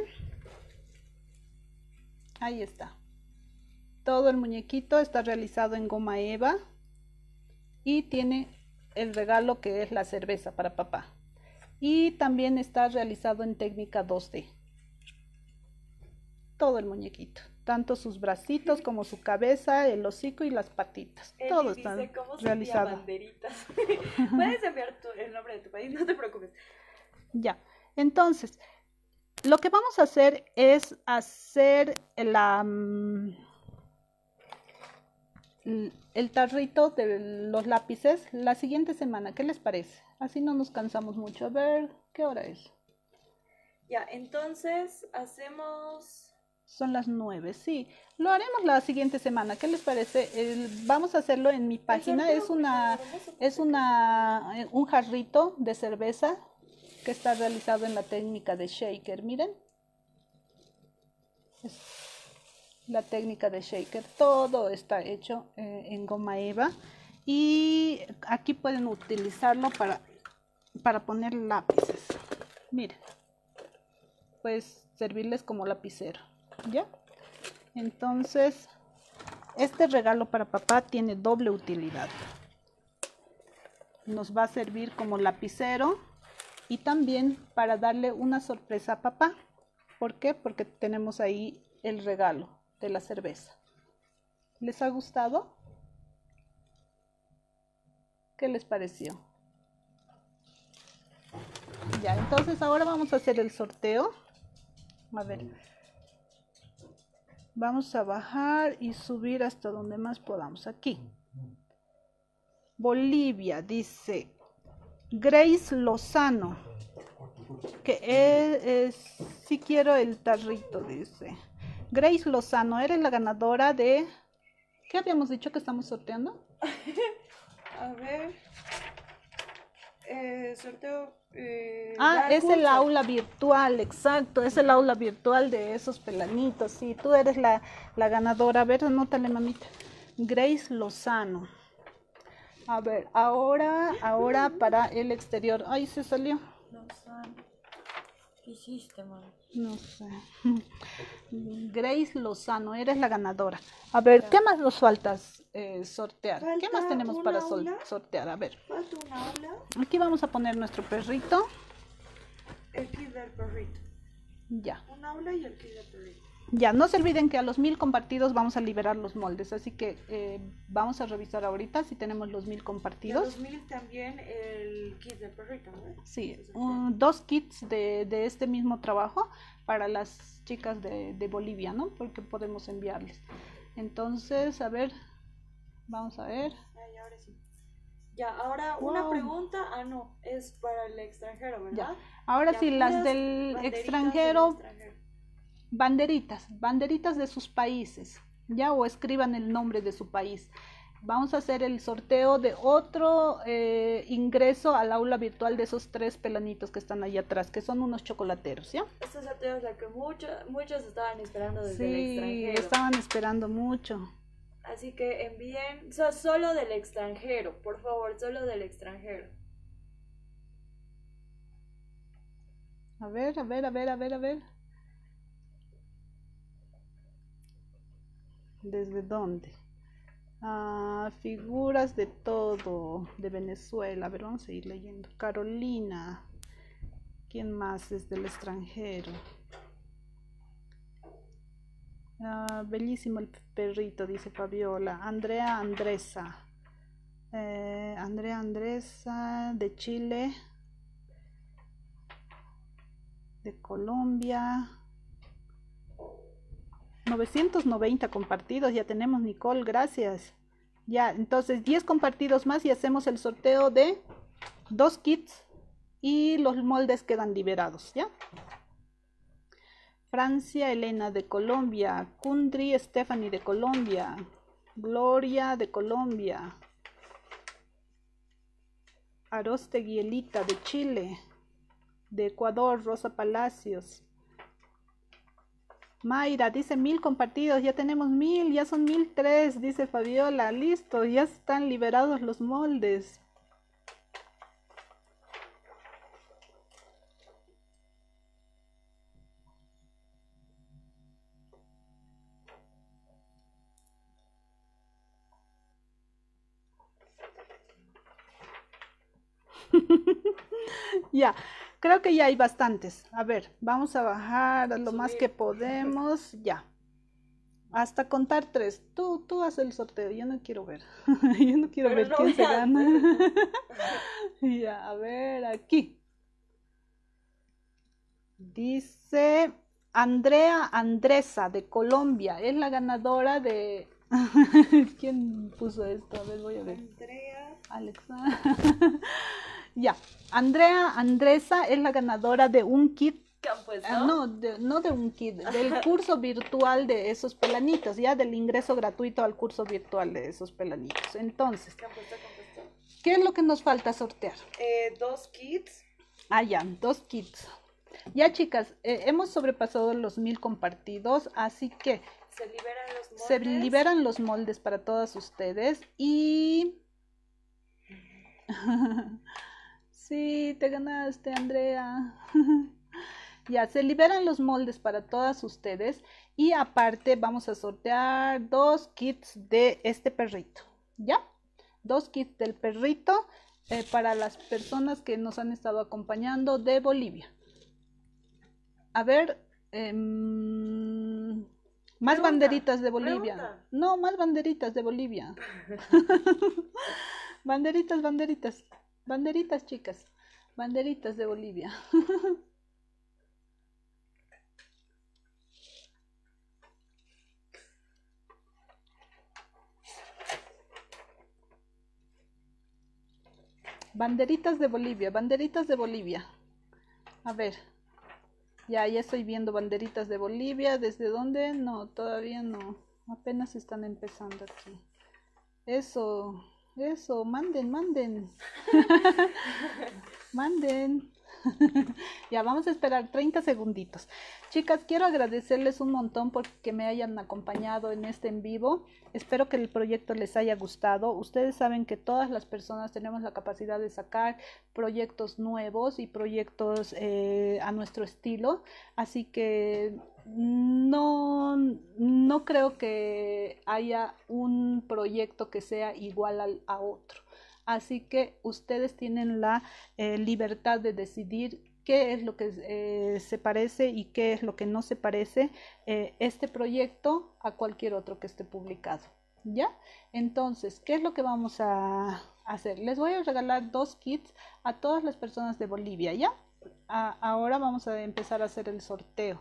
A: Ahí está. Todo el muñequito está realizado en goma eva y tiene el regalo que es la cerveza para papá. Y también está realizado en técnica 2D. Todo el muñequito, tanto sus bracitos como su cabeza, el hocico y las patitas. Todo está realizado.
B: Banderitas. Puedes enviar el nombre de tu país, no te preocupes.
A: Ya, entonces, lo que vamos a hacer es hacer el tarrito de los lápices la siguiente semana. ¿Qué les parece? Así no nos cansamos mucho. A ver, ¿qué hora es?
B: Ya, entonces hacemos...
A: Son las 9, sí. Lo haremos la siguiente semana. ¿Qué les parece? Vamos a hacerlo en mi página. Es un jarrito de cerveza que está realizado en la técnica de shaker. Miren. Es la técnica de shaker. Todo está hecho en goma eva. Y aquí pueden utilizarlo para poner lápices. Miren. Puedes servirles como lapicero. ¿Ya? Entonces, este regalo para papá tiene doble utilidad. Nos va a servir como lapicero y también para darle una sorpresa a papá. ¿Por qué? Porque tenemos ahí el regalo de la cerveza. ¿Les ha gustado? ¿Qué les pareció? Ya, entonces ahora vamos a hacer el sorteo. A ver. Vamos a bajar y subir hasta donde más podamos. Aquí. Bolivia, dice Grace Lozano. Que sí quiero el tarrito, dice. Grace Lozano, eres la ganadora de... ¿Qué habíamos dicho que estamos sorteando?
B: A ver. sorteo.
A: Es el aula virtual, exacto, es el aula virtual de esos pelanitos. Sí, tú eres la ganadora. A ver, anótale, mamita. Grace Lozano. A ver, ahora para el exterior. Ay, se salió.
B: Lozano. ¿Qué hiciste, mami?
A: No sé. Grace Lozano, eres la ganadora. A ver, ¿qué más nos faltas sortear? ¿Qué más tenemos para sortear? A ver.
B: Falta un aula.
A: Aquí vamos a poner nuestro perrito.
B: El kit del perrito.
A: Ya.
B: Un aula y el kit del perrito.
A: Ya, no se olviden que a los 1000 compartidos vamos a liberar los moldes, así que vamos a revisar ahorita si tenemos los 1000 compartidos.
B: Y a los 1000 también el kit del perrito, ¿no?
A: Sí, 2 kits de este mismo trabajo para las chicas de Bolivia, ¿no? Porque podemos enviarles. Entonces, a ver, vamos a ver.
B: Ay, ahora sí. Ya, ahora una pregunta, no, es para el extranjero, ¿verdad?
A: Ya. Ahora
B: ya,
A: sí, las del extranjero. Banderitas de sus países, ya, o escriban el nombre de su país. Vamos a hacer el sorteo de otro ingreso al aula virtual de esos 3 pelanitos que están ahí atrás, que son unos chocolateros, ¿ya?
B: Este sorteo es la que muchos estaban esperando desde
A: el
B: extranjero.
A: Sí, estaban esperando mucho.
B: Así que envíen, solo del extranjero, por favor, solo del extranjero.
A: A ver. ¿Desde dónde? Figuras de todo, de Venezuela. A ver, vamos a ir leyendo. Carolina. ¿Quién más es del extranjero? Bellísimo el perrito, dice Fabiola. Andrea Andresa. Andrea Andresa de Chile. De Colombia. 990 compartidos, ya tenemos, Nicole, gracias. Ya, entonces 10 compartidos más y hacemos el sorteo de 2 kits y los moldes quedan liberados, ¿ya? Francia, Elena de Colombia, Kundri, Stephanie de Colombia, Gloria de Colombia, Arostegui Elita de Chile, de Ecuador, Rosa Palacios. Mayra dice 1000 compartidos, ya tenemos 1000, ya son 1003, dice Fabiola, listo, ya están liberados los moldes. Ya, creo que ya hay bastantes. A ver, vamos a bajar lo más que podemos. Ya. Hasta contar 3. Tú haz el sorteo. Yo no quiero ver. Yo no quiero ver quién se gana. Ya, a ver, aquí. Dice Andrea Andresa de Colombia. Es la ganadora de... ¿Quién puso esto? A ver, voy a ver.
B: Andrea.
A: Alexa. Ya, Andrea Andresa es la ganadora de un kit. No de un kit, del curso virtual de esos pelanitos, ya del ingreso gratuito al curso virtual de esos pelanitos. Entonces, ¿qué es lo que nos falta sortear?
B: 2 kits.
A: Ya, 2 kits. Ya, chicas, hemos sobrepasado los 1000 compartidos, así que
B: se
A: liberan los moldes para todas ustedes y... Sí, te ganaste, Andrea. Ya, se liberan los moldes para todas ustedes y aparte vamos a sortear 2 kits de este perrito, ¿ya? 2 kits del perrito para las personas que nos han estado acompañando de Bolivia. A ver, más banderitas de Bolivia. No, más banderitas de Bolivia. Banderitas. Banderitas, chicas. Banderitas de Bolivia. Banderitas de Bolivia, banderitas de Bolivia. A ver. Ya estoy viendo banderitas de Bolivia. ¿Desde dónde? No, todavía no. Apenas están empezando aquí. Eso. Eso, manden, manden. Manden. Ya vamos a esperar 30 segunditos. Chicas, quiero agradecerles un montón porque me hayan acompañado en este en vivo. Espero que el proyecto les haya gustado. Ustedes saben que todas las personas tenemos la capacidad de sacar proyectos nuevos y proyectos a nuestro estilo. Así que no creo que haya un proyecto que sea igual a otro. Así que ustedes tienen la libertad de decidir qué es lo que se parece y qué es lo que no se parece este proyecto a cualquier otro que esté publicado. ¿Ya? Entonces, ¿qué es lo que vamos a hacer? Les voy a regalar 2 kits a todas las personas de Bolivia, ¿ya? Ahora vamos a empezar a hacer el sorteo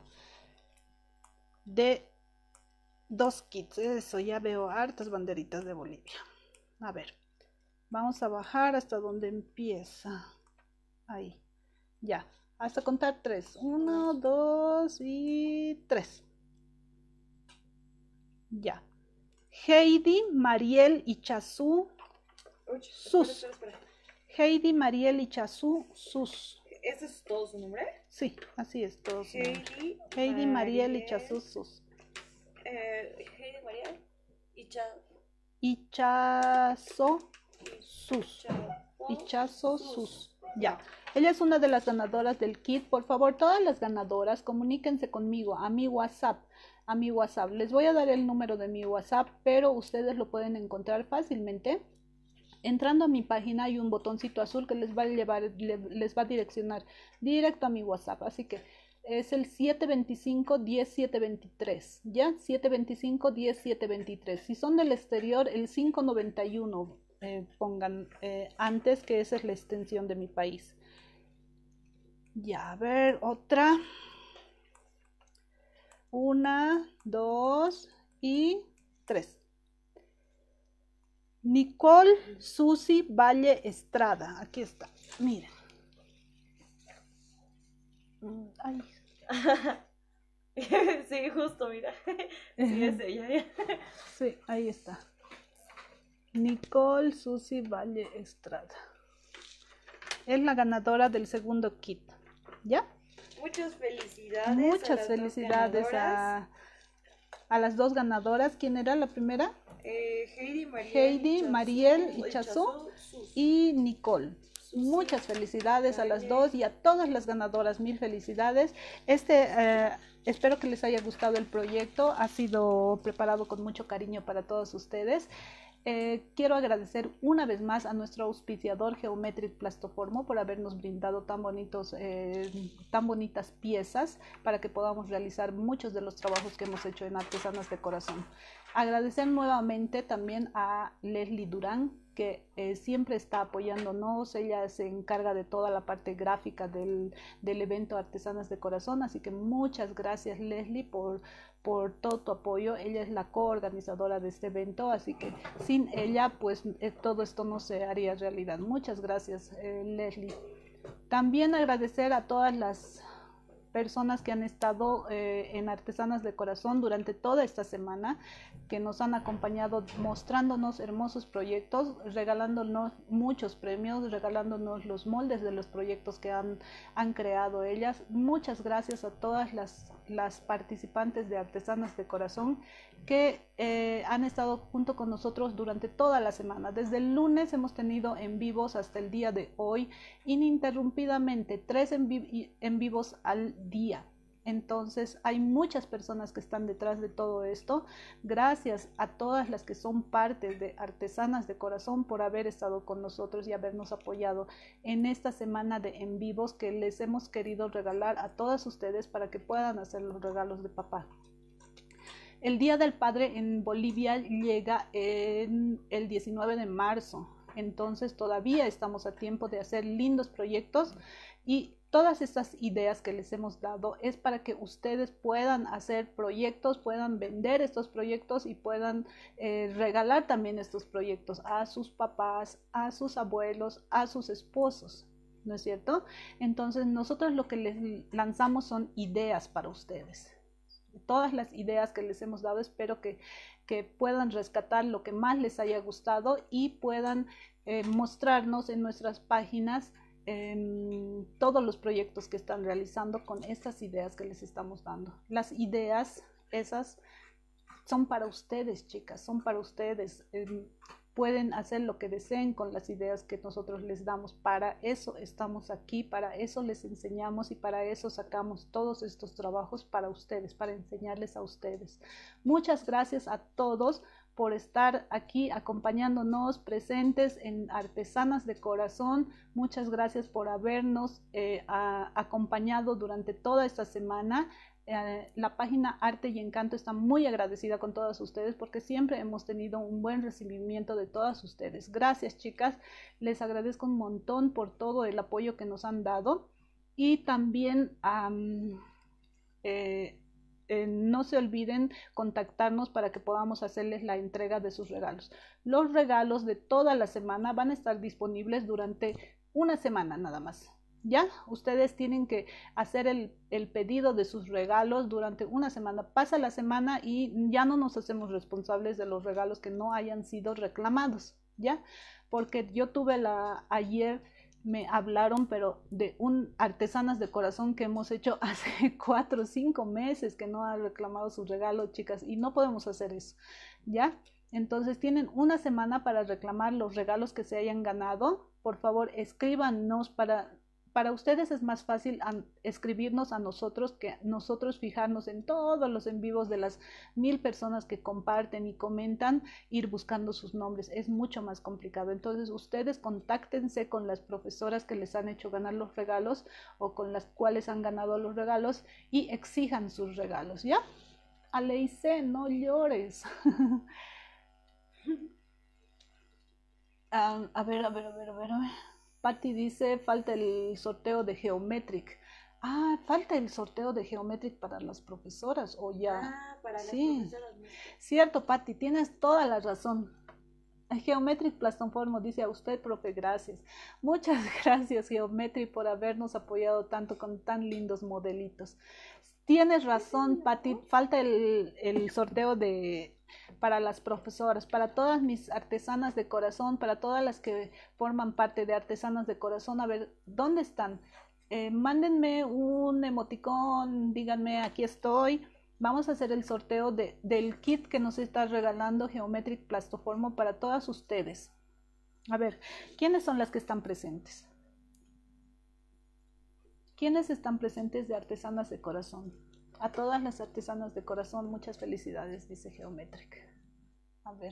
A: de 2 kits. Eso, ya veo hartas banderitas de Bolivia. A ver. Vamos a bajar hasta donde empieza. Ahí. Ya. Hasta contar 3. 1, 2 y 3. Ya. Heidi, Mariel y Chazú. Sus. Espera. Heidi, Mariel y Chazú. Sus.
B: ¿Ese es todo su nombre?
A: Sí, así es todo su nombre. Heidi, Mariel y Chazú. Sus.
B: Heidi, Mariel
A: y Chazo. Sus. Hichazo Sus. Ya. Ella es una de las ganadoras del kit. Por favor, todas las ganadoras, comuníquense conmigo a mi WhatsApp. Les voy a dar el número de mi WhatsApp, pero ustedes lo pueden encontrar fácilmente. Entrando a mi página hay un botoncito azul que les va a llevar, les va a direccionar directo a mi WhatsApp. Así que es el 725-10723, ¿ya? 725-10723. Si son del exterior, el 591. Pongan antes, que esa es la extensión de mi país. Ya, a ver, otra. 1, 2 y 3. Nicole Susi Valle Estrada. Aquí está, miren. Ay.
B: Sí, justo, mira. Sí, es ella.
A: Sí, ahí está. Nicole Susi Valle Estrada. Es la ganadora del segundo kit. ¿Ya?
B: Muchas felicidades.
A: Muchas felicidades a las 2 ganadoras. ¿Quién era la primera?
B: Heidi,
A: Mariel Ichazú y Nicole. Muchas felicidades a las 2 y a todas las ganadoras. Mil felicidades. Espero que les haya gustado el proyecto. Ha sido preparado con mucho cariño para todos ustedes. Quiero agradecer una vez más a nuestro auspiciador Geometric Plastoformo por habernos brindado tan bonitas piezas para que podamos realizar muchos de los trabajos que hemos hecho en Artesanas de Corazón. Agradecer nuevamente también a Leslie Durán, que siempre está apoyándonos. Ella se encarga de toda la parte gráfica del evento Artesanas de Corazón, así que muchas gracias, Leslie, por todo tu apoyo. Ella es la coorganizadora de este evento, así que sin ella pues todo esto no se haría realidad. Muchas gracias, Leslie. También agradecer a todas las personas que han estado en Artesanas de Corazón durante toda esta semana, que nos han acompañado mostrándonos hermosos proyectos, regalándonos muchos premios, regalándonos los moldes de los proyectos que han creado ellas. Muchas gracias a todas las participantes de Artesanas de Corazón que han estado junto con nosotros durante toda la semana. Desde el lunes hemos tenido en vivos hasta el día de hoy, ininterrumpidamente 3 en vivos al día. Entonces hay muchas personas que están detrás de todo esto. Gracias a todas las que son parte de Artesanas de Corazón por haber estado con nosotros y habernos apoyado en esta semana de en vivos que les hemos querido regalar a todas ustedes para que puedan hacer los regalos de papá. El Día del Padre en Bolivia llega el 19 de marzo. Entonces todavía estamos a tiempo de hacer lindos proyectos y todas estas ideas que les hemos dado es para que ustedes puedan hacer proyectos, puedan vender estos proyectos y puedan regalar también estos proyectos a sus papás, a sus abuelos, a sus esposos, ¿no es cierto? Entonces nosotros lo que les lanzamos son ideas para ustedes. todas las ideas que les hemos dado. Espero que puedan rescatar lo que más les haya gustado y puedan mostrarnos en nuestras páginas todos los proyectos que están realizando con estas ideas que les estamos dando. Las ideas esas son para ustedes, chicas, son para ustedes. Pueden hacer lo que deseen con las ideas que nosotros les damos. Para eso estamos aquí, para eso les enseñamos y para eso sacamos todos estos trabajos para ustedes, para enseñarles a ustedes. Muchas gracias a todos por estar aquí acompañándonos, presentes en Artesanas de Corazón. Muchas gracias por habernos acompañado durante toda esta semana. La página Arte y Encanto está muy agradecida con todas ustedes porque siempre hemos tenido un buen recibimiento de todas ustedes. Gracias, chicas, les agradezco un montón por todo el apoyo que nos han dado y también no se olviden contactarnos para que podamos hacerles la entrega de sus regalos. Los regalos de toda la semana van a estar disponibles durante una semana nada más. Ya, ustedes tienen que hacer el pedido de sus regalos durante una semana. Pasa la semana y ya no nos hacemos responsables de los regalos que no hayan sido reclamados, ¿ya? Porque yo tuve ayer me hablaron, pero de Artesanas de Corazón que hemos hecho hace 4 o 5 meses que no ha reclamado su regalo, chicas, y no podemos hacer eso, ¿ya? Entonces tienen una semana para reclamar los regalos que se hayan ganado. Por favor, escríbanos para ustedes es más fácil escribirnos a nosotros que nosotros fijarnos en todos los en vivos de las 1000 personas que comparten y comentan, ir buscando sus nombres. Es mucho más complicado. Entonces ustedes contáctense con las profesoras que les han hecho ganar los regalos o con las cuales han ganado los regalos y exijan sus regalos, ¿ya? Aleice, no llores. A ver. Patti dice, falta el sorteo de Geometric. Ah, falta el sorteo de Geometric para las profesoras, o ya.
B: Ah, para las
A: sí.
B: profesoras.
A: Cierto, Patti, tienes toda la razón. Geometric Plastonformo dice a usted, profe, gracias. Muchas gracias, Geometric, por habernos apoyado tanto con tan lindos modelitos. Tienes razón, Patti, falta el sorteo para las profesoras, para todas mis artesanas de corazón, para todas las que forman parte de Artesanas de Corazón. A ver, ¿dónde están? Mándenme un emoticón, díganme, aquí estoy. Vamos a hacer el sorteo del kit que nos está regalando Geometric Plastoformo para todas ustedes. A ver, ¿quiénes son las que están presentes? ¿Quiénes están presentes de Artesanas de Corazón? A todas las artesanas de corazón, muchas felicidades, dice Geometric. A ver.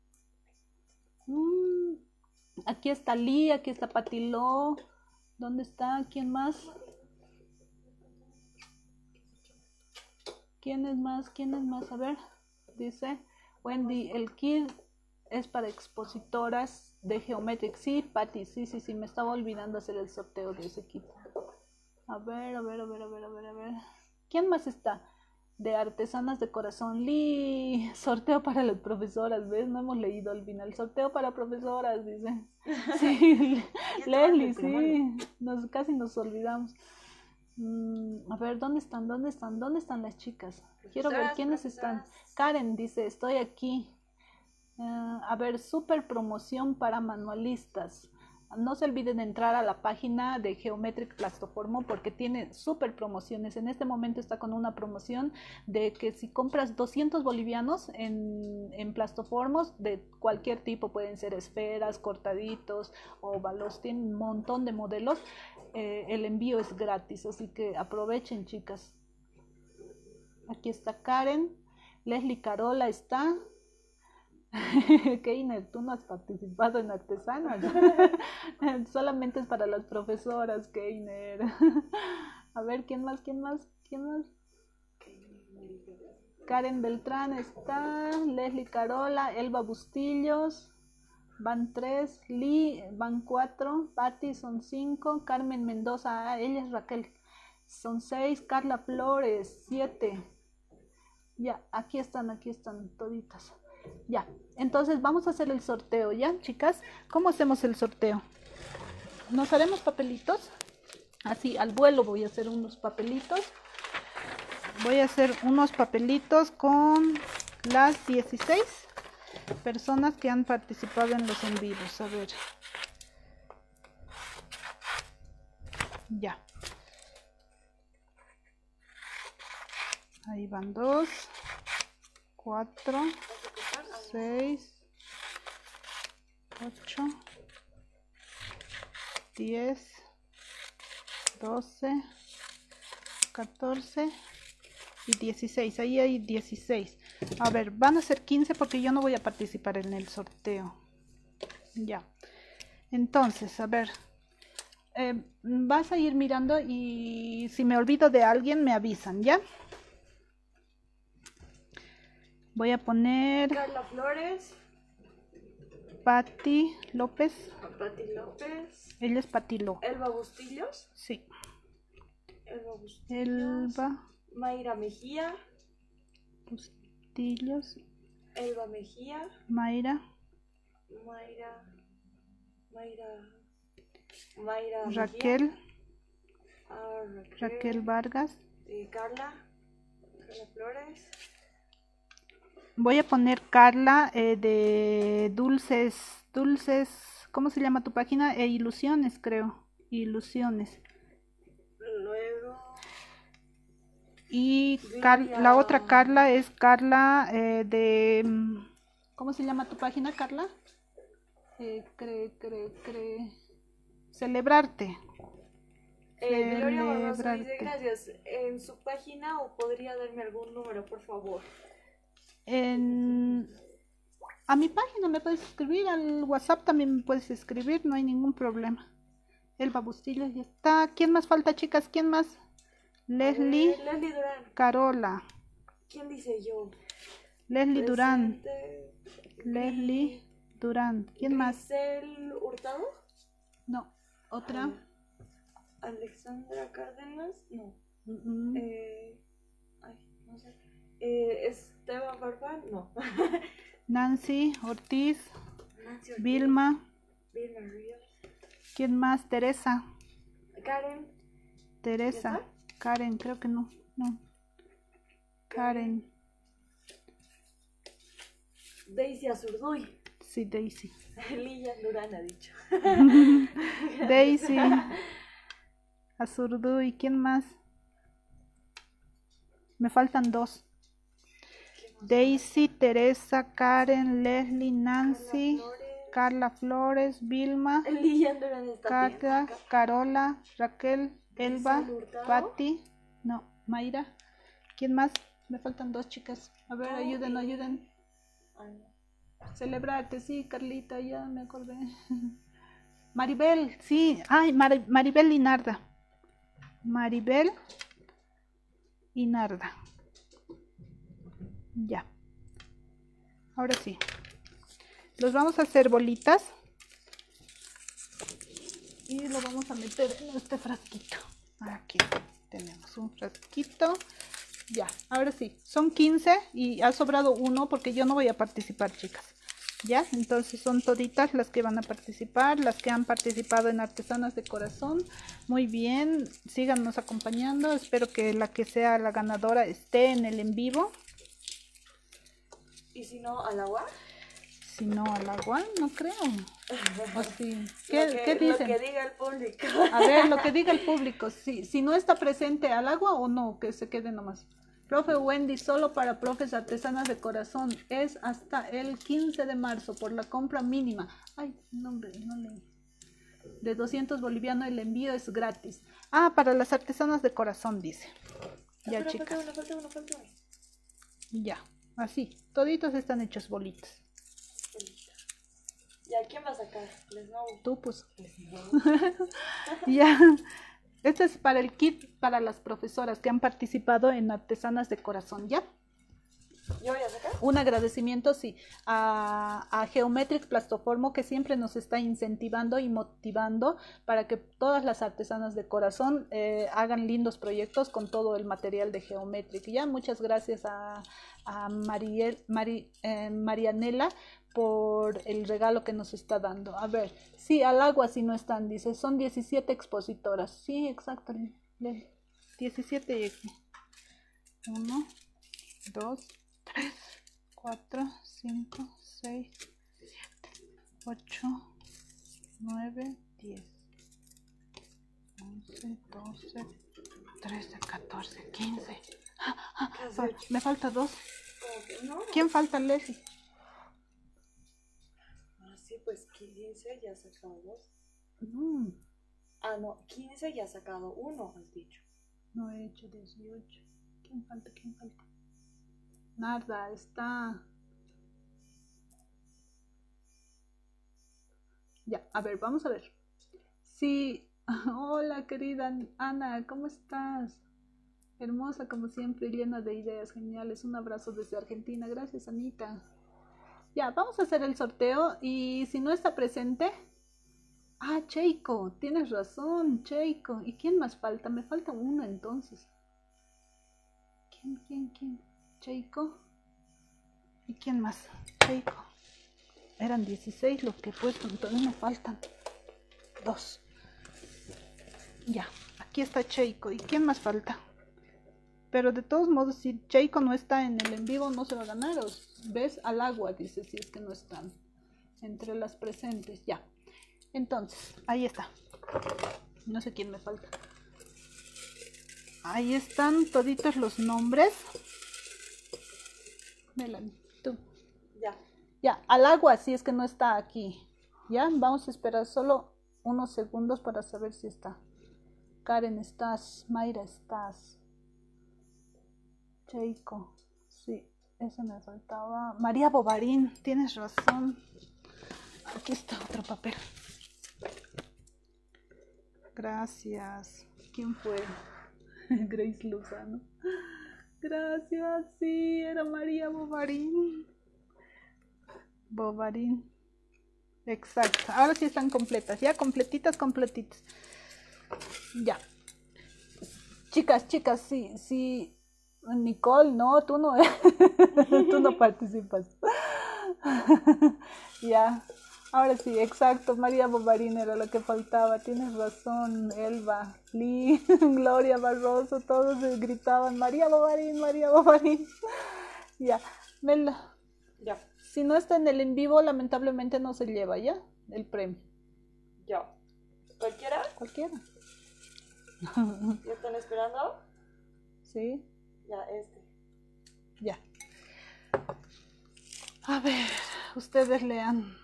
A: Aquí está Lee, aquí está Patiló. ¿Dónde está? ¿Quién más? ¿Quién es más? ¿Quién es más? A ver, dice Wendy, el kit es para expositoras de Geometric. Sí, Patti, sí, me estaba olvidando hacer el sorteo de ese kit. A ver. ¿Quién más está? De Artesanas de Corazón. Lee, sorteo para las profesoras, ¿ves? No hemos leído al final. Sorteo para profesoras, dice. Sí, Leslie, sí. Casi nos olvidamos. A ver, ¿dónde están las chicas? Quiero ver quiénes están. Karen dice, estoy aquí. A ver, super promoción para manualistas. No se olviden de entrar a la página de Geometric Plastoformo porque tiene súper promociones. En este momento está con una promoción de que si compras 200 bolivianos en plastoformos de cualquier tipo, pueden ser esferas, cortaditos, óvalos, tiene un montón de modelos, el envío es gratis, así que aprovechen, chicas. Aquí está Karen, Leslie Carola está. Keiner, tú no has participado en Artesanas. Solamente es para las profesoras, Keiner. A ver, ¿quién más? Karen Beltrán está, Leslie Carola, Elba Bustillos, van 3, Lee, van 4, Patti son 5, Carmen Mendoza, ella es Raquel, son 6, Carla Flores, 7. Ya, aquí están toditas. Ya, entonces vamos a hacer el sorteo, ¿ya, chicas? ¿Cómo hacemos el sorteo? Nos haremos papelitos. Así, al vuelo voy a hacer unos papelitos. voy a hacer unos papelitos con las 16 personas que han participado en los en vivos. A ver. Ya. Ahí van 2, 4, 6, 8, 10, 12, 14 y 16. Ahí hay 16. A ver, van a ser 15 porque yo no voy a participar en el sorteo. Ya. Entonces, a ver. Vas a ir mirando y si me olvido de alguien me avisan, ¿ya? Voy a poner
B: Carla Flores.
A: Patti López.
B: Patti López.
A: Ella es Patti López.
B: Elba Bustillos.
A: Sí.
B: Elba Bustillos.
A: Elba
B: Mayra Mejía.
A: Bustillos.
B: Elba Mejía.
A: Mayra Raquel.
B: Mejía.
A: Raquel Vargas.
B: Carla Flores.
A: Voy a poner Carla de Dulces, ¿cómo se llama tu página? Ilusiones, creo. Ilusiones.
B: Luego.
A: Y la otra Carla es Carla de... ¿Cómo se llama tu página, Carla? Celebrarte.
B: Gloria Barroso dice gracias. ¿En su página o podría darme algún número, por favor?
A: A mi página me puedes escribir, al WhatsApp también me puedes escribir, no hay ningún problema. Elba Bustillo ya está. ¿Quién más falta, chicas? ¿Quién más? Leslie
B: Durán.
A: Carola.
B: ¿Quién dice yo?
A: Leslie Durán.
B: Presente.
A: Leslie Durán. ¿Quién más?
B: ¿Grisel Hurtado?
A: No. ¿Otra?
B: Alexandra Cárdenas. No. Ay, no sé. Esteban Barba. No.
A: Nancy Ortiz. Vilma.
B: Ríos.
A: ¿Quién más? Teresa.
B: Karen.
A: Teresa. Karen, creo que no. No. Karen.
B: Daisy Azurduy.
A: Sí, Daisy.
B: Lilian Durán ha dicho.
A: Daisy Azurduy. ¿Quién más? Me faltan 2. Daisy, Teresa, Karen, Leslie, Nancy, Carla Flores, Vilma, Carla, Carola, Raquel, Elba, Patti, no, Mayra. ¿Quién más? Me faltan 2 chicas. A ver, ayuden. Celebrarte, sí, Carlita, ya me acordé. Maribel, sí, ay, Maribel y Narda. Maribel y Narda. Ya. Ahora sí. Los vamos a hacer bolitas. Y lo vamos a meter en este frasquito. Aquí tenemos un frasquito. Ya, ahora sí. Son 15 y ha sobrado uno porque yo no voy a participar, chicas. Ya, entonces son toditas las que van a participar, las que han participado en Artesanas de Corazón. Muy bien, síganos acompañando. Espero que la que sea la ganadora esté en el en vivo.
B: ¿Y si no, al agua?
A: Si no, al agua, no creo. ¿O sí? ¿Qué dicen?
B: Lo que diga el público.
A: A ver, lo que diga el público. Si no está presente, al agua o no, que se quede nomás. Profe Wendy, solo para profes artesanas de corazón. Es hasta el 15 de marzo por la compra mínima. Ay, no, hombre, no leí. De 200 bolivianos el envío es gratis. Ah, para las artesanas de corazón, dice. Ya,
B: pero
A: chicas.
B: Falta uno.
A: Ya, así. Toditos están hechos bolitas.
B: Ya, ¿quién va a sacar? Les no.
A: Tú, pues. Ya. Este es para el kit para las profesoras que han participado en Artesanas de Corazón, ¿ya?
B: ¿Yo voy a sacar?
A: Un agradecimiento, sí, a Geometric Plastoformo, que siempre nos está incentivando y motivando para que todas las artesanas de corazón hagan lindos proyectos con todo el material de Geometric. Ya, muchas gracias a Marianela por el regalo que nos está dando. A ver, sí, al agua sí no están, dice, son 17 expositoras. Sí, exacto, 17 y aquí. 1, 2, 3, 4, 5, 6, 7, 8, 9, 10, 11, 12, 13, 14, 15. Me falta 2.
B: No.
A: ¿Quién falta, Leslie?
B: Ah, sí, pues 15 ya has sacado 2.
A: No,
B: Ah, no, 15 ya has sacado 1, has dicho.
A: no he hecho 18. ¿Quién falta? ¿Quién falta? Nada, está. Ya, a ver, vamos a ver. Sí, hola querida Ana, ¿cómo estás? Hermosa como siempre, llena de ideas geniales. Un abrazo desde Argentina. Gracias, Anita. Ya, vamos a hacer el sorteo y si no está presente... Ah, Cheiko, tienes razón, Cheiko. ¿Y quién más falta? Me falta uno entonces. ¿Quién? Cheiko. ¿Y quién más? Cheiko. Eran 16 los que he puesto, entonces me faltan 2. Ya, aquí está Cheiko. ¿Y quién más falta? Pero de todos modos, si Cheiko no está en el en vivo, no se va a ganar. ¿Ves? Al agua, dice, si es que no están entre las presentes. Ya. Entonces, ahí está. No sé quién me falta. Ahí están toditos los nombres. Melanie, tú.
B: Ya.
A: Ya, al agua, si es que no está aquí. Ya, vamos a esperar solo unos segundos para saber si está. Karen, estás. Mayra, estás. Cheiko, sí, ese me faltaba. María Bovarín, tienes razón. Aquí está otro papel. Gracias. ¿Quién fue? Grace Luzano. Gracias, sí, era María Bovarín. Bovarín. Exacto. Ahora sí están completas, ya completitas. Ya. Chicas, sí. Nicole, no, tú no, tú no participas. Ya, ahora sí, exacto, María Bovarín era lo que faltaba, tienes razón, Elba, Lee, Gloria Barroso, todos gritaban, María Bovarín. Ya, Mela,
B: Ya.
A: si no está en el en vivo, lamentablemente no se lleva, ¿ya? El premio.
B: Ya. ¿Cualquiera?
A: Cualquiera.
B: ¿Ya están esperando?
A: Sí.
B: Ya, este.
A: Ya. A ver, ustedes lean.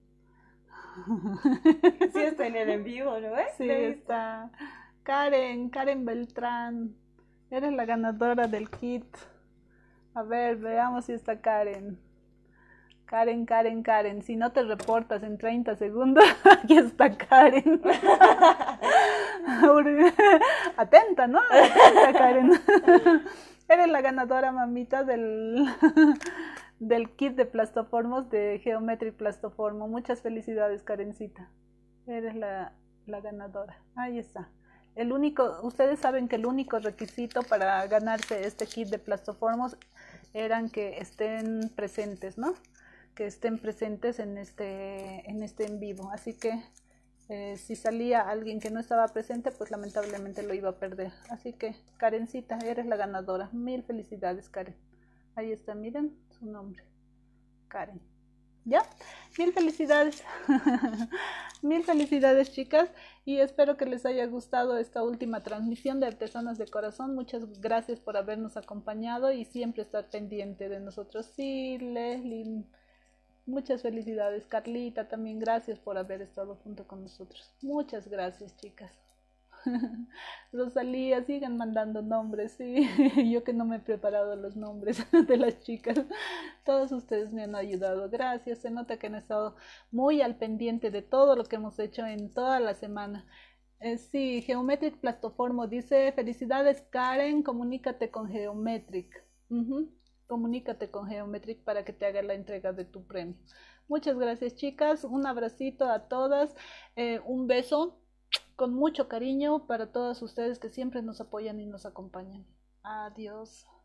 B: Sí está en el en vivo, ¿no ves?
A: Sí, está. Karen Beltrán. Eres la ganadora del kit. A ver, veamos si está Karen. Karen. Si no te reportas en 30 segundos, aquí está Karen. Atenta, ¿no? Aquí está Karen. Eres la ganadora, mamita, del kit de plastoformos de Geometric Plastoformo. Muchas felicidades, Karencita. Eres la ganadora. Ahí está. Ustedes saben que el único requisito para ganarse este kit de plastoformos eran que estén presentes, ¿no? Que estén presentes en este en vivo. Así que si salía alguien que no estaba presente, pues lamentablemente lo iba a perder. Así que, Karencita, eres la ganadora. Mil felicidades, Karen. Ahí está, miren su nombre. Karen. ¿Ya? Mil felicidades. Mil felicidades, chicas. Y espero que les haya gustado esta última transmisión de Artesanas de Corazón. Muchas gracias por habernos acompañado y siempre estar pendiente de nosotros. Sí, Leslie. Muchas felicidades, Carlita, también gracias por haber estado junto con nosotros. Muchas gracias, chicas. Rosalía, sigan mandando nombres, sí. Yo que no me he preparado los nombres de las chicas. Todos ustedes me han ayudado. Gracias, se nota que han estado muy al pendiente de todo lo que hemos hecho en toda la semana. Sí, Geometric Plastoformo dice, felicidades Karen, comunícate con Geometric. Comunícate con Geometric para que te haga la entrega de tu premio. Muchas gracias, chicas. Un abracito a todas. Un beso con mucho cariño para todas ustedes que siempre nos apoyan y nos acompañan. Adiós.